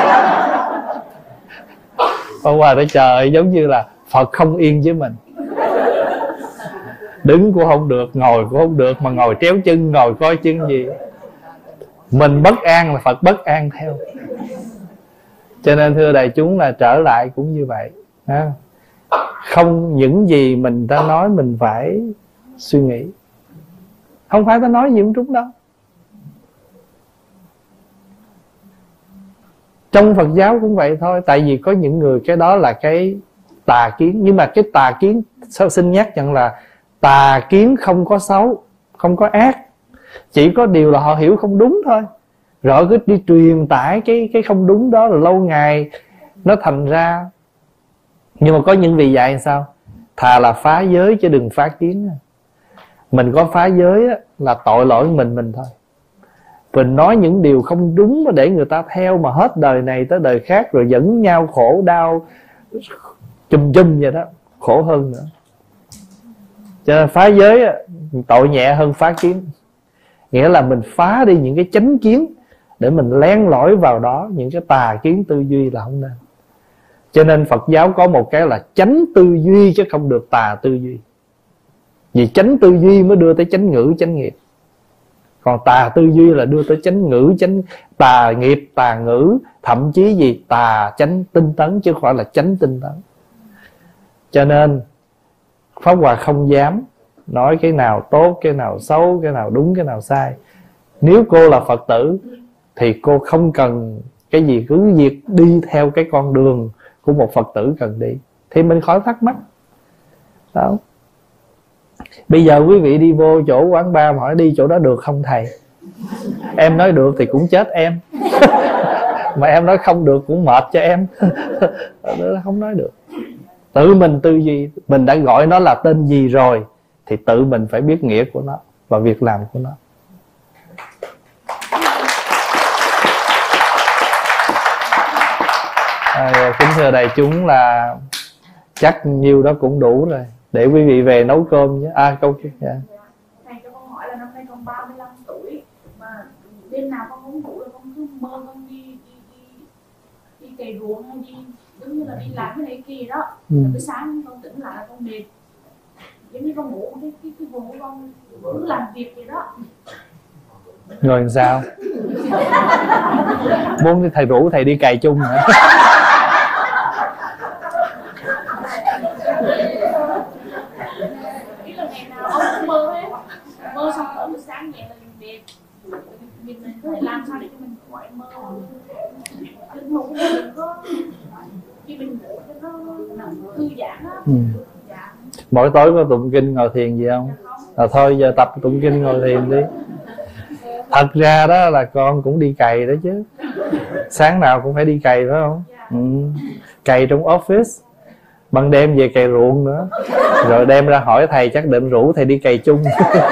Hôm qua nói trời giống như là Phật không yên với mình. Đứng cũng không được, ngồi cũng không được, mà ngồi tréo chân, ngồi coi chân gì. Mình bất an là Phật bất an theo. Cho nên thưa đại chúng là trở lại cũng như vậy ha. Không những gì mình ta nói mình phải suy nghĩ. Không phải ta nói gì cũng trúng đâu. Trong Phật giáo cũng vậy thôi. Tại vì có những người cái đó là cái tà kiến. Nhưng mà cái tà kiến, sao xin nhắc rằng là tà kiến không có xấu, không có ác. Chỉ có điều là họ hiểu không đúng thôi. Rồi cứ đi truyền tải cái, cái không đúng đó, là lâu ngày nó thành ra. Nhưng mà có những vị dạy sao? Thà là phá giới chứ đừng phá kiến. Mình có phá giới á, là tội lỗi mình mình thôi. Mình nói những điều không đúng mà để người ta theo mà hết đời này tới đời khác, rồi dẫn nhau khổ đau chùm chùm vậy đó, khổ hơn nữa. Cho nên phá giới á, tội nhẹ hơn phá kiến. Nghĩa là mình phá đi những cái chánh kiến để mình len lỏi vào đó, những cái tà kiến tư duy là không nên. Cho nên Phật giáo có một cái là chánh tư duy chứ không được tà tư duy. Vì chánh tư duy mới đưa tới chánh ngữ, chánh nghiệp. Còn tà tư duy là đưa tới chánh ngữ, chánh tà nghiệp, tà ngữ, thậm chí gì tà chánh tinh tấn chứ không phải là chánh tinh tấn. Cho nên Pháp Hòa không dám nói cái nào tốt, cái nào xấu, cái nào đúng, cái nào sai. Nếu cô là Phật tử thì cô không cần cái gì, cứ việc đi theo cái con đường của một Phật tử cần đi, thì mình khỏi thắc mắc đó. Bây giờ quý vị đi vô chỗ quán bar hỏi đi chỗ đó được không thầy? Em nói được thì cũng chết em. Mà em nói không được cũng mệt cho em. Không nói được. Tự mình tư duy. Mình đã gọi nó là tên gì rồi thì tự mình phải biết nghĩa của nó và việc làm của nó. À, kính thưa đại chúng, là chắc nhiêu đó cũng đủ rồi để quý vị về nấu cơm nhé. À câu kia. Dạ. Thầy cho con hỏi là năm nay con ba mươi lăm tuổi mà đêm nào con không ngủ là con cứ mơ con đi đi đi đi cày ruộng hay đi giống như là đi làm cái này kia đó. Ừ. Buổi sáng con tỉnh lại là con mệt, giống như con ngủ cái cái cái vùng của con cứ làm việc gì đó. Rồi làm sao? Muốn thầy rủ thầy đi cày chung hả? Ý là ngày nào ông cũng mơ hết, mơ xong tới buổi sáng dậy là mình mệt, mình mình có thể làm sao để cho mình khỏi mơ. Đừng ngủ đừng có khi mình ngủ cho nó thư giãn á. Ừ. Dạ. Mỗi tối có tụng kinh ngồi thiền gì không? Là thôi giờ tập tụng kinh ngồi thiền đi. Thật ra đó là con cũng đi cày đó chứ. Sáng nào cũng phải đi cày phải không? Ừ. Cày trong office, ban đêm về cày ruộng nữa. Rồi đem ra hỏi thầy chắc định rủ thầy đi cày chung.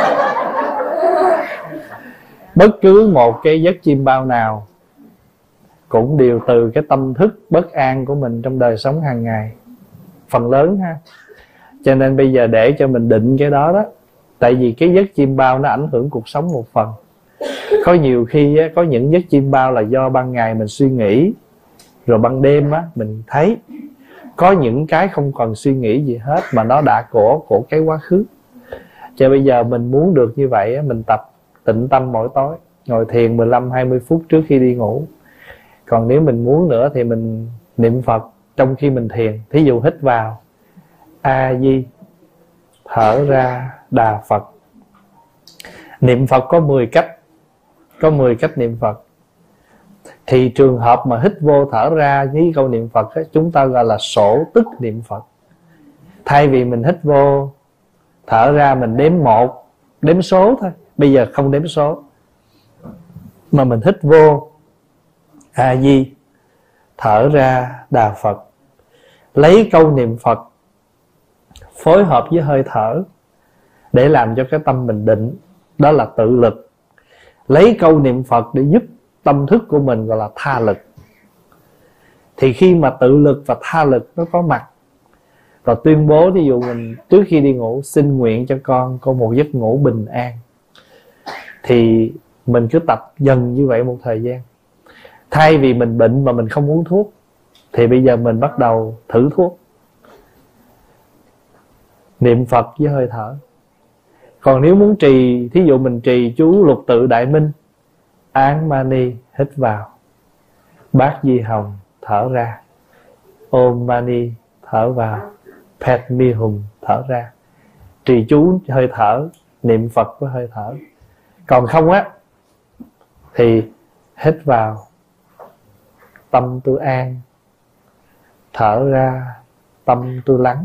Bất cứ một cái giấc chim bao nào cũng đều từ cái tâm thức bất an của mình trong đời sống hàng ngày, phần lớn ha. Cho nên bây giờ để cho mình định cái đó đó. Tại vì cái giấc chim bao nó ảnh hưởng cuộc sống một phần. Có nhiều khi á, có những giấc chim bao là do ban ngày mình suy nghĩ, rồi ban đêm á, mình thấy. Có những cái không cần suy nghĩ gì hết mà nó đã của của cái quá khứ. Cho bây giờ mình muốn được như vậy á, mình tập tịnh tâm mỗi tối, ngồi thiền mười lăm hai mươi phút trước khi đi ngủ. Còn nếu mình muốn nữa thì mình niệm Phật trong khi mình thiền. Thí dụ hít vào A Di, thở ra Đà Phật. Niệm Phật có mười cách. Có mười cách niệm Phật. Thì trường hợp mà hít vô thở ra với câu niệm Phật ấy, chúng ta gọi là sổ tức niệm Phật. Thay vì mình hít vô thở ra mình đếm một, đếm số thôi. Bây giờ không đếm số, mà mình hít vô A Di, thở ra Đà Phật. Lấy câu niệm Phật phối hợp với hơi thở để làm cho cái tâm mình định. Đó là tự lực. Lấy câu niệm Phật để giúp tâm thức của mình gọi là tha lực. Thì khi mà tự lực và tha lực nó có mặt, và tuyên bố ví dụ mình trước khi đi ngủ xin nguyện cho con có một giấc ngủ bình an, thì mình cứ tập dần như vậy một thời gian. Thay vì mình bệnh mà mình không uống thuốc, thì bây giờ mình bắt đầu thử thuốc. Niệm Phật với hơi thở. Còn nếu muốn trì, thí dụ mình trì chú Lục Tự Đại Minh, Án Mani hít vào, Bát Di Hồng thở ra, Om Mani thở vào, Pet mi hùng, thở ra. Trì chú hơi thở, niệm Phật với hơi thở. Còn không á thì hít vào, tâm tôi an. Thở ra, tâm tôi lắng.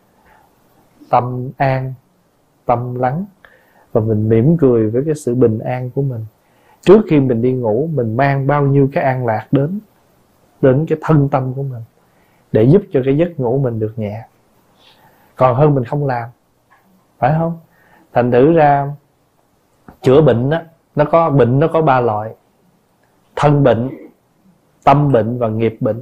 Tâm an, tâm lắng. Và mình mỉm cười với cái sự bình an của mình. Trước khi mình đi ngủ, mình mang bao nhiêu cái an lạc đến Đến cái thân tâm của mình, để giúp cho cái giấc ngủ mình được nhẹ. Còn hơn mình không làm, phải không? Thành thử ra chữa bệnh đó, nó có bệnh nó có ba loại: thân bệnh, tâm bệnh và nghiệp bệnh.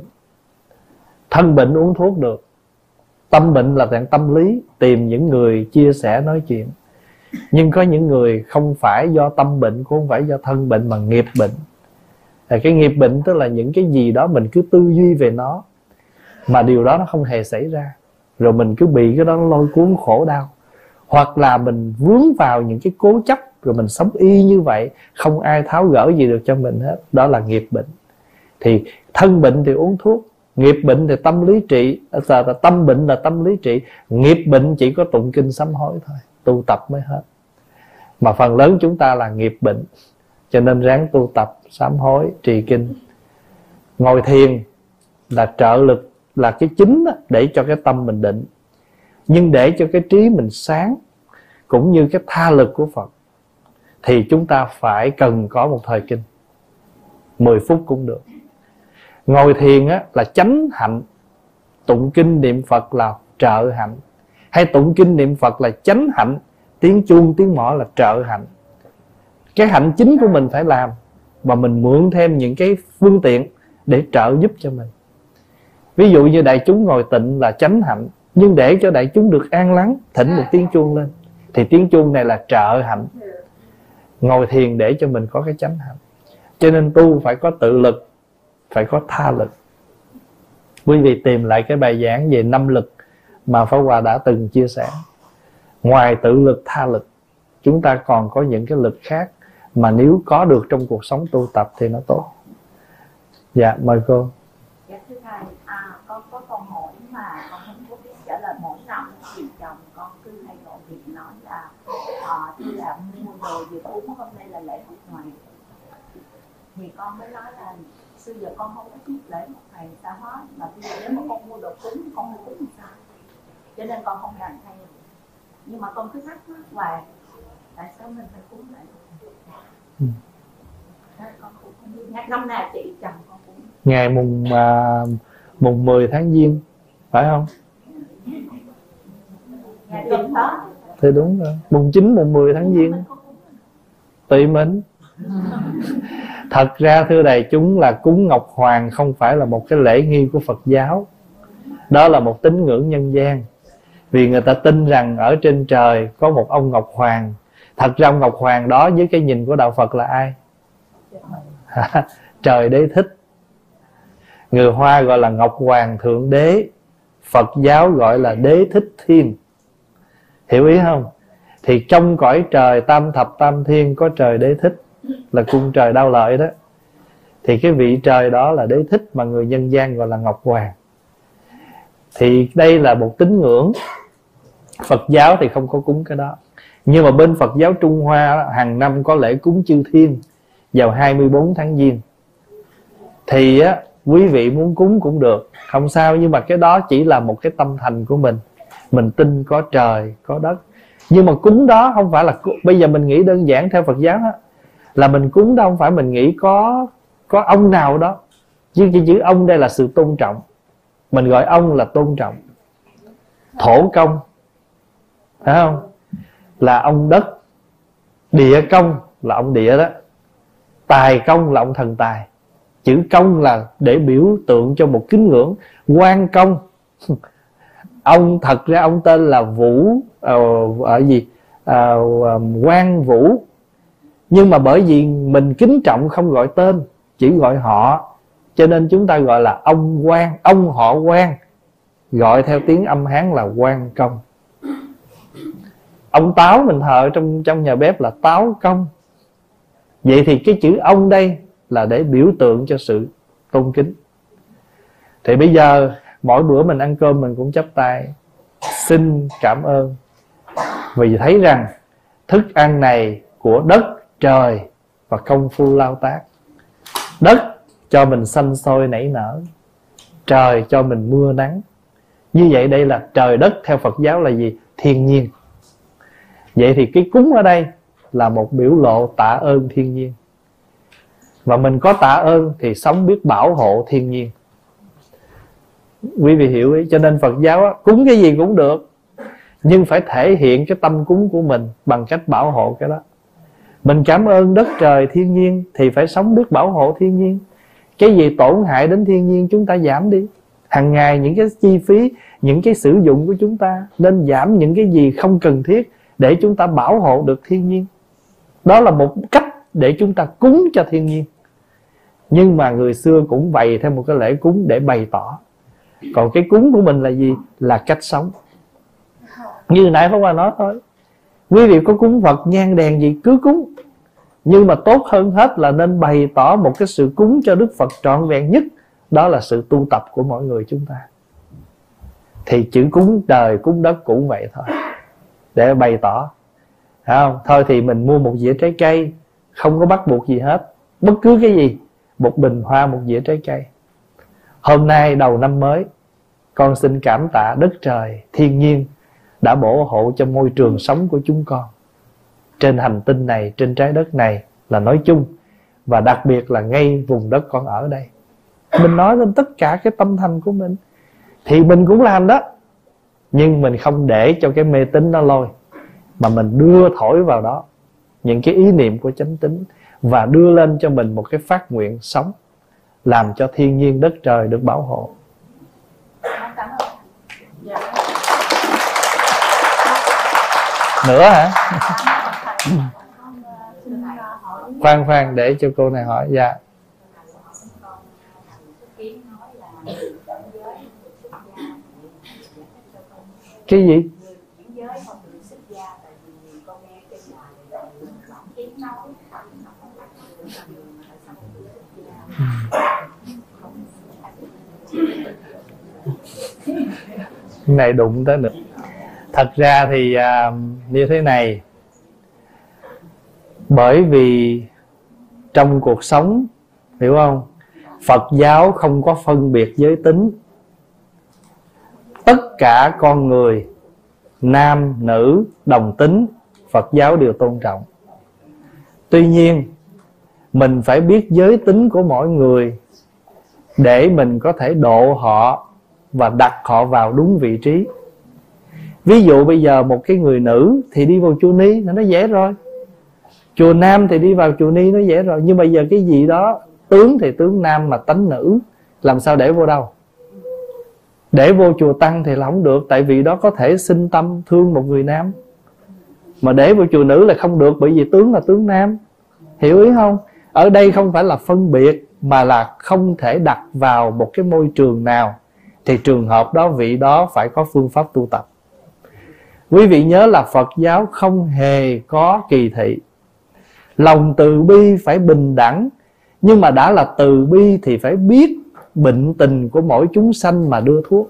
Thân bệnh uống thuốc được. Tâm bệnh là dạng tâm lý, tìm những người chia sẻ nói chuyện. Nhưng có những người không phải do tâm bệnh, cũng không phải do thân bệnh, mà nghiệp bệnh. À, cái nghiệp bệnh tức là những cái gì đó mình cứ tư duy về nó, mà điều đó nó không hề xảy ra, rồi mình cứ bị cái đó lôi cuốn khổ đau. Hoặc là mình vướng vào những cái cố chấp, rồi mình sống y như vậy, không ai tháo gỡ gì được cho mình hết. Đó là nghiệp bệnh. Thì thân bệnh thì uống thuốc, nghiệp bệnh thì tâm lý trị. Tâm bệnh là tâm lý trị, nghiệp bệnh chỉ có tụng kinh sám hối thôi, tu tập mới hết. Mà phần lớn chúng ta là nghiệp bệnh, cho nên ráng tu tập, sám hối, trì kinh. Ngồi thiền là trợ lực, là cái chính đó, để cho cái tâm mình định. Nhưng để cho cái trí mình sáng, cũng như cái tha lực của Phật, thì chúng ta phải cần có một thời kinh, mười phút cũng được. Ngồi thiền á, là chánh hạnh, tụng kinh niệm Phật là trợ hạnh. Hay tụng kinh niệm Phật là chánh hạnh, tiếng chuông tiếng mõ là trợ hạnh. Cái hạnh chính của mình phải làm, và mình mượn thêm những cái phương tiện để trợ giúp cho mình. Ví dụ như đại chúng ngồi tịnh là chánh hạnh, nhưng để cho đại chúng được an lắng, thỉnh một tiếng chuông lên, thì tiếng chuông này là trợ hạnh. Ngồi thiền để cho mình có cái chánh hạnh. Cho nên tu phải có tự lực, phải có tha lực. Quý vị tìm lại cái bài giảng về năm lực mà Pháp Hòa đã từng chia sẻ. Ngoài tự lực, tha lực, chúng ta còn có những cái lực khác mà nếu có được trong cuộc sống tu tập thì nó tốt. Dạ, mời cô. Dạ thưa thầy, à, con có câu hỏi mà con không có biết trả lời. Mỗi năm thì chồng con cứ hay gọi điện nói là à, tôi là mua đồ về cúng, hôm nay là lễ Phật Hoàng. Thì con mới nói là xưa giờ con không có biết lễ Phật Hoàng sao hết, mà bây giờ nếu mà con mua đồ cúng, con mua cúng làm sao? Cho nên con không làm theo. Nhưng mà con cứ thắc mắc hoài, tại sao mình phải cúng lại? Ừ. Con cũng không biết. Năm nào chị chồng con cũng ngày mùng uh, mùng mười tháng Giêng, phải không? ngày gần đó. Thì đúng rồi, mùng chín, mùng mười tháng Giêng, tùy mình. Thật ra thưa đại chúng là cúng Ngọc Hoàng không phải là một cái lễ nghi của Phật giáo. Đó là một tín ngưỡng nhân gian. Vì người ta tin rằng ở trên trời có một ông Ngọc Hoàng. Thật ra ông Ngọc Hoàng đó với cái nhìn của đạo Phật là ai? Trời Đế Thích. Người Hoa gọi là Ngọc Hoàng Thượng Đế, Phật giáo gọi là Đế Thích Thiên. Hiểu ý không? Thì trong cõi trời tam thập tam thiên có trời Đế Thích, là cung trời Đao Lợi đó. Thì cái vị trời đó là Đế Thích, mà người nhân gian gọi là Ngọc Hoàng. Thì đây là một tín ngưỡng. Phật giáo thì không có cúng cái đó. Nhưng mà bên Phật giáo Trung Hoa hàng năm có lễ cúng chư thiên vào hai mươi bốn tháng Giêng. Thì á, quý vị muốn cúng cũng được, không sao. Nhưng mà cái đó chỉ là một cái tâm thành của mình. Mình tin có trời, có đất. Nhưng mà cúng đó không phải là, bây giờ mình nghĩ đơn giản theo Phật giáo đó, là mình cúng đó không phải mình nghĩ có có ông nào đó. Chứ cái chữ ông đây là sự tôn trọng. Mình gọi ông là tôn trọng. Thổ công, phải không? Là ông đất. Địa công là ông địa đó. Tài công là ông thần tài. Chữ công là để biểu tượng cho một kính ngưỡng. Quan công, ông thật ra ông tên là Vũ, ở uh, uh, gì uh, Quan Vũ. Nhưng mà bởi vì mình kính trọng không gọi tên, chỉ gọi họ, cho nên chúng ta gọi là ông Quan, ông họ Quan, gọi theo tiếng âm Hán là Quan Công. Ông Táo mình thờ trong trong nhà bếp là Táo Công. Vậy thì cái chữ ông đây là để biểu tượng cho sự tôn kính. Thì bây giờ mỗi bữa mình ăn cơm mình cũng chắp tay, xin cảm ơn, vì thấy rằng thức ăn này của đất, trời và công phu lao tác. Đất cho mình xanh sôi nảy nở, trời cho mình mưa nắng. Như vậy đây là trời đất theo Phật giáo là gì? Thiên nhiên. Vậy thì cái cúng ở đây là một biểu lộ tạ ơn thiên nhiên. Và mình có tạ ơn thì sống biết bảo hộ thiên nhiên. Quý vị hiểu ý. Cho nên Phật giáo á, cúng cái gì cũng được, nhưng phải thể hiện cái tâm cúng của mình bằng cách bảo hộ cái đó. Mình cảm ơn đất trời thiên nhiên thì phải sống biết bảo hộ thiên nhiên. Cái gì tổn hại đến thiên nhiên chúng ta giảm đi. Hàng ngày những cái chi phí, những cái sử dụng của chúng ta nên giảm những cái gì không cần thiết để chúng ta bảo hộ được thiên nhiên. Đó là một cách để chúng ta cúng cho thiên nhiên. Nhưng mà người xưa cũng bày theo một cái lễ cúng để bày tỏ. Còn cái cúng của mình là gì? Là cách sống. Như nãy Pháp Hòa nói thôi, quý vị có cúng Phật nhang đèn gì cứ cúng, nhưng mà tốt hơn hết là nên bày tỏ một cái sự cúng cho Đức Phật trọn vẹn nhất. Đó là sự tu tập của mọi người chúng ta. Thì chữ cúng trời, cúng đất cũng vậy thôi, để bày tỏ. Thấy không? Thôi thì mình mua một dĩa trái cây, không có bắt buộc gì hết. Bất cứ cái gì, một bình hoa, một dĩa trái cây. Hôm nay đầu năm mới, con xin cảm tạ đất trời, thiên nhiên đã bảo hộ cho môi trường sống của chúng con trên hành tinh này, trên trái đất này là nói chung, và đặc biệt là ngay vùng đất con ở đây. Mình nói lên tất cả cái tâm thành của mình thì mình cũng làm đó, nhưng mình không để cho cái mê tín nó lôi, mà mình đưa thổi vào đó những cái ý niệm của chánh tín, và đưa lên cho mình một cái phát nguyện sống, làm cho thiên nhiên đất trời được bảo hộ. Cảm ơn. Dạ. Nữa hả? Khoan khoan để cho cô này hỏi. Dạ. Cái gì? Cái này đụng tới nữa. Thật ra thì à, như thế này. Bởi vì trong cuộc sống, hiểu không, Phật giáo không có phân biệt giới tính. Tất cả con người, nam, nữ, đồng tính, Phật giáo đều tôn trọng. Tuy nhiên, mình phải biết giới tính của mỗi người để mình có thể độ họ và đặt họ vào đúng vị trí. Ví dụ bây giờ một cái người nữ thì đi vào chùa Ni nó dễ rồi, chùa nam thì đi vào chùa Ni nó dễ rồi. Nhưng bây giờ cái gì đó tướng thì tướng nam mà tánh nữ, làm sao để vô đâu? Để vô chùa Tăng thì là không được, tại vì đó có thể sinh tâm thương một người nam. Mà để vô chùa nữ là không được, bởi vì tướng là tướng nam. Hiểu ý không? Ở đây không phải là phân biệt, mà là không thể đặt vào một cái môi trường nào thì trường hợp đó vị đó phải có phương pháp tu tập. Quý vị nhớ là Phật giáo không hề có kỳ thị. Lòng từ bi phải bình đẳng, nhưng mà đã là từ bi thì phải biết bệnh tình của mỗi chúng sanh mà đưa thuốc.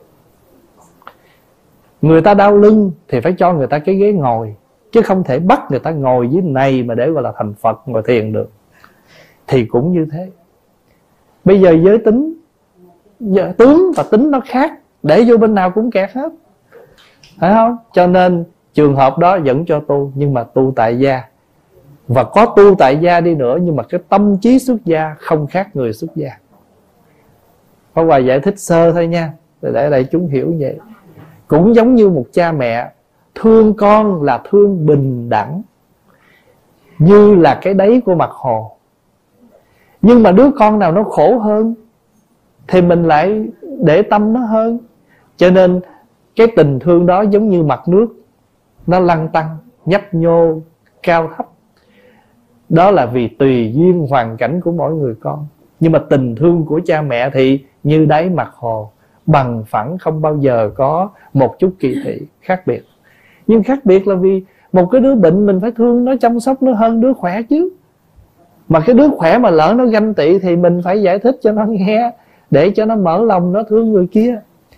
Người ta đau lưng thì phải cho người ta cái ghế ngồi, chứ không thể bắt người ta ngồi dưới này mà để gọi là thành Phật ngồi thiền được. Thì cũng như thế. Bây giờ giới tính, giờ tướng và tính nó khác, để vô bên nào cũng kẹt hết, phải không? Cho nên trường hợp đó vẫn cho tu, nhưng mà tu tại gia. Và có tu tại gia đi nữa, nhưng mà cái tâm trí xuất gia không khác người xuất gia. Pháp Hòa giải thích sơ thôi nha, để đại chúng hiểu vậy. Cũng giống như một cha mẹ thương con là thương bình đẳng, như là cái đáy của mặt hồ. Nhưng mà đứa con nào nó khổ hơn thì mình lại để tâm nó hơn. Cho nên cái tình thương đó giống như mặt nước, nó lăn tăn, nhấp nhô, cao thấp. Đó là vì tùy duyên hoàn cảnh của mỗi người con. Nhưng mà tình thương của cha mẹ thì như đáy mặt hồ, bằng phẳng, không bao giờ có một chút kỳ thị, khác biệt. Nhưng khác biệt là vì một cái đứa bệnh mình phải thương nó, chăm sóc nó hơn đứa khỏe chứ. Mà cái đứa khỏe mà lỡ nó ganh tị thì mình phải giải thích cho nó nghe, để cho nó mở lòng nó thương người kia.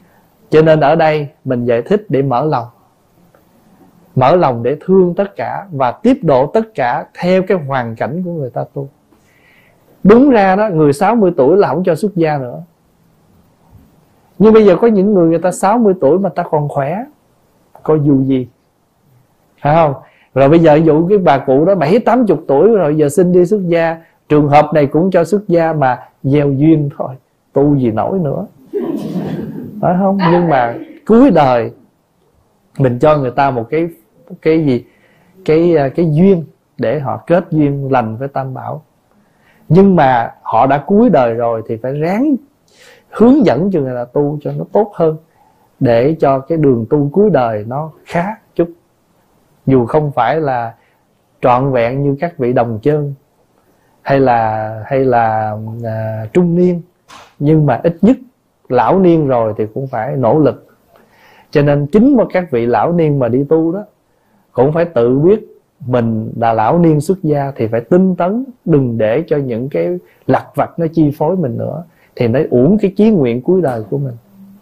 Cho nên ở đây mình giải thích để mở lòng, mở lòng để thương tất cả và tiếp độ tất cả theo cái hoàn cảnh của người ta tu. Đúng ra đó, người sáu mươi tuổi là không cho xuất gia nữa. Nhưng bây giờ có những người người ta sáu mươi tuổi mà ta còn khỏe, có dù gì, phải không? Rồi bây giờ ví dụ cái bà cụ đó bảy tám chục tuổi rồi, giờ xin đi xuất gia, trường hợp này cũng cho xuất gia mà gieo duyên thôi, tu gì nổi nữa, phải không? Nhưng mà cuối đời mình cho người ta một cái cái gì, cái cái duyên để họ kết duyên lành với Tam Bảo. Nhưng mà họ đã cuối đời rồi thì phải ráng hướng dẫn cho người ta tu cho nó tốt hơn, để cho cái đường tu cuối đời nó khá chút. Dù không phải là trọn vẹn như các vị đồng chân hay là hay là à, trung niên, nhưng mà ít nhất lão niên rồi thì cũng phải nỗ lực. Cho nên chính mà các vị lão niên mà đi tu đó cũng phải tự biết mình là lão niên xuất gia thì phải tinh tấn, đừng để cho những cái lặt vặt nó chi phối mình nữa, thì nó uổng cái chí nguyện cuối đời của mình.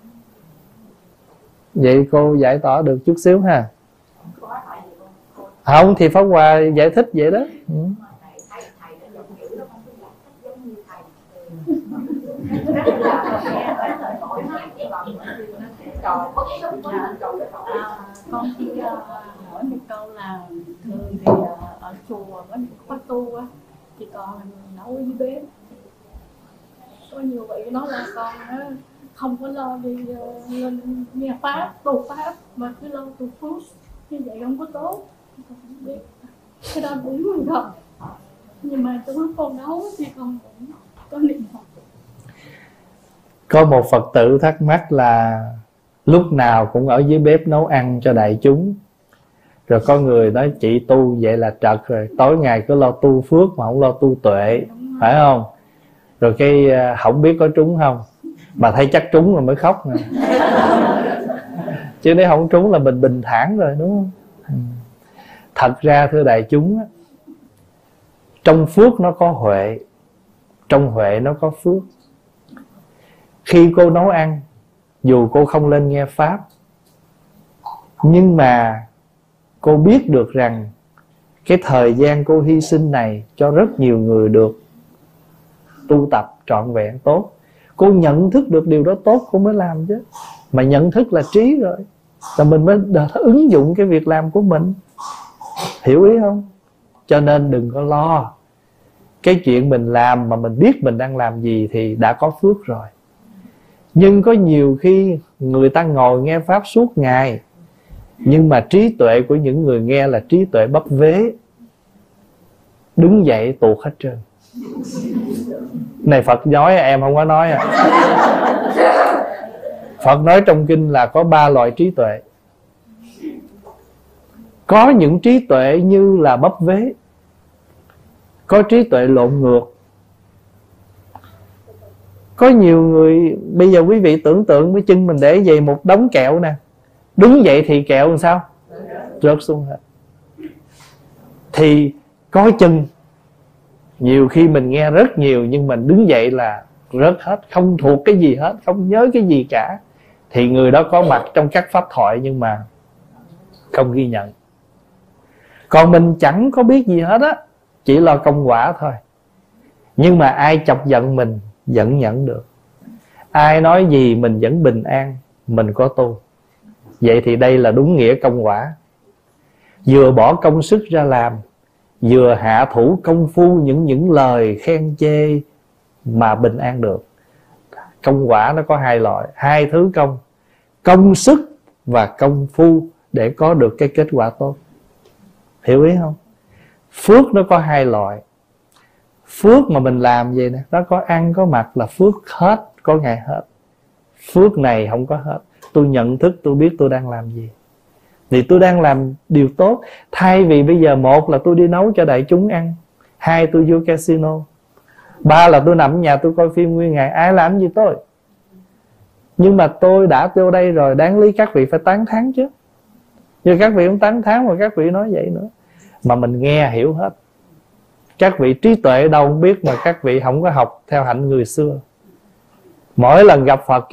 Vậy cô giải tỏa được chút xíu ha? Không thì Pháp Hòa giải thích vậy đó. Ừ. Con chỉ uh, hỏi một câu là thường thì uh, ở chùa có những khóa tu á thì con là người nấu dưới bếp. Có nhiều vị nói là con uh, không có lo đi uh, lên nghe pháp, tu pháp mà cứ lo tu phước, như vậy không có tốt. Con không biết cái đó đúng rồi không? Nhưng mà trong lúc con nấu thì con cũng có niệm Phật. Có một Phật tử thắc mắc là lúc nào cũng ở dưới bếp nấu ăn cho đại chúng. Rồi có người nói chị tu vậy là trật rồi, tối ngày cứ lo tu phước mà không lo tu tuệ, phải không? Rồi cái không biết có trúng không, mà thấy chắc trúng rồi mới khóc nè. Chứ nếu không trúng là mình bình thản rồi, đúng không? Thật ra thưa đại chúng, trong phước nó có huệ, trong huệ nó có phước. Khi cô nấu ăn, dù cô không lên nghe pháp, nhưng mà cô biết được rằng cái thời gian cô hy sinh này cho rất nhiều người được tu tập trọn vẹn tốt. Cô nhận thức được điều đó tốt cô mới làm chứ. Mà nhận thức là trí rồi, là mình mới ứng dụng cái việc làm của mình. Hiểu ý không? Cho nên đừng có lo. Cái chuyện mình làm mà mình biết mình đang làm gì thì đã có phước rồi. Nhưng có nhiều khi người ta ngồi nghe pháp suốt ngày, nhưng mà trí tuệ của những người nghe là trí tuệ bấp vế, đứng dậy tuột hết trơn. Này Phật nói, em không có nói à. Phật nói trong kinh là có ba loại trí tuệ. Có những trí tuệ như là bấp vế, có trí tuệ lộn ngược. Có nhiều người, bây giờ quý vị tưởng tượng cái chân mình để vậy một đống kẹo nè, đứng dậy thì kẹo làm sao? Rớt xuống hết. Thì có chân, nhiều khi mình nghe rất nhiều nhưng mình đứng dậy là rớt hết, không thuộc cái gì hết, không nhớ cái gì cả. Thì người đó có mặt trong các pháp thoại nhưng mà không ghi nhận. Còn mình chẳng có biết gì hết á, chỉ lo công quả thôi. Nhưng mà ai chọc giận mình vẫn nhận được. Ai nói gì mình vẫn bình an, mình có tu. Vậy thì đây là đúng nghĩa công quả. Vừa bỏ công sức ra làm, vừa hạ thủ công phu những những lời khen chê mà bình an được. Công quả nó có hai loại, hai thứ công. Công sức và công phu để có được cái kết quả tốt. Hiểu ý không? Phước nó có hai loại. Phước mà mình làm vậy nè, nó có ăn có mặc là phước hết, có ngày hết. Phước này không có hết. Tôi nhận thức, tôi biết tôi đang làm gì, thì tôi đang làm điều tốt. Thay vì bây giờ một là tôi đi nấu cho đại chúng ăn, hai tôi vô casino, ba là tôi nằm ở nhà tôi coi phim nguyên ngày. Ai làm gì tôi? Nhưng mà tôi đã vô đây rồi, đáng lý các vị phải tán thán chứ. Nhưng các vị không tán thán mà các vị nói vậy nữa. Mà mình nghe hiểu hết. Các vị trí tuệ đâu không biết, mà các vị không có học theo hạnh người xưa. Mỗi lần gặp Phật cái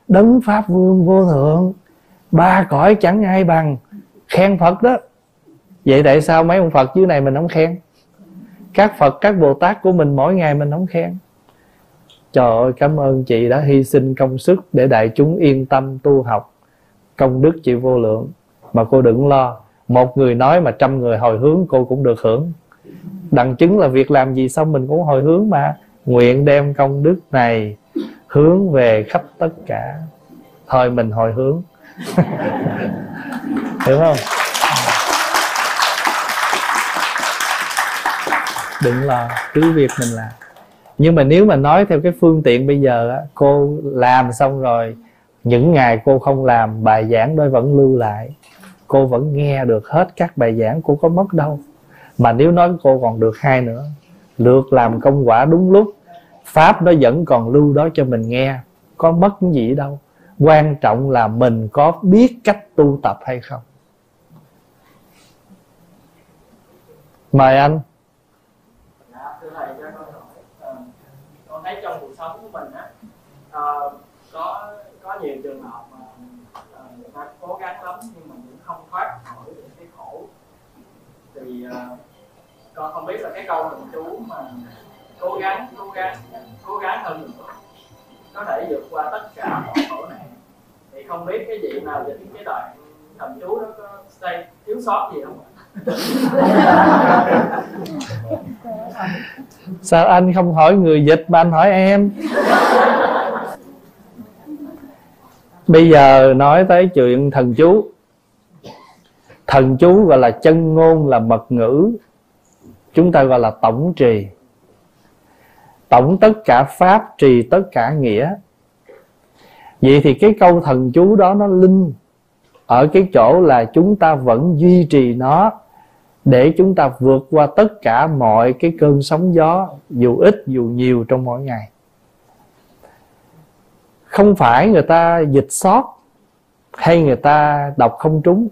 đấng pháp vương vô thượng, ba cõi chẳng ai bằng, khen Phật đó. Vậy tại sao mấy ông Phật dưới này mình không khen? Các Phật, các Bồ Tát của mình mỗi ngày mình không khen. Trời ơi, cảm ơn chị đã hy sinh công sức để đại chúng yên tâm tu học. Công đức chị vô lượng. Mà cô đừng lo, một người nói mà trăm người hồi hướng cô cũng được hưởng. Đặng chứng là việc làm gì xong mình cũng hồi hướng mà. Nguyện đem công đức này hướng về khắp tất cả. Thôi mình hồi hướng. Hiểu không? Đừng lo, cứ việc mình làm. Nhưng mà nếu mà nói theo cái phương tiện bây giờ á, cô làm xong rồi, những ngày cô không làm, bài giảng đó vẫn lưu lại, cô vẫn nghe được hết các bài giảng, cô có mất đâu. Mà nếu nói cô còn được hai nữa, lượt làm công quả đúng lúc, pháp nó vẫn còn lưu đó cho mình nghe, có mất cái gì đâu. Quan trọng là mình có biết cách tu tập hay không. Mời anh. Dạ, thưa thầy cho con hỏi, uh, con thấy trong cuộc sống của mình á, uh, có có nhiều trường hợp mà uh, người ta cố gắng lắm nhưng mà cũng không thoát khỏi được cái khổ. Thì uh, con không biết là cái câu thần chú mà cố gắng, cố gắng, cố gắng hơn mình có thể vượt qua tất cả mọi khổ nạn. Thì không biết cái vị nào dịch cái đoạn thần chú đó có xây thiếu sót gì không ạ? Sao anh không hỏi người dịch mà anh hỏi em? Bây giờ nói tới chuyện thần chú. Thần chú gọi là chân ngôn, là mật ngữ. Chúng ta gọi là tổng trì. Tổng tất cả pháp, trì tất cả nghĩa. Vậy thì cái câu thần chú đó nó linh ở cái chỗ là chúng ta vẫn duy trì nó để chúng ta vượt qua tất cả mọi cái cơn sóng gió, dù ít dù nhiều trong mỗi ngày. Không phải người ta dịch sót hay người ta đọc không trúng.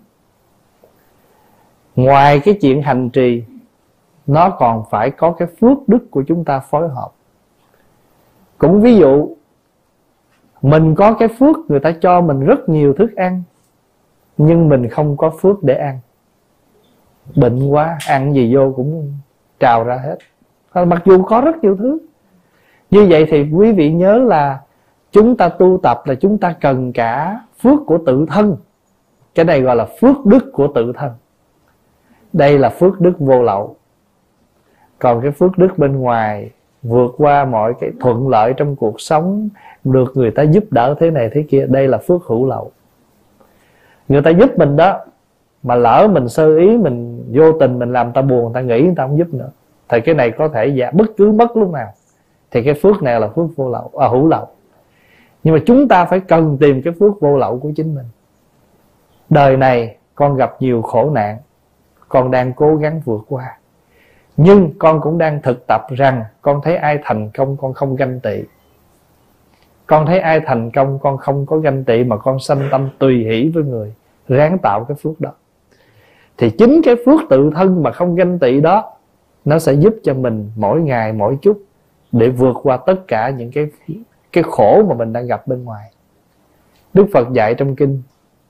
Ngoài cái chuyện hành trì, nó còn phải có cái phước đức của chúng ta phối hợp. Cũng ví dụ, mình có cái phước người ta cho mình rất nhiều thức ăn, nhưng mình không có phước để ăn. Bệnh quá, ăn gì vô cũng trào ra hết. Mặc dù có rất nhiều thứ. Như vậy thì quý vị nhớ là chúng ta tu tập là chúng ta cần cả phước của tự thân. Cái này gọi là phước đức của tự thân. Đây là phước đức vô lậu. Còn cái phước đức bên ngoài, vượt qua mọi cái thuận lợi trong cuộc sống, được người ta giúp đỡ thế này thế kia, đây là phước hữu lậu. Người ta giúp mình đó, mà lỡ mình sơ ý, mình vô tình mình làm ta buồn, ta nghĩ người ta không giúp nữa, thì cái này có thể giả bất cứ bất lúc nào. Thì cái phước này là phước vô lậu, à, hữu lậu. Nhưng mà chúng ta phải cần tìm cái phước vô lậu của chính mình. Đời này con gặp nhiều khổ nạn, con đang cố gắng vượt qua, nhưng con cũng đang thực tập rằng con thấy ai thành công con không ganh tị. Con thấy ai thành công con không có ganh tị, mà con sanh tâm tùy hỷ với người, ráng tạo cái phước đó. Thì chính cái phước tự thân mà không ganh tị đó, nó sẽ giúp cho mình mỗi ngày mỗi chút để vượt qua tất cả những cái cái khổ mà mình đang gặp bên ngoài. Đức Phật dạy trong kinh,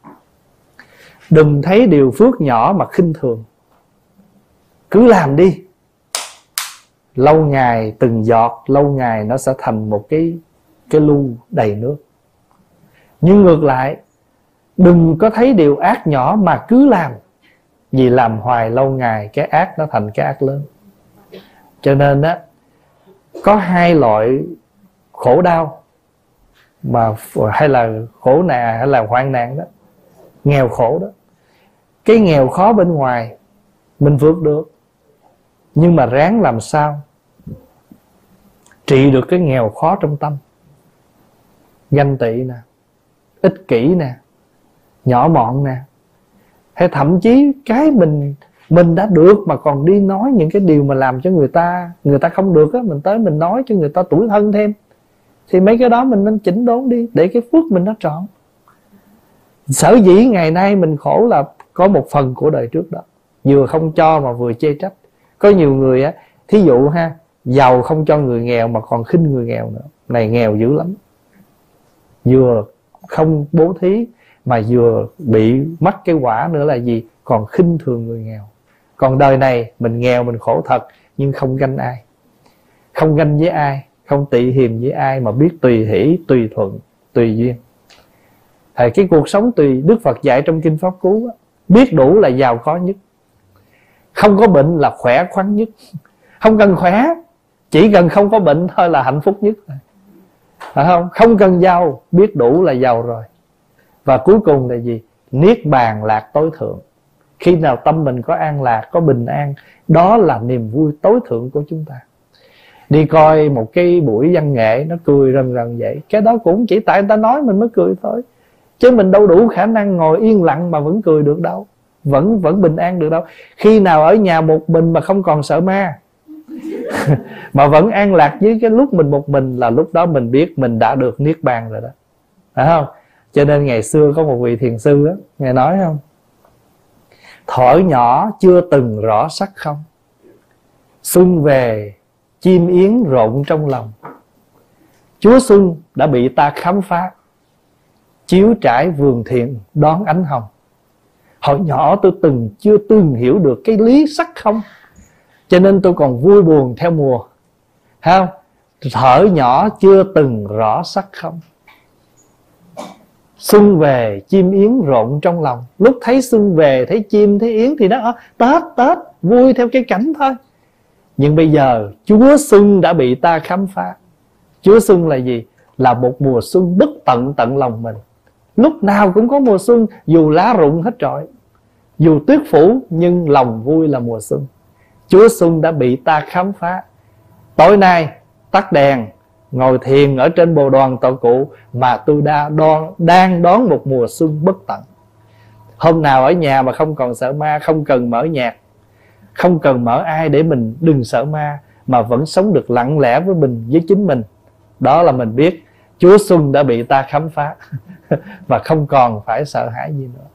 đừng thấy điều phước nhỏ mà khinh thường, cứ làm đi. Lâu ngày từng giọt, lâu ngày nó sẽ thành một cái cái lu đầy nước. Nhưng ngược lại, đừng có thấy điều ác nhỏ mà cứ làm, vì làm hoài lâu ngày cái ác nó thành cái ác lớn. Cho nên á, có hai loại khổ đau mà hay là khổ nạn hay là hoạn nạn đó, nghèo khổ đó. Cái nghèo khó bên ngoài mình vượt được, nhưng mà ráng làm sao trị được cái nghèo khó trong tâm. Ganh tị nè, ích kỷ nè, nhỏ mọn nè, hay thậm chí cái mình mình đã được mà còn đi nói những cái điều mà làm cho người ta người ta không được á, mình tới mình nói cho người ta tủi thân thêm. Thì mấy cái đó mình nên chỉnh đốn đi, để cái phước mình nó trọn. Sở dĩ ngày nay mình khổ là có một phần của đời trước đó, vừa không cho mà vừa chê trách. Có nhiều người á, thí dụ ha, giàu không cho người nghèo mà còn khinh người nghèo nữa. Này nghèo dữ lắm. Vừa không bố thí, mà vừa bị mắc cái quả nữa là gì? Còn khinh thường người nghèo. Còn đời này mình nghèo mình khổ thật, nhưng không ganh ai, không ganh với ai, không tị hiềm với ai, mà biết tùy hỷ, tùy thuận, tùy duyên. Thì cái cuộc sống tùy Đức Phật dạy trong Kinh Pháp Cú á, biết đủ là giàu có nhất, không có bệnh là khỏe khoắn nhất. Không cần khỏe, chỉ cần không có bệnh thôi là hạnh phúc nhất, phải không? Không cần giàu, biết đủ là giàu rồi. Và cuối cùng là gì? Niết bàn lạc tối thượng. Khi nào tâm mình có an lạc, có bình an, đó là niềm vui tối thượng của chúng ta. Đi coi một cái buổi văn nghệ nó cười rần rần vậy, cái đó cũng chỉ tại người ta nói mình mới cười thôi, chứ mình đâu đủ khả năng ngồi yên lặng mà vẫn cười được đâu, Vẫn vẫn bình an được đâu. Khi nào ở nhà một mình mà không còn sợ ma mà vẫn an lạc với cái lúc mình một mình, là lúc đó mình biết mình đã được niết bàn rồi đó, phải không? Cho nên ngày xưa có một vị thiền sư á, ngài nói không, thuở nhỏ chưa từng rõ sắc không, xuân về chim yến rộn trong lòng, Chúa xuân đã bị ta khám phá, chiếu trải vườn thiện đón ánh hồng. Hồi nhỏ tôi từng chưa từng hiểu được cái lý sắc không, cho nên tôi còn vui buồn theo mùa, thấy không? Thuở nhỏ chưa từng rõ sắc không, xuân về chim yến rộn trong lòng. Lúc thấy xuân về, thấy chim, thấy yến thì nó Tết, Tết, vui theo cái cảnh thôi. Nhưng bây giờ Chúa xuân đã bị ta khám phá. Chúa xuân là gì? Là một mùa xuân bất tận tận lòng mình. Lúc nào cũng có mùa xuân, dù lá rụng hết trọi, dù tuyết phủ, nhưng lòng vui là mùa xuân. Chúa xuân đã bị ta khám phá. Tối nay tắt đèn, ngồi thiền ở trên bồ đoàn tọa cụ, mà tôi đã đo, đang đón một mùa xuân bất tận. Hôm nào ở nhà mà không còn sợ ma, không cần mở nhạc, không cần mở ai để mình đừng sợ ma, mà vẫn sống được lặng lẽ với mình, với chính mình, đó là mình biết Chúa xuân đã bị ta khám phá và không còn phải sợ hãi gì nữa.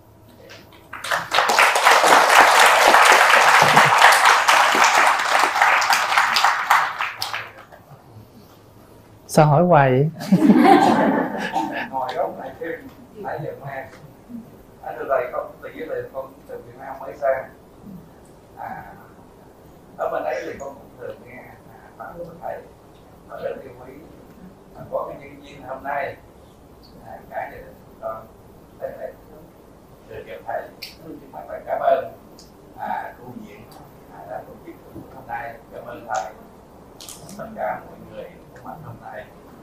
Sao hỏi hoài vậy? Ngồi góc này thêm nãy giờ nghe ở từ đây con từ dưới đây con từ Việt Nam mới sang, à, ở bên ấy thì con cũng thường nghe bạn của thầy ở rất yêu quý. Có cái nhân viên hôm nay à, cả gia đình con đây này được gặp thầy, mà phải cảm ơn à, tu viện à, đã tổ chức hôm nay. Cảm ơn thầy, tất cả mọi người có mặt hôm nay.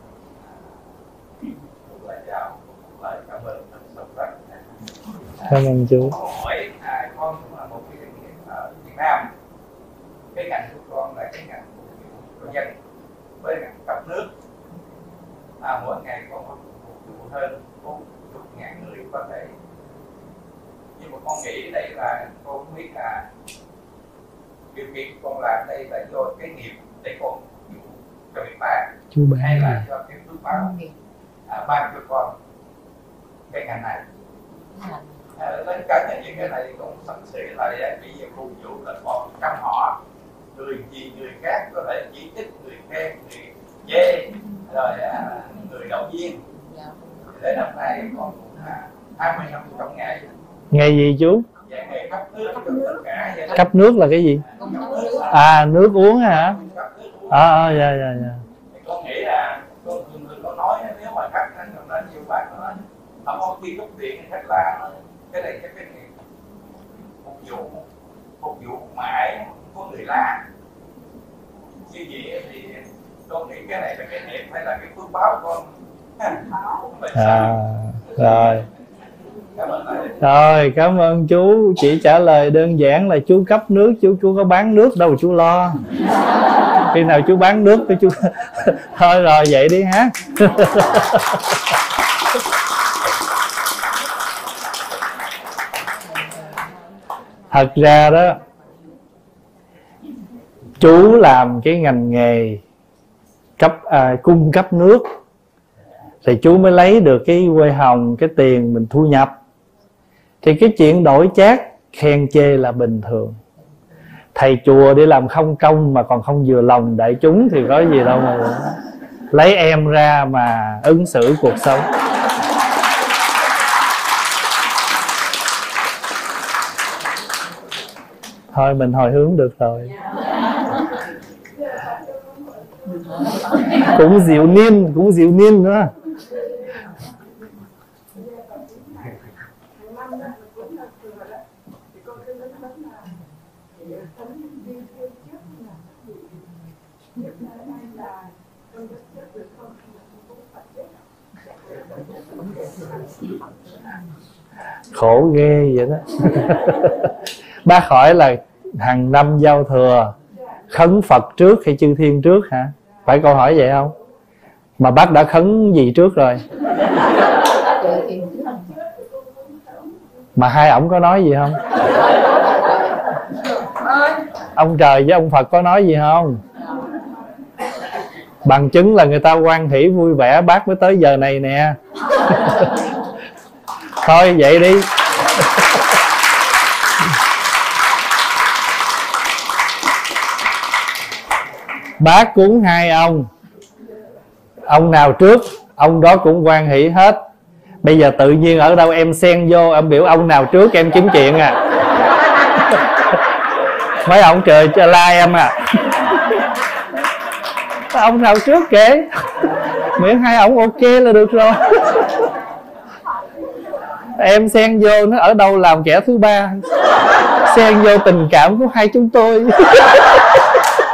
Một lời chào, một lời cảm ơn rất sâu sắc. Cảm ơn chú. Hỏi à, con cũng là một cái doanh nghiệp ở Việt Nam. Cái ngành của con là cái ngành của dân với ngành cấp nước. À, mỗi ngày con có phục vụ hơn bốn mươi ngàn người có thể. Nhưng mà con nghĩ đây là con không biết là điều kiện con làm đây là do cái nghiệp để con phục vụ cho người ta, hay là do cái phước báo à, ban cho con cái ngành này. À, lên cả những cái này cũng thật sự là bây giờ phục vụ là con trăm họ, người gì người khác có thể chỉ trích, người khen, người chê, rồi à, người động viên. Để năm nay con cũng là hai mươi năm trong ngày. Ngày gì chú? Dạ, ngày cấp nước cho tất cả. Cấp nước là cái gì? À, nước uống hả? À, dạ, dạ, dạ. Con nghĩ là con thường thường có nói nếu mà khách nó nhiều bạn nó nói không có khi rút điện khách là cái này cái cái này phục vụ phục vụ mãi có người la như vậy thì con nghĩ cái này là cái nghiệp hay là cái phước báo của con. À, rồi. Cảm ơn thầy. Rồi, cảm ơn chú. Chỉ trả lời đơn giản là chú cấp nước, chú chú có bán nước đâu chú lo. Khi nào chú bán nước thì chú thôi rồi vậy đi ha. Thật ra đó, chú làm cái ngành nghề cấp à, cung cấp nước thì chú mới lấy được cái quê hồng, cái tiền mình thu nhập. Thì cái chuyện đổi chác khen chê là bình thường. Thầy chùa đi làm không công mà còn không vừa lòng đại chúng thì có gì đâu mà lấy em ra mà ứng xử cuộc sống. Thôi mình hồi hướng được rồi. Cũng diệu niên, cũng diệu niên nữa. Khổ ghê vậy đó. Bác hỏi là hàng năm giao thừa khấn Phật trước hay chư thiên trước hả? Phải câu hỏi vậy không? Mà bác đã khấn gì trước rồi? Mà hai ổng có nói gì không? Ông trời với ông Phật có nói gì không? Bằng chứng là người ta hoan hỷ vui vẻ, bác mới tới giờ này nè. Thôi vậy đi. Bác cúng hai ông, ông nào trước ông đó cũng hoan hỷ hết. Bây giờ tự nhiên ở đâu em xen vô, em biểu ông nào trước em kiếm chuyện à. Mấy ông trời cho la em à. Ông nào trước kể, miễn hai ông ok là được rồi. Em xen vô nó ở đâu làm kẻ thứ ba, xen vô tình cảm của hai chúng tôi.